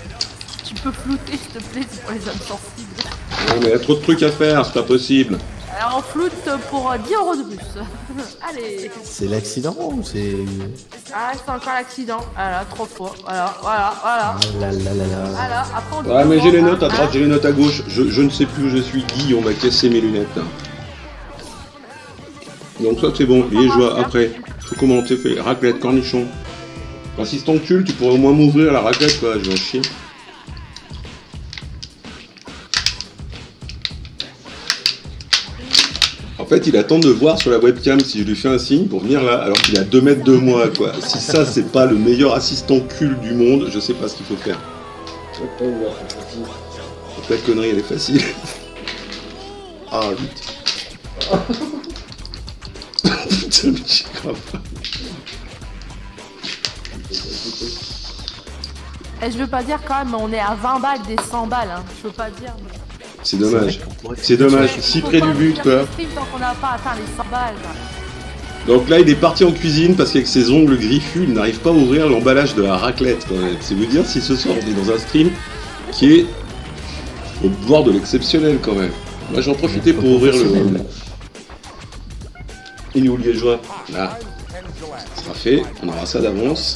Tu peux flouter, s'il te plaît, c'est pour les hommes sensibles. Non mais il y a trop de trucs à faire, c'est pas possible. Alors, en floute pour dix euros de plus. Allez. C'est l'accident ou c'est... Ah, c'est encore l'accident. Voilà, trois fois. Voilà, voilà, voilà. Ah là là là là. Voilà, après on Ouais, mais j'ai les demande, notes à hein. droite, j'ai les notes à gauche. Je, je ne sais plus où je suis. Guy, on m'a cassé mes lunettes. Là. Donc ça c'est bon, liégeois, après. Faut commenter, fait raclette, cornichon. Assistant cul, tu pourrais au moins m'ouvrir la raclette, quoi, je vais en chier. En fait, il attend de voir sur la webcam si je lui fais un signe pour venir là, alors qu'il est à deux mètres de moi, quoi. Si ça, c'est pas le meilleur assistant cul du monde, je sais pas ce qu'il faut faire. Ta connerie, elle est facile. Ah, vite. Putain, mais j'y crois pas. Et je veux pas dire quand même, on est à vingt balles des cent balles. Hein. Je veux pas dire. Mais... C'est dommage. C'est dommage. Si près du but, quoi. Tant qu'on n'a pas atteint les cent balles. Donc là, il est parti en cuisine parce qu'avec ses ongles griffus, il n'arrive pas à ouvrir l'emballage de la raclette, quand même. C'est vous dire si ce soir on est dans un stream qui est au bord de l'exceptionnel, quand même. Moi, j'en profitais pour ouvrir le... Il est où le liégeois? Là. Ça sera fait. On aura ça d'avance.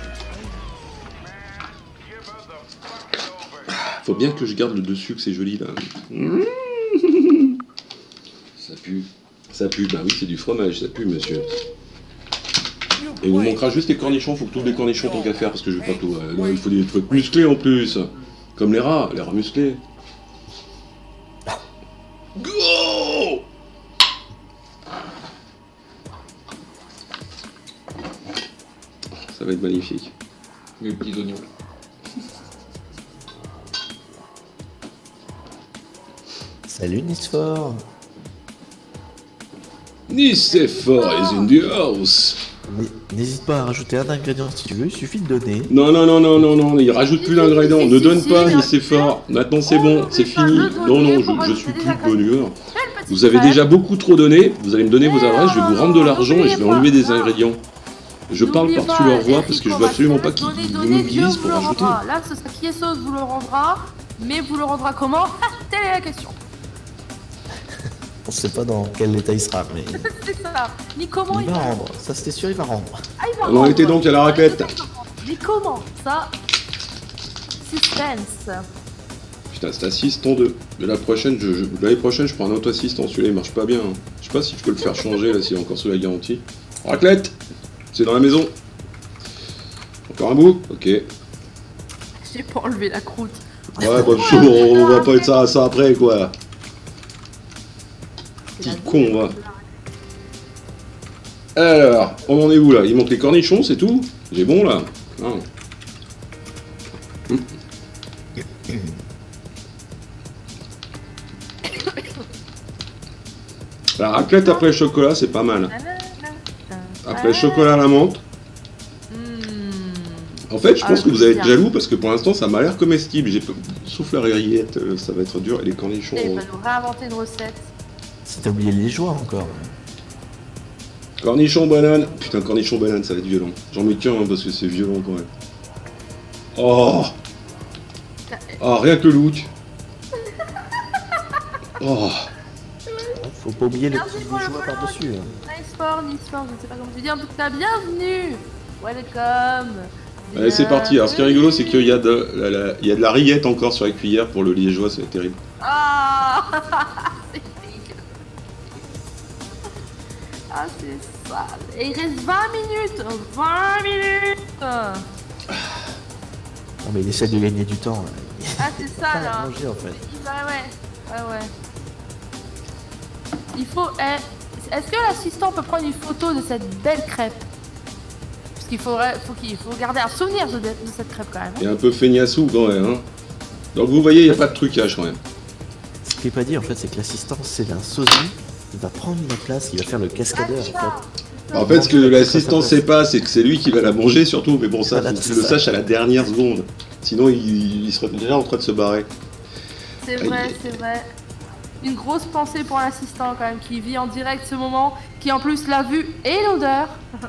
Faut bien que je garde le dessus, que c'est joli, là. Mmh. Ça pue. Ça pue. Bah oui, c'est du fromage, ça pue, monsieur. Et il nous manquera juste les cornichons. Faut que tu ouvres les cornichons tant qu'à faire, parce que je vais pas tout... Euh, non, il faut des trucs musclés, en plus. Comme les rats, les rats musclés. Go! Ça va être magnifique. Les petits oignons. Salut Nisfor. Nicephore is in the house. N'hésite pas à rajouter un ingrédient si tu veux, il suffit de donner. Non, non, non, non, non, non, il rajoute plus d'ingrédients. Ne donne pas Nicephore. Maintenant c'est bon, c'est fini. Non, non, je, je suis plus de bonne humeur. Vous avez déjà beaucoup trop donné. Vous allez me donner vos adresses, je vais vous rendre de l'argent et je vais enlever des ingrédients. Je parle par-dessus leur voix parce que je veux absolument pas qu'ils me mobilisent pour rajouter. Là, ce sera qui est sauce vous le rendra, mais vous le rendra comment? Telle est la question. On sait pas dans quel état il sera, mais... C'est ça. Ni comment il va rendre, ça c'était sûr, il va rendre. Ah, il va On en était donc à la raclette. Mais comment ça? Suspense. Putain, c'est assistant deux. Mais la prochaine, je, je, l'année prochaine, je prends un autre assistant. Celui-là, il marche pas bien. Hein. Je sais pas si je peux le faire changer, là, s'il est encore sous la garantie. Raclette! C'est dans la maison. Encore un bout? Ok. J'ai pas enlevé la croûte. Ouais, bah, chaud, on va pas être ça, ça après, quoi. Petit con, va. Alors, on en est où, là? Il manque les cornichons, c'est tout? J'ai bon, là? Non. La raclette après le chocolat, c'est pas mal. Après le chocolat à la menthe. En fait, je pense Ah, que vous allez être bien. jaloux parce que pour l'instant, ça m'a l'air comestible. J'ai souffle la rillette, euh, ça va être dur. Et les cornichons. Il va nous réinventer une recette. Si t'as oublié les joies encore. Cornichon banane. Putain, cornichon banane, ça va être violent. J'en mets qu'un hein, parce que c'est violent quand même. Oh. Oh, rien que le look. Oh. Faut pas oublier le Merci petit pour le joie follow. par-dessus. hein. Nice for, nice for, je ne sais pas comment tu dis. En tout cas, bienvenue. Welcome. Allez, c'est parti. Alors, ce qui est rigolo, c'est qu'il y, a de la, la- il y a de la rillette encore sur la cuillère pour le liégeois, c'est terrible. Ah, c'est dégueu. Ah, c'est sale. Et il reste vingt minutes. vingt minutes. Non mais il essaie de gagner du temps. là. Ah, c'est ça Pas à là. manger en fait. Ouais, ouais. Ouais, ouais. Il faut. eh, Est-ce que l'assistant peut prendre une photo de cette belle crêpe? Parce qu'il faudrait, faut qu'il faut garder un souvenir de, de cette crêpe quand même. Il est un peu feignassou quand même. Hein. Donc, vous voyez, il n'y a pas de trucage quand même. Ce qui est pas dit en fait, c'est que l'assistant c'est un sosie. Il va prendre la place, il va faire le cascadeur en fait. En fait, ce que l'assistant sait pas, c'est que c'est lui qui va la manger surtout. Mais bon, ça, Voilà, faut que tu c'est le ça. saches à la dernière seconde. Sinon, il, il serait déjà en train de se barrer. C'est vrai, c'est vrai. Une grosse pensée pour l'assistant quand même qui vit en direct ce moment, qui en plus l'a vue et l'odeur.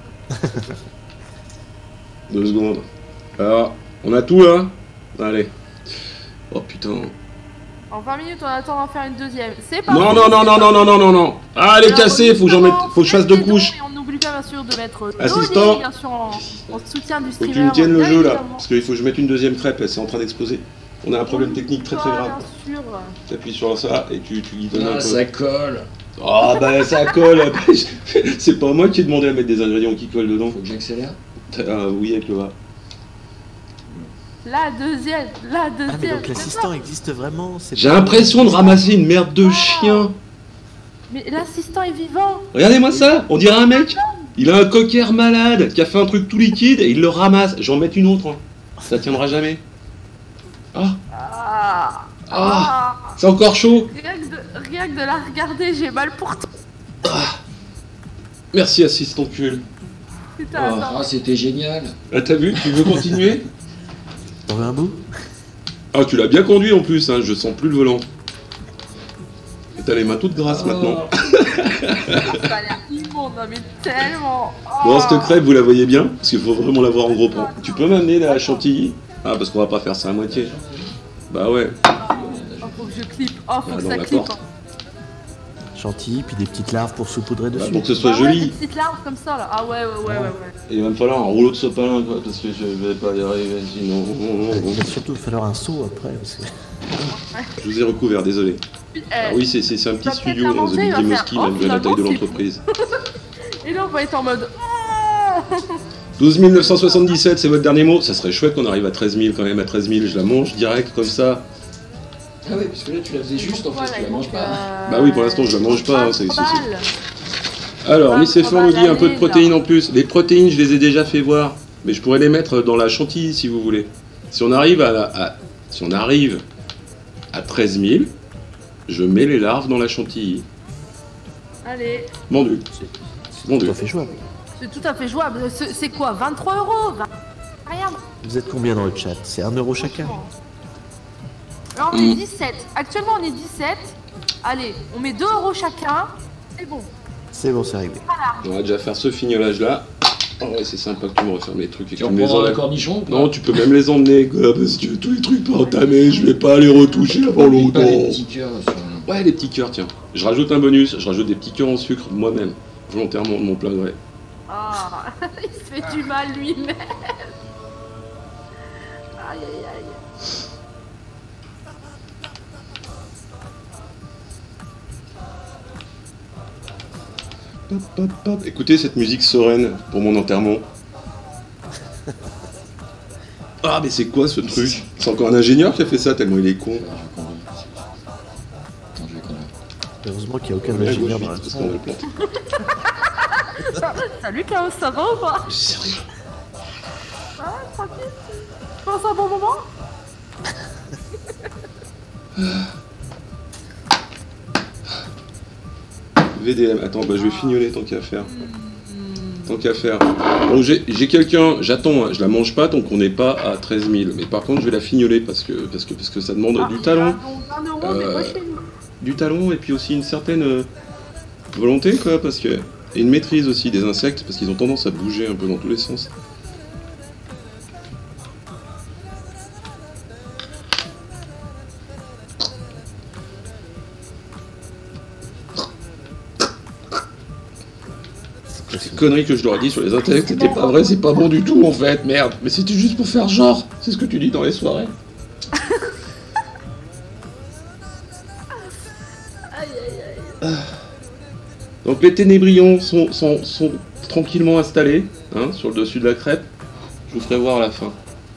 Deux secondes. Alors, on a tout là? Allez. Oh putain. En vingt minutes, on attend d'en faire une deuxième. C'est pas Non, non, non, non, non, non, non, non, non. Ah, elle est cassée, faut que j'en mette, faut que je fasse deux couches. Et on n'oublie pas, bien sûr, de mettre Assistant. Tony, bien sûr, en, en soutien du Faut que streamer. tu me tiennes le bien jeu là, évidemment. parce qu'il faut que je mette une deuxième crêpe, là, c'est en train d'exploser. On a un problème technique très très Ah, grave. bien sûr. Tu appuies sur ça et tu, tu lui donnes un Ah, peu. ça colle. Oh bah ça colle. C'est pas moi qui ai demandé à mettre des ingrédients qui collent dedans. Faut que j'accélère. Ah oui, avec le bas. La deuxième, la Ah, mais deuxième. donc l'assistant existe vraiment, c'est J'ai pas- l'impression de ramasser une merde de chien. Mais l'assistant est vivant. Regardez-moi ça, on dirait un mec. Il a un cocker malade qui a fait un truc tout liquide et il le ramasse. J'en mets une autre. Hein. Ça tiendra jamais. Ah, Ah. ah, Ah. c'est encore chaud. Rien que, de, rien que de la regarder, j'ai mal pour toi. Merci assistant cul. Putain, Oh. attends. Ah, c'était génial. Ah t'as vu, tu veux continuer? T'en veux un bout? Ah tu l'as bien conduit en plus, hein. Je sens plus le volant. Et t'as les mains toutes grasses Oh. maintenant. Ça a l'air immonde, non, mais tellement. Bon, Oh. cette crêpe, vous la voyez bien? Parce qu'il faut vraiment la voir en gros plan. Tu peux m'amener la chantilly? Ah, parce qu'on va pas faire ça à moitié. Bah ouais. Oh, faut que je clip. Oh, faut Ah, que dans ça la clip. porte. Chantilly, puis des petites larves pour saupoudrer Bah, dessus. pour que ce soit Ah ouais, des joli. petites larmes comme ça là. Ah ouais, ouais, ouais, ouais. ouais. Et il va me falloir un rouleau de sopalin, quoi, parce que je vais pas y arriver sinon. Il va surtout falloir un seau après. Parce que... Je vous ai recouvert, désolé. Puis, Ah eh, oui, c'est c'est- c'est un tu vas petit peut-être studio la dans The manger, Big il va Demoski, faire, oh, malgré la taille de finalement, l'entreprise. Et là, on va être en mode. Ah. douze mille neuf cent soixante-dix-sept, c'est votre dernier mot? Ça serait chouette qu'on arrive à treize mille quand même, à treize mille, je la mange direct comme ça. Ah ouais, parce que là, tu la faisais juste en fait, Voilà, tu la donc, manges pas. euh, Bah oui, pour l'instant, je la mange pas, hein, c'est- c'est- balles. Alors, Miss F un nous dit un peu de Allez, protéines là. en plus. Les protéines, je les ai déjà fait voir, mais je pourrais les mettre dans la chantilly si vous voulez. Si on arrive à, à- si on arrive à treize mille, je mets les larves dans la chantilly. Allez, Vendu. Tout Vendu. à fait jouable. c'est tout à fait jouable. C'est c'est quoi, vingt-trois euros? vingt Rien. Vous êtes combien dans le chat? C'est un euro chacun. Là, on est Mm. dix-sept. Actuellement, on est dix-sept. Allez, on met deux euros chacun. C'est bon. C'est bon, c'est réglé. On va déjà faire ce fignolage là. Oh ouais, c'est sympa que tu me refermes les trucs et que Tu tu me les reprends un enlèves. cornichon ou pas? Non, tu peux même les emmener, quoi, parce que tous les trucs pas entamés, je vais pas les retoucher avant Oublie pas les longtemps. petits cœurs sur le- Ouais, les petits cœurs, tiens. Je rajoute un bonus, je rajoute des petits cœurs en sucre moi-même, volontairement de mon plein gré. Ah, il se fait du mal lui-même. Aïe, aïe, aïe. Pop, pop, pop. Écoutez cette musique sereine pour mon enterrement. Ah, mais c'est quoi ce truc? C'est encore un ingénieur qui a fait ça tellement il est con. Je vais conduire. Attends, je vais conduire. Heureusement qu'il n'y a aucun Ouais, ingénieur gauche, dans la vite, parce qu'on a salle. le planté. Salut Chaos, ça va ou pas? Sérieux. Ah, tranquille. Tu passes un bon moment? V D M, attends, bah je vais fignoler tant qu'à faire. Tant qu'à faire. Bon, j'ai j'ai quelqu'un, j'attends, hein, je la mange pas tant qu'on n'est pas à treize mille. Mais par contre, je vais la fignoler parce que, parce que, parce que ça demande Ah, du talent. donc un euro, mais Euh, moi chez nous. Du talent et puis aussi une certaine euh, volonté, quoi, parce que. Et une maîtrise aussi des insectes, parce qu'ils ont tendance à bouger un peu dans tous les sens. Ces conneries que je leur ai dit sur les insectes, c'était pas vrai, c'est pas bon du tout en fait, merde. Mais c'était juste pour faire genre, c'est ce que tu dis dans les soirées. Aïe, aïe, aïe. Donc les ténébrions sont, sont, sont tranquillement installés hein, sur le dessus de la crêpe. Je vous ferai voir à la fin.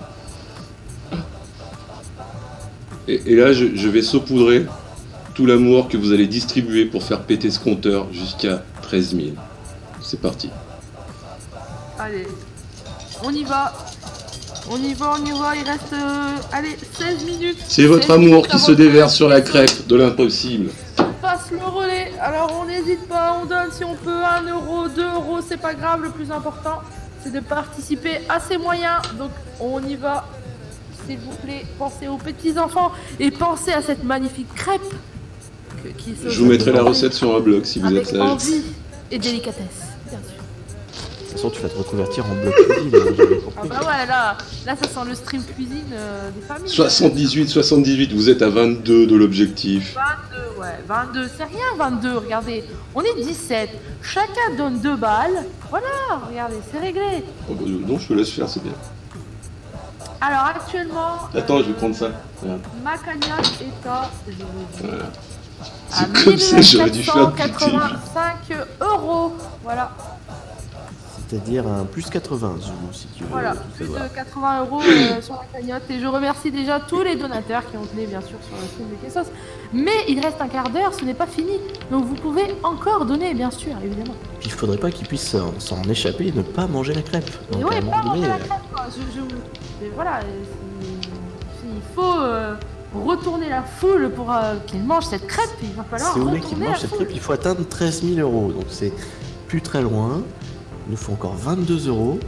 Et, et là, je, je vais saupoudrer tout l'amour que vous allez distribuer pour faire péter ce compteur jusqu'à treize mille. C'est parti. Allez, on y va. On y va, on y va. Il reste, euh, allez, seize minutes. C'est votre seize amour minutes qui avant se que déverse sur la Tiesos crêpe de l'impossible. passe le relais. Alors on n'hésite pas, on donne si on peut un euro, deux euros, c'est pas grave. Le plus important, c'est de participer à ces moyens. Donc on y va. S'il vous plaît, pensez aux petits enfants et pensez à cette magnifique crêpe. que- qui se Je vous mettrai la fait recette sur un blog si vous êtes avec sage. envie et délicatesse, bien sûr. façon, tu vas te reconvertir en bloc cuisine, hein, j'avais Ah compris. bah ouais, là, là ça sent le stream cuisine euh, des familles. soixante-dix-huit, soixante-dix-huit, vous êtes à vingt-deux de l'objectif. vingt-deux, ouais, vingt-deux, c'est rien vingt-deux, regardez. On est dix-sept, chacun donne deux balles. Voilà, regardez, c'est réglé. Oh, bah, non, je te laisse faire, c'est bien. Alors actuellement, Attends, je vais prendre ça. Regarde. ma cagnotte est à, je vous dis, Voilà. à C'est comme ça, j'aurais dû faire depuis le début. mille quatre-vingt-cinq euros. Voilà, C'est-à-dire un plus quatre-vingts, Zulu, si tu veux. voilà, tout plus savoir. de quatre-vingts euros euh, sur la cagnotte. Et je remercie déjà tous les donateurs qui ont tenu bien sûr sur le stream de Quesos. Mais il reste un quart d'heure, ce n'est pas fini. Donc vous pouvez encore donner, bien sûr, évidemment. Puis il faudrait pas qu'il puisse s'en s'en échapper et ne pas manger la crêpe. Mais Donc à ouais, un pas moment manger donné, la euh, crêpe, quoi. Je, je... mais voilà, c'est- il faut euh, retourner la foule pour euh, qu'il mange cette crêpe. Il va falloir si vous voulez qu'il retourner la mange cette foule. crêpe, il faut atteindre treize mille euros. Donc c'est plus très loin. Il nous faut encore vingt-deux euros.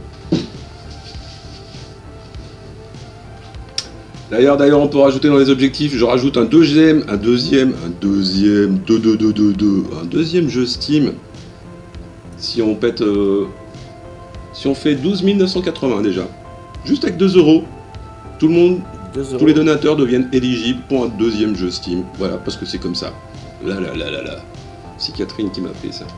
D'ailleurs, d'ailleurs, on peut rajouter dans les objectifs, je rajoute un deuxième, un deuxième, un deuxième, deux, deux, deux, deux, deux, un deuxième jeu Steam. Si on pète, euh, si on fait douze mille neuf cent quatre-vingts déjà, juste avec deux euros, tout le monde, deux euros. tous les donateurs deviennent éligibles pour un deuxième jeu Steam. Voilà, parce que c'est comme ça. Là, là, là, là, là. C'est Catherine qui m'a fait ça.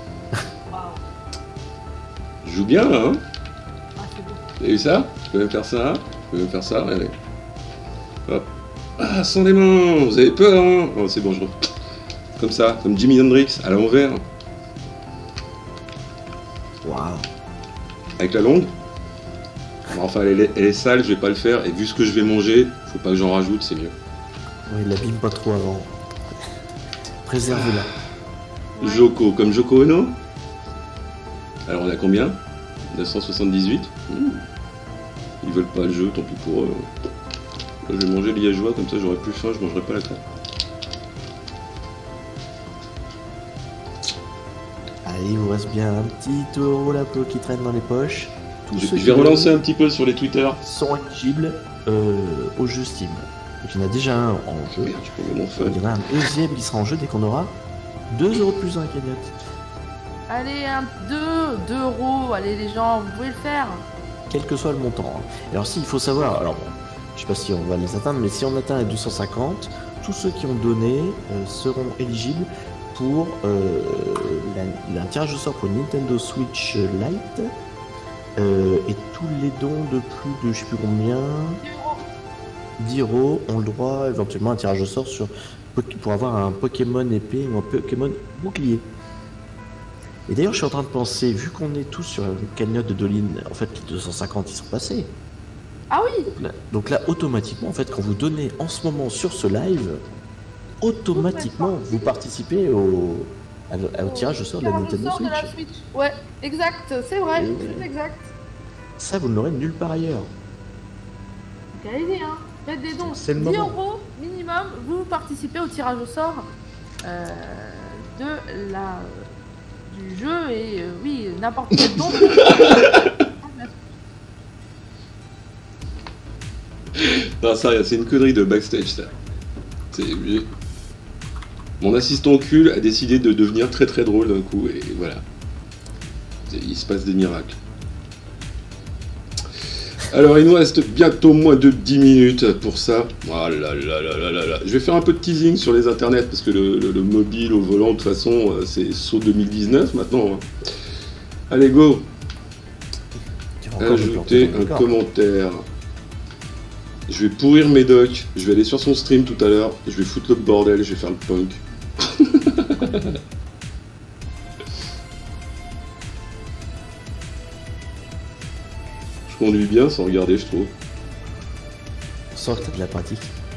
Je joue bien là, hein. Ah, c'est beau. Vous avez vu ça? Je peux même faire ça, je peux même faire ça, regardez. Hop. Ah, sans les mains, vous avez peur, hein? Oh, c'est bon, je re... Comme ça, comme Jimi Hendrix, à l'envers. Waouh. Avec la longue. Bon, enfin, elle est, elle est sale, je vais pas le faire, et vu ce que je vais manger, faut pas que j'en rajoute, c'est mieux. Oui, l'abîme pas trop avant. Préservez-la. Ouais. Joko, comme Joko Ono. Alors, on a combien? neuf cent soixante-dix-huit. Mmh. Ils veulent pas le jeu, tant pis pour eux. Là, je vais manger liégeois, comme ça j'aurai plus faim, je mangerai pas la crêpe. Allez, il vous reste bien un petit euro là peu qui traîne dans les poches. Tous Je, ceux je vais qui relancer un petit peu sur les Twitter. sont éligibles euh, au jeu Steam. Donc, il y en a déjà un en jeu. Merde, je prends mon fun. Il y en a un deuxième qui sera en jeu dès qu'on aura deux euros de plus dans la cagnotte. Allez, un deux, deux euros. Allez les gens, vous pouvez le faire. Quel que soit le montant. hein. Alors si, il faut savoir, alors bon, je sais pas si on va les atteindre, mais si on atteint les deux cent cinquante, tous ceux qui ont donné euh, seront éligibles pour euh, la, la tirage au sort pour Nintendo Switch Lite. Euh, et tous les dons de plus de je sais plus combien, dix euros, ont le droit éventuellement à un tirage au sort sur, pour avoir un Pokémon épée ou un Pokémon bouclier. Et d'ailleurs, je suis en train de penser, vu qu'on est tous sur une cagnotte de Doline, en fait, les deux cent cinquante, ils sont passés. Ah oui. Là- Donc là, automatiquement, en fait, quand vous donnez en ce moment sur ce live, automatiquement, vous participez au, à le- au tirage au sort de la Tirage au Nintendo sort de Switch. la Switch. Ouais, exact, c'est vrai, Et c'est ouais. exact. Ça, vous ne l'aurez nulle part ailleurs. Donc allez-y, hein. Faites des dons. C'est le dix moment. euros minimum, vous participez au tirage au sort euh, de la du jeu et euh, oui, n'importe quel don. Non, ça, c'est une connerie de backstage, ça. C'est... j'ai- Mon assistant cul a décidé de devenir très très drôle d'un coup, et voilà. C'est- Il se passe des miracles. Alors, il nous reste bientôt moins de dix minutes pour ça. Oh là là là là là là. Je vais faire un peu de teasing sur les internets, parce que le, le- le mobile au volant, de toute façon, euh, c'est saut deux mille dix-neuf maintenant. hein. Allez, go! Tu vas encore me planter Ajouter ton un décor. commentaire. Je vais pourrir mes docs, je vais aller sur son stream tout à l'heure, je vais foutre le bordel, je vais faire le punk. Je conduis bien sans regarder, je trouve. On sent que t'as de la pratique.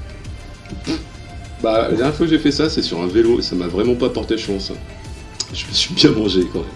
Bah, la dernière fois que j'ai fait ça, c'est sur un vélo et ça m'a vraiment pas porté chance. Je me suis bien mangé quand même.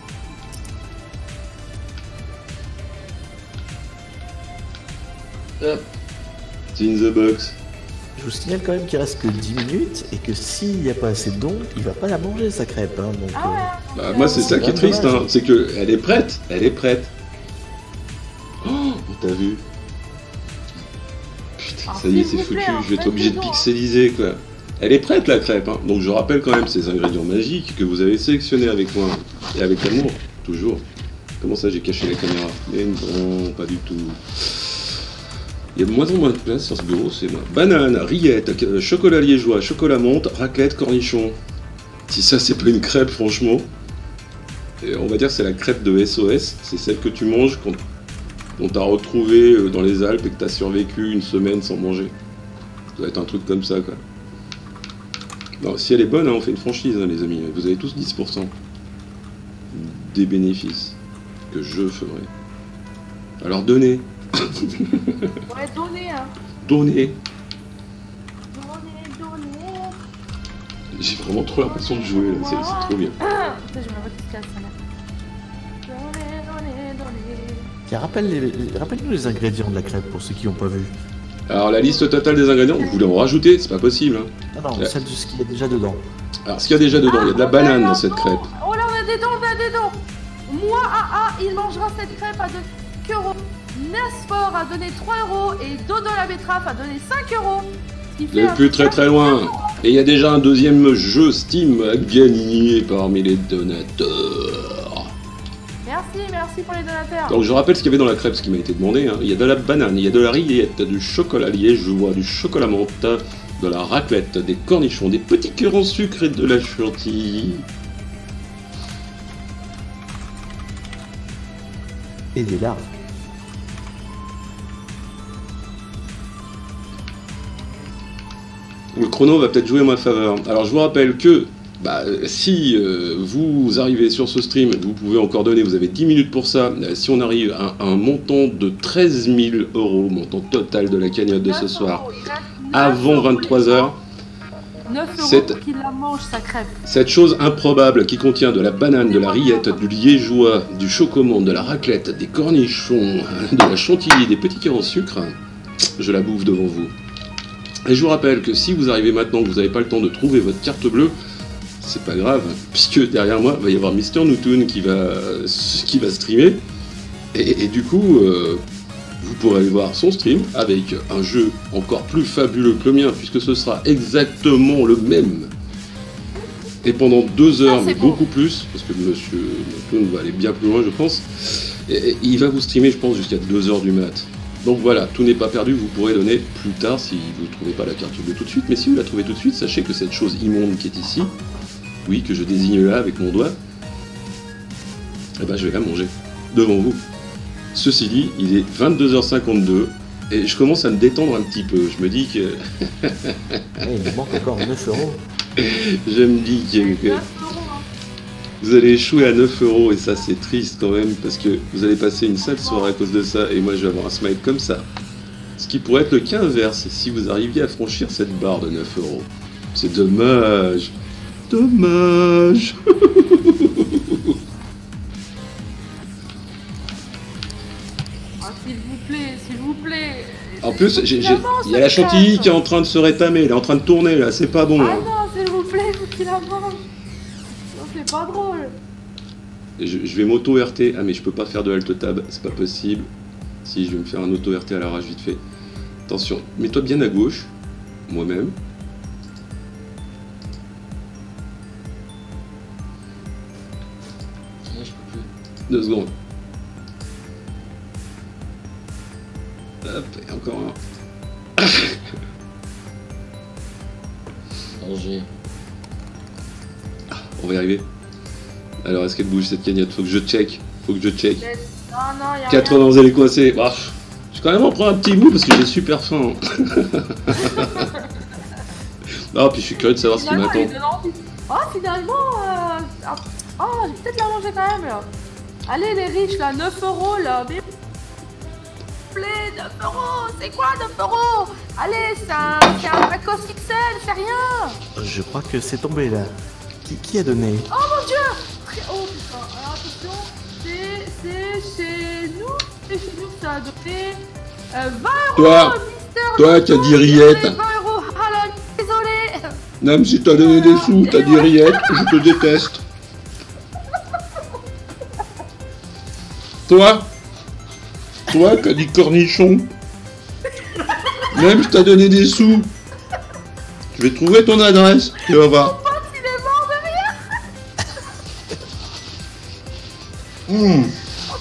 Hop. C'est in the box. Je vous signale quand même qu'il reste que dix minutes et que s'il n'y a pas assez de dons, il va pas la manger sa crêpe. Hein, donc, Ah ouais. euh, Bah, moi, c'est ça qui est triste, hein. C'est que elle est prête, elle est prête. Oh, on t'a vu. Putain, Alors, ça y est, s'il c'est vous foutu, plaît, hein, je vais être faites obligé des de dons, hein. pixeliser, quoi. Elle est prête, la crêpe, hein. Donc je rappelle quand même ces ingrédients magiques que vous avez sélectionnés avec moi et avec amour, toujours. Comment ça, j'ai caché la caméra? Mais non, pas du tout. Il y a de moins en moins de place sur ce bureau, c'est moi. Banane, rillettes, chocolat liégeois, chocolat menthe, raclette, cornichon. Si ça, c'est pas une crêpe, franchement. Et on va dire que c'est la crêpe de S O S. C'est celle que tu manges quand on t'a retrouvé dans les Alpes et que t'as survécu une semaine sans manger. Ça doit être un truc comme ça, quoi. Non, si elle est bonne, hein, on fait une franchise, hein, les amis. Vous avez tous dix pour cent des bénéfices que je ferai. Alors donnez. Ouais, donnez, hein. Donnez. Donnez, donnez. J'ai vraiment trop l'impression de jouer, là. C'est c'est trop bien. Ah, putain, je me retrouve casse, ça là. Donnez, donnez, donnez. Tiens, rappelle les- les- rappelle-nous les ingrédients de la crêpe pour ceux qui n'ont pas vu. Alors la liste totale des ingrédients, vous voulez en rajouter? C'est pas possible, hein. Ah non, Ouais. celle de ce qu'il y a déjà dedans. Alors ce qu'il y a déjà dedans, il y a de la banane dans cette crêpe. Oh là, on a des dons, on a des dons. Moi, A A, il mangera cette crêpe à deux euros. Nesfort a donné trois euros et Dodo la betterave a donné cinq euros. Ce qui Vous fait n'êtes un plus très très loin. Et il y a déjà un deuxième jeu Steam à gagner parmi les donateurs. Merci, merci pour les donateurs. Donc je rappelle ce qu'il y avait dans la crêpe, ce qui m'a été demandé. Hein. Il y a de la banane, il y a de la rillette, du chocolat liégeois, du chocolat menthe, de la raclette, des cornichons, des petits cœurs en sucre et de la chantilly. Et des larves. Le chrono va peut-être jouer en ma faveur. Alors je vous rappelle que bah, si euh, vous arrivez sur ce stream, vous pouvez encore donner, vous avez dix minutes pour ça. Euh, si on arrive à un montant de treize mille euros, montant total de la cagnotte de ce soir, avant vingt-trois heures, neuf euros cette- pour qu'il la mange, sa crêpe. cette chose improbable qui contient de la banane, de la rillette, du liégeois, du chocomont, de la raclette, des cornichons, de la chantilly, des petits cœurs en sucre, je la bouffe devant vous. Et je vous rappelle que si vous arrivez maintenant, que vous n'avez pas le temps de trouver votre carte bleue, c'est pas grave, puisque derrière moi, il va y avoir Mister Newtoon qui va, qui va streamer. Et, et du coup, euh, vous pourrez aller voir son stream avec un jeu encore plus fabuleux que le mien, puisque ce sera exactement le même. Et pendant deux heures, Ah, mais c'est bon. beaucoup plus, parce que Monsieur Newtoon va aller bien plus loin, je pense. Et, et il va vous streamer, je pense, jusqu'à deux heures du mat. Donc voilà, tout n'est pas perdu, vous pourrez donner plus tard si vous ne trouvez pas la carte bleue tout de suite. Mais si vous la trouvez tout de suite, sachez que cette chose immonde qui est ici, oui, que je désigne là avec mon doigt, eh ben je vais la manger devant vous. Ceci dit, il est vingt-deux heures cinquante-deux et je commence à me détendre un petit peu. Je me dis que. Ouais, il nous manque encore neuf euros. je me dis que, que neuf euros, hein. vous allez échouer à neuf euros et ça c'est triste quand même parce que vous allez passer une sale soirée à cause de ça et moi je vais avoir un smile comme ça. Ce qui pourrait être le cas inverse si vous arriviez à franchir cette barre de neuf euros. C'est dommage. Dommage. Ah, s'il vous plaît, s'il vous plaît. En plus, j'ai- j'ai- Évidemment, il y a la cette chantilly crêpe. qui est en train de se rétamer, elle est en train de tourner là, c'est pas bon. Ah hein. non, s'il vous plaît, faut qu'il la mange. Non, c'est pas drôle. Je, je vais m'auto-R T. Ah mais je peux pas faire de alt tab, c'est pas possible. Si, je vais me faire un auto-R T à l'arrache vite fait. Attention, mets-toi bien à gauche, moi-même. Ouais, je peux plus. Deux secondes. Hop, et encore un. Danger. On va y arriver. Alors, est-ce qu'elle bouge cette cagnotte? Faut que je check. Faut que je check. Laisse- Non, non, y'a rien. quatre-vingts, elle est coincée. Bah, je vais quand même en prendre un petit bout parce que j'ai super faim. Ah, puis je suis curieux de savoir ce qui Finalement, il m'attend. donne envie. Oh, finalement, euh... ah, oh, je vais peut-être la manger quand même, là. Allez, les riches, là, neuf euros, là. Mais... Plaît, neuf euros, c'est quoi neuf euros? Allez, c'est un, c'est un Bracos X L, c'est rien. Je crois que c'est tombé là. Qui, qui a donné? Oh mon dieu. Très- Oh putain, alors attention, c'est, c'est chez nous, c'est chez nous que ça a donné euh, vingt euros. Toi, Mister toi qui as Newton, dit rillette. vingt euros, ah là, désolé. Non, mais si t'as donné des sous, t'as dit rillette, je te déteste. Toi, toi qui as dit cornichon, même si t'as donné des sous, je vais trouver ton adresse, tu vas voir. Il est mort de rire. Mmh. Oh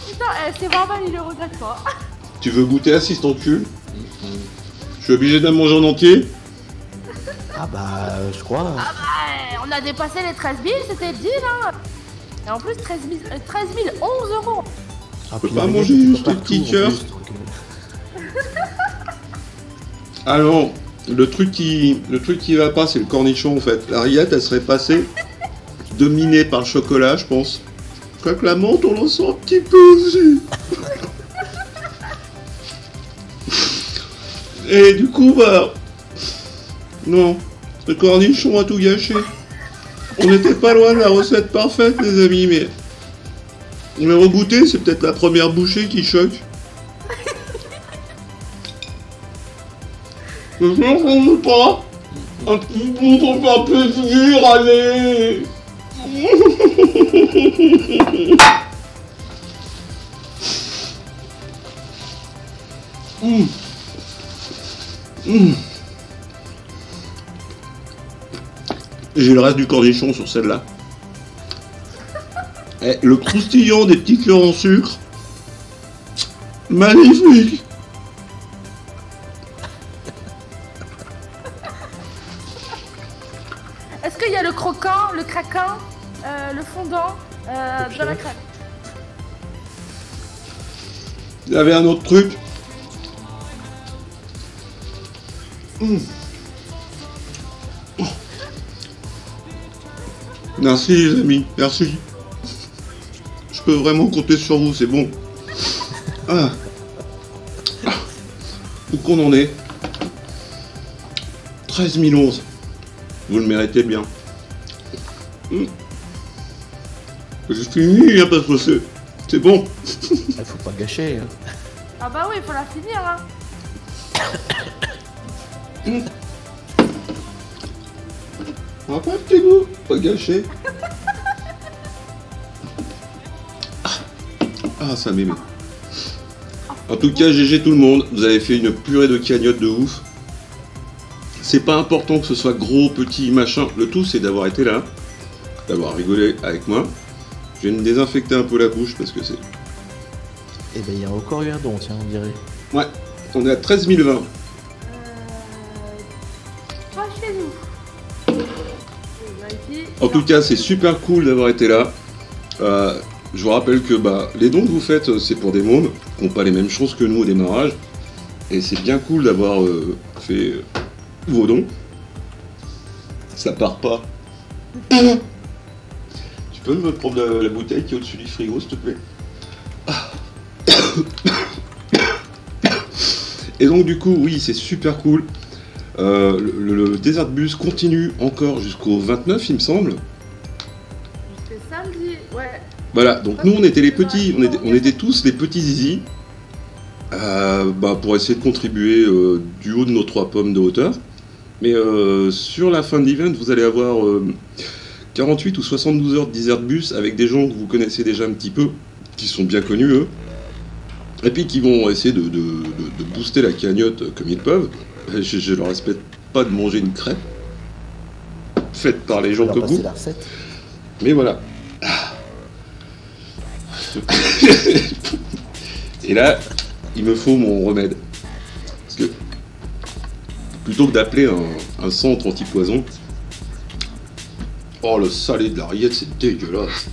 c'est normal, il le regrette pas. Tu veux goûter assistant cul? Je suis obligé de la manger en entier? Ah bah, euh, je crois. Ah bah, on a dépassé les treize mille, c'était le deal, hein. Et en plus, treize mille, onze euros. Ah, peux puis pas la manger baguette, juste pas les petits partout, en cœurs. plus, donc, euh, Alors, le truc qui, le truc qui va pas, c'est le cornichon en fait. La rillette, elle serait passée dominée par le chocolat, je pense. Quoique la menthe, on en sent un petit peu aussi. Et du coup, bah... Non, le cornichon a tout gâché. On n'était pas loin de la recette parfaite, les amis, mais... On a regoûté, c'est peut-être la première bouchée qui choque. Je sais qu'on veut pas. Un petit bout pour faire plaisir, allez. Mmh. Mmh. J'ai le reste du cornichon sur celle-là. Et le croustillant des petits cœurs en sucre. Magnifique. Est-ce qu'il y a le croquant, le craquant, euh, le fondant euh, de la crème? Il y avait un autre truc. Mmh. Merci les amis, merci. Je peux vraiment compter sur vous, c'est bon. Ah. Ah. Où qu'on en est? treize mille onze. Vous le méritez bien. Mmh. J'ai fini, hein, parce que c'est... C'est bon. Il faut pas gâcher. Hein. Ah bah oui, il faut la finir, hein. Mmh. On va pas petit goût, pas gâcher. Ah, ah ça m'émeut. En tout cas, G G tout le monde, vous avez fait une purée de cagnotte de ouf. C'est pas important que ce soit gros, petit, machin. Le tout, c'est d'avoir été là, d'avoir rigolé avec moi. Je vais me désinfecter un peu la bouche parce que c'est... Et ben il y a encore eu un don, tiens, on dirait. Ouais, on est à treize mille vingt. Pas chez nous. Je vérifie. En tout cas, c'est super cool d'avoir été là. Euh, je vous rappelle que bah, les dons que vous faites, c'est pour des mômes qui n'ont pas les mêmes choses que nous au démarrage. Et c'est bien cool d'avoir euh, fait euh, vos dons. Ça part pas. Tu peux me prendre la, la bouteille qui est au-dessus du frigo, s'il te plaît? Ah. Et donc du coup, oui, c'est super cool. Euh, le, le Desert Bus continue encore jusqu'au vingt-neuf, il me semble. C'est samedi, ouais. Voilà, donc nous on était les petits, on était, on était tous les petits zizi, euh, bah, pour essayer de contribuer euh, du haut de nos trois pommes de hauteur. Mais euh, sur la fin de l'event, vous allez avoir euh, quarante-huit ou soixante-douze heures de Desert Bus avec des gens que vous connaissez déjà un petit peu, qui sont bien connus eux, et puis qui vont essayer de, de, de, de booster la cagnotte comme ils peuvent. Je, je leur respecte pas de manger une crêpe faite par les gens On va comme passer vous. la recette. Mais voilà. Et là, il me faut mon remède. Parce que plutôt que d'appeler un, un centre anti-poison, oh le salé de la rillette, c'est dégueulasse.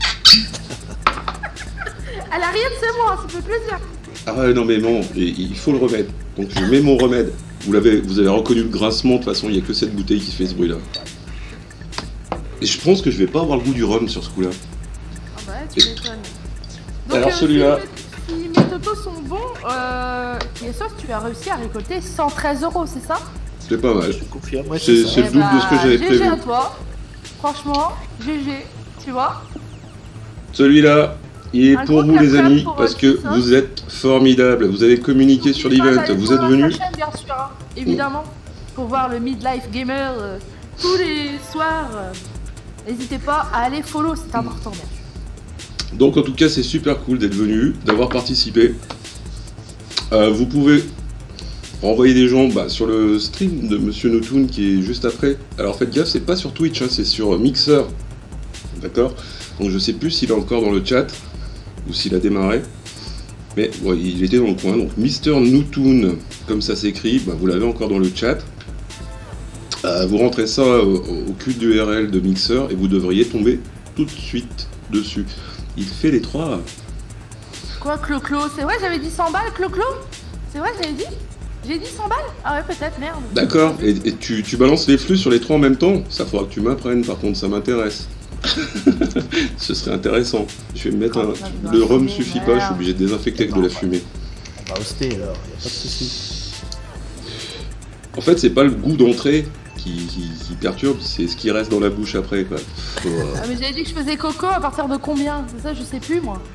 À la rillette, c'est moi, ça fait plaisir. Ah ouais, non mais non, et- il faut le remède. Donc je mets mon remède. Vous l'avez, vous avez reconnu le grincement, de toute façon, il n'y a que cette bouteille qui fait ce bruit-là. Et je pense que je vais pas avoir le goût du rhum sur ce coup-là. Ah bah, tu Et- m'étonnes. Donc, Alors, euh, celui-là- Si, mes- si mes totos sont bons, euh, qui est sûr que tu as réussi à récolter cent treize euros, c'est ça? C'est pas mal. Je te confirme, ouais, C'est- c'est ça. c'est- le double de ce que j'avais G G prévu. à toi. Franchement, G G, tu vois. Celui-là, il est Un pour gros vous les clap-clap amis, pour, parce euh, que tous, hein. vous êtes formidables. Vous avez communiqué sur N'oublie pas l'event, d'aller vous êtes follow venus. la chaîne, bien sûr, hein, évidemment, pour voir le Midlife Gamer euh, tous les soirs. euh, N'hésitez pas à aller follow, c'est important, bien sûr. Donc en tout cas c'est super cool d'être venu, d'avoir participé. Euh, vous pouvez renvoyer des gens bah, sur le stream de Monsieur Notoon qui est juste après. Alors faites gaffe, c'est pas sur Twitch, hein, c'est sur Mixer. D'accord? Donc je sais plus s'il est encore dans le chat ou s'il a démarré. Mais ouais, il était dans le coin, donc Mister Nutoon, comme ça s'écrit, bah, vous l'avez encore dans le chat. Euh, vous rentrez ça au, au cul d'U R L de Mixer et vous devriez tomber tout de suite dessus. Il fait les trois. Quoi, Clo-Clo? C'est vrai, j'avais dit cent balles, Clo-Clo? C'est vrai, j'avais dit? J'ai dit cent balles? Ah ouais, peut-être, merde. D'accord, et, et tu, tu balances les flux sur les trois en même temps? Ça faudra que tu m'apprennes, par contre, ça m'intéresse. Ce serait intéressant. Je vais me mettre un... Le rhum suffit pas, je suis obligé de désinfecter avec de la fumée. On va hoster alors, y a pas de soucis. En fait, c'est pas le goût d'entrée qui, qui, qui perturbe, c'est ce qui reste dans la bouche après, quoi. Faut, euh... Ah mais j'avais dit que je faisais coco à partir de combien? C'est ça, je sais plus, moi.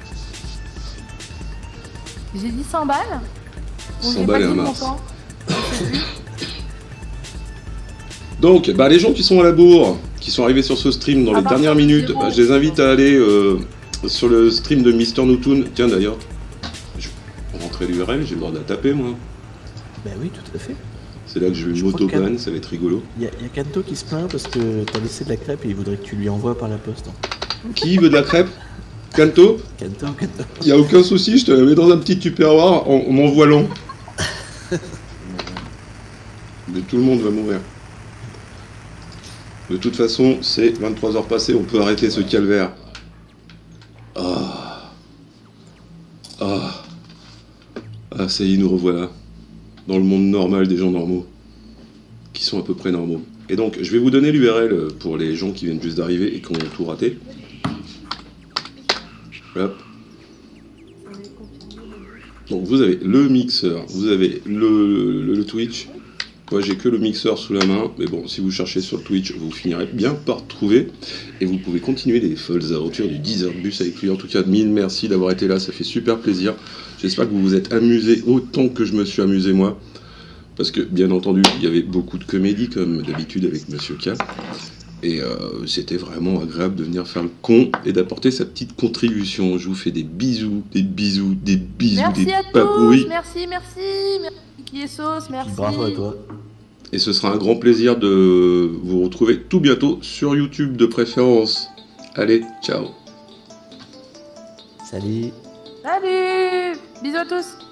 J'ai dit cent balles. Bon, cent balles et un mars. Montant. Donc, bah, les gens qui sont à la bourre, qui sont arrivés sur ce stream dans à les dernières minutes, bah, je les invite à aller euh, sur le stream de Mister Nutoon. Tiens d'ailleurs, je vais rentrer l'U R L, j'ai le droit de la taper moi. Bah oui, tout à fait. C'est là que je vais m'auto-ban, ça va être rigolo. Il y, y a Kanto qui se plaint parce que t'as laissé de la crêpe et il voudrait que tu lui envoies par la poste. Hein. Qui veut de la crêpe? Kanto? Kanto, Kanto. Y a aucun souci, je te la mets dans un petit tupperware en, en m'envoilant. Mais tout le monde va mourir. De toute façon, c'est vingt-trois heures passées, on peut arrêter ce calvaire. Ah. Ah. Ah, ça y est, nous revoilà. Dans le monde normal des gens normaux. Qui sont à peu près normaux. Et donc, je vais vous donner l'U R L pour les gens qui viennent juste d'arriver et qui ont tout raté. Hop. Donc, vous avez le mixeur, vous avez le, le, le Twitch. Moi, j'ai que le mixeur sous la main, mais bon, si vous cherchez sur le Twitch, vous finirez bien par trouver. Et vous pouvez continuer les folles aventures du Deezer Bus avec lui. En tout cas, mille merci d'avoir été là, ça fait super plaisir. J'espère que vous vous êtes amusés autant que je me suis amusé moi. Parce que, bien entendu, il y avait beaucoup de comédie, comme d'habitude avec Monsieur K. Et euh, c'était vraiment agréable de venir faire le con et d'apporter sa petite contribution. Je vous fais des bisous, des bisous, des bisous, merci des à papouilles. tous, merci, merci, merci qui est sauce, merci. Bravo à toi. Et ce sera un grand plaisir de vous retrouver tout bientôt sur YouTube de préférence. Allez, ciao. Salut. Salut, bisous à tous.